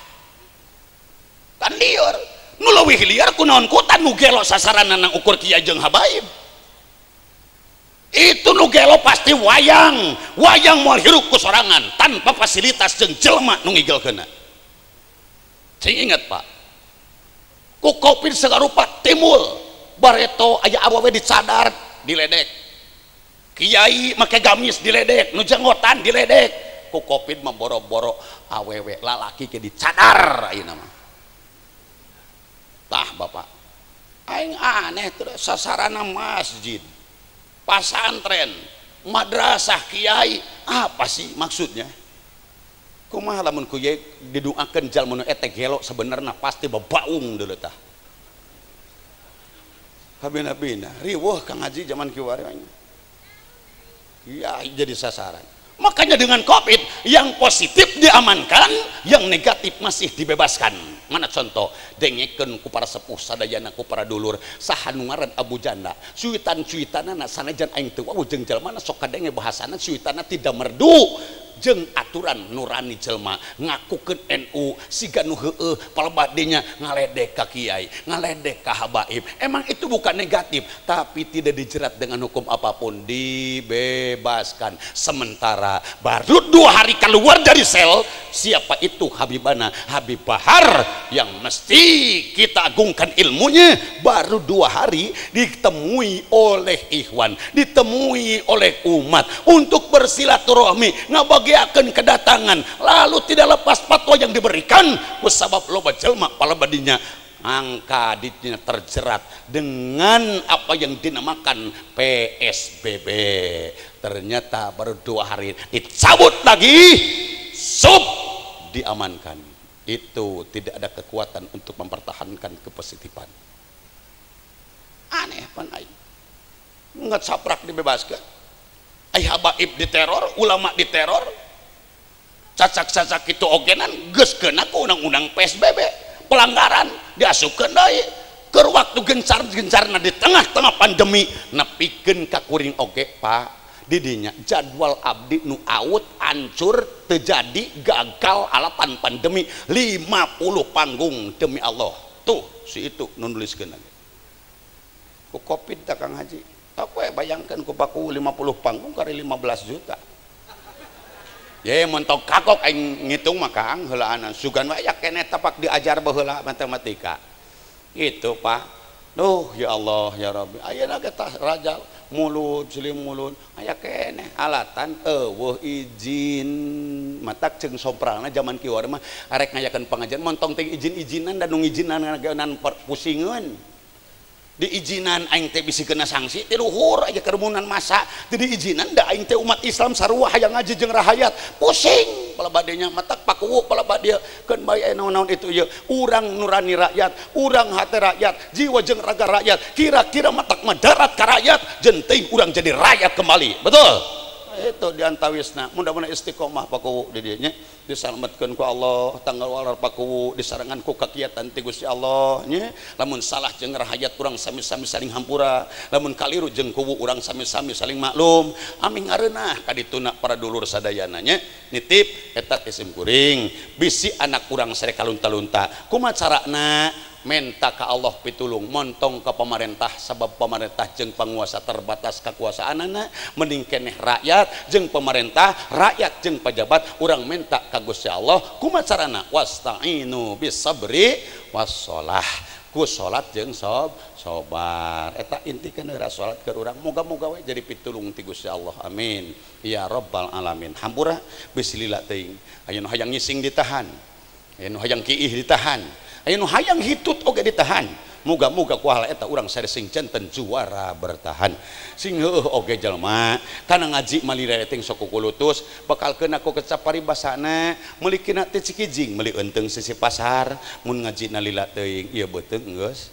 Kan lieur. Nu leuwih lieur kunaon kutan nu gelo sasaranna nang ukur kieu jeung habaib. Itu nu gelo pasti wayang. Wayang moal hirup ku sorangan tanpa fasilitas jeung jelema nu ngigelkeunna. Sing ingat Pak, ku Covid segarupa timbul bareto aya awewe dicadar diledek, kiai make gamis diledek, nu jenggotan diledek. Ku Covid mah boro-boro awewe lalaki ke dicadar ayeuna mah. Tah Bapak, aing aneh terus sasarana masjid, pasantren, madrasah, kiai, apa sih maksudnya? Kumaha lamun ku ye didoakeun jalma nu eta gelo sebenarnya pasti bebaung deuleu tah. Habina-bina riweuh Kang Haji zaman kieu ya jadi sasaran. Makanya dengan Covid yang positif diamankan, yang negatif masih dibebaskan. Mana contoh dengekeun ku para sepuh sadayana, ku para dulur saha nu ngaran Abu Janda, cuitan-cuitanana sanajan aing teu wau jeung jalmana sok kadenge bahasana cuitanna tidak merdu jeung aturan nurani jelma ngakukeun N U siga nu heueuh palebadinya ngaledek ka kiai, ngaledek ka habaib. Emang itu bukan negatif, tapi tidak dijerat dengan hukum apapun, dibebaskan. Sementara baru dua hari keluar dari sel, siapa itu Habibana? Habib Bahar yang mesti kita agungkan ilmunya, baru dua hari ditemui oleh ikhwan, ditemui oleh umat untuk bersilaturahmi, ngabagiakeun kedatangan, lalu tidak lepas fatwa yang diberikan kusabab loba jelma palebadinya angka dinya terjerat dengan apa yang dinamakan P S B B. Ternyata baru dua hari dicabut lagi, sub diamankan. Itu tidak ada kekuatan untuk mempertahankan kepositifan. Aneh pan aing. Nggak saprak dibebaskan. Ai habaib diteror, ulama diteror. Cacak-cacak itu ogenan geus keuna ku undang-undang P S B B. Pelanggaran diasupkeun deui. Keur waktu gencar-gencarna di tengah-tengah pandemi nepikeun ka kuring oge Pak. Didinya jadwal abdi nu out hancur terjadi gagal alapan pandemi lima puluh panggung demi Allah tuh si itu nuliskeun lagi ku Covid tak Kang Haji tak we bayangkan ku paku lima puluh panggung kari lima belas juta ye mentok kakok aing ngitung mah Kang heulaanan sugan we aya keneh tapak diajar baheula matematika itu Pak. Duh ya Allah ya Rabbi ayeuna ge tah raja mulut silim mulut aya keneh alatan eueuh izin matak jeung sopralna zaman kieu mah arek ngayakeun pangajian montong teh izin-izinan dan nu ngijinan ngageunaan pusingeun diizinan aing teh bisi kena sanksi ti luhur aja kerumunan masa teu diizinan da aing teh umat Islam sarua hayang ngaji jeung rahayat pusing pala badenya matak pakuwu pala badia keun bae naon-naon itu ye urang nurani rakyat urang hate rakyat jiwa jeung raga rakyat kira-kira matak madarat ka rakyat jenting urang jadi rakyat kembali betul itu diantawisna mudah-mudahan istiqomah pakuwu di dieu nya disalametkeun ku Allah tanggal walar pakuwu disarangan ku kakiatan ti Gusti Allah nya lamun salah jeung rahayat urang sami-sami saling hampura lamun kaliru jeung kuwu urang sami-sami saling maklum aming ngareunah ka dituna para dulur sadayana nya nitip eta isim kuring bisi anak urang sare kalunta-lunta kumaha carana menta ka Allah pitulung montong ke pemerintah sabab pemerintah jeung penguasa terbatas kekuasaanana mending keneh rakyat jeung pemerintah rakyat jeung pejabat urang menta ka Gusti Allah kumaha carana wasta'inu bis sabri wassalah ku salat jeung sob sobar eta intikeun heura salat keur urang moga-moga we jadi pitulung ti Gusti Allah amin ya rabbal alamin hampura bislillah teuing aya nu hayang ngising ditahan aya nu hayang kiih ditahan aya nu hayang hitut oge ditahan muga-muga kuahala eta urang sare sing janten juara bertahan sing heueuh oge jalma kana ngaji malire teh sok kulutus bakalkeun aku kecap paribasana meuli kina teh cikijing meuli eunteng sisi pasar mun ngajina lila teuing ieu beuteung geus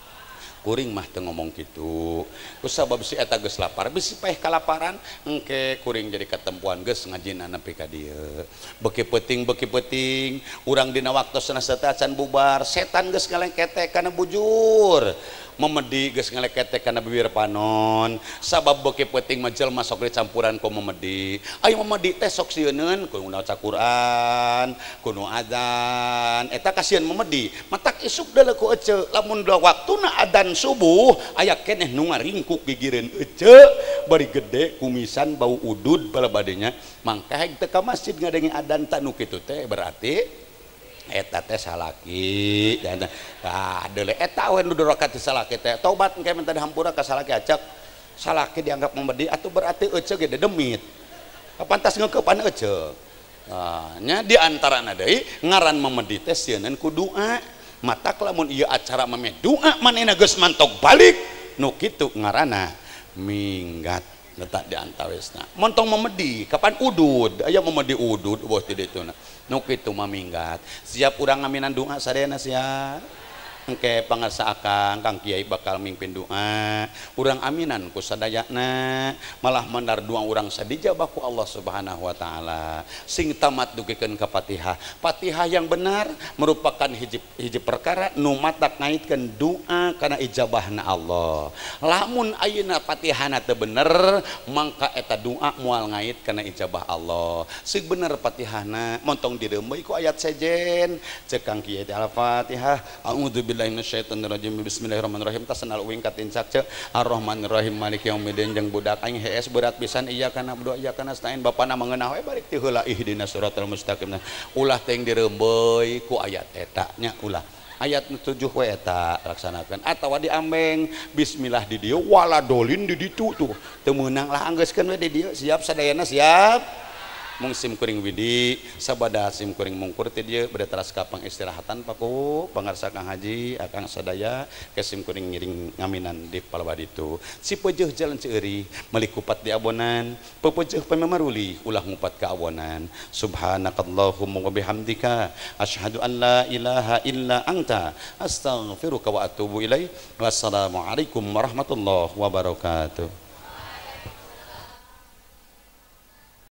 kuring mah teu ngomong kitu kusabab si eta geus lapar bisi paeh kalaparan engke kuring jadi katempuan geus ngajina nepi ka dieu beuki peuting beuki peuting urang dina waktosna teh acan bubar setan geus ngalengketek kana bujur memedi geus ngalengketek kana bibir panon sabab beuki peuting mah jelema sok dicampuran ku memedi aya memedi teh sok sieuneun kudu maca Quran kudu adzan eta kasieun memedi matak isuk deuleu ku ece lamun waktuna adzan subuh aya keneh nu ngaringkuk gigireun ece bari gede kumisan bau udud bala badenya mangka teu ka masjid ngadengi adzan tanu kitu teh berarti eta teh salaki dan tah deuleu eta we nu dorokat salaki teh tobat engke minta dihampura ka salaki acak salaki dianggap memedi atuh berarti ece ge demit kapantas ngeukepan ece nah nya di antarana deui ngaran memedi teh sieun ku doa matak lamun ieu acara mame doa manehna geus mantok balik nu kitu ngaranna minggat letak di antawisna montong memedi kapan udud aya memedi udud bos di dituna nu kitu mah minggat siap urang ngaminan doa sadayana siap engke pangarsa akang Kang Kiai bakal mimpin doa urang aminan ku sadayana malah mandar doa urang sadijabah ku Allah Subhanahu wa taala sing tamat dugikeun ka Fatihah Fatihah yang benar merupakan hiji hiji perkara nu matak ngaitkeun doa kana ijabahna Allah lamun ayeuna Fatihahna teu bener mangka eta doa moal ngait kana ijabah Allah sing bener Fatihahna montong direumeui ku ayat sejen ceuk Kang Kiai Al-Fatihah a'udzu Minasyaitonirrajim bismillahirrahmanirrahim tasanal uing katincak ce arrahmanirrahim maliki yaumiddin jeung budak aing hees berat pisan iya kana berdoa iya kana stain bapana mangeunah we balik ti heula ihdinas siratal mustaqim ulah teh direumbeuy ku ayat eta nya ulah ayat tujuh we eta laksanakeun atawa diambeng bismillah di dieu waladolin di ditu tuh teu meunang lah anggeuskeun we di dieu siap sadayana siap mung sim kuring widi sabada sim kuring mungkur ti dieu bade teras ka pangistirahatan paku pangarsa Kang Haji akang sadaya ke sim kuring ngiring ngaminan di palebad itu si peujeuh jalan Ceueuri meuli kupat di abonan pepeujeuh pamemaruli ulah ngupat ka abonan subhanakallahumma wa bihamdika asyhadu an la ilaha illa anta astaghfiruka wa atubu ilaik wassalamu alaikum warahmatullahi wabarakatuh.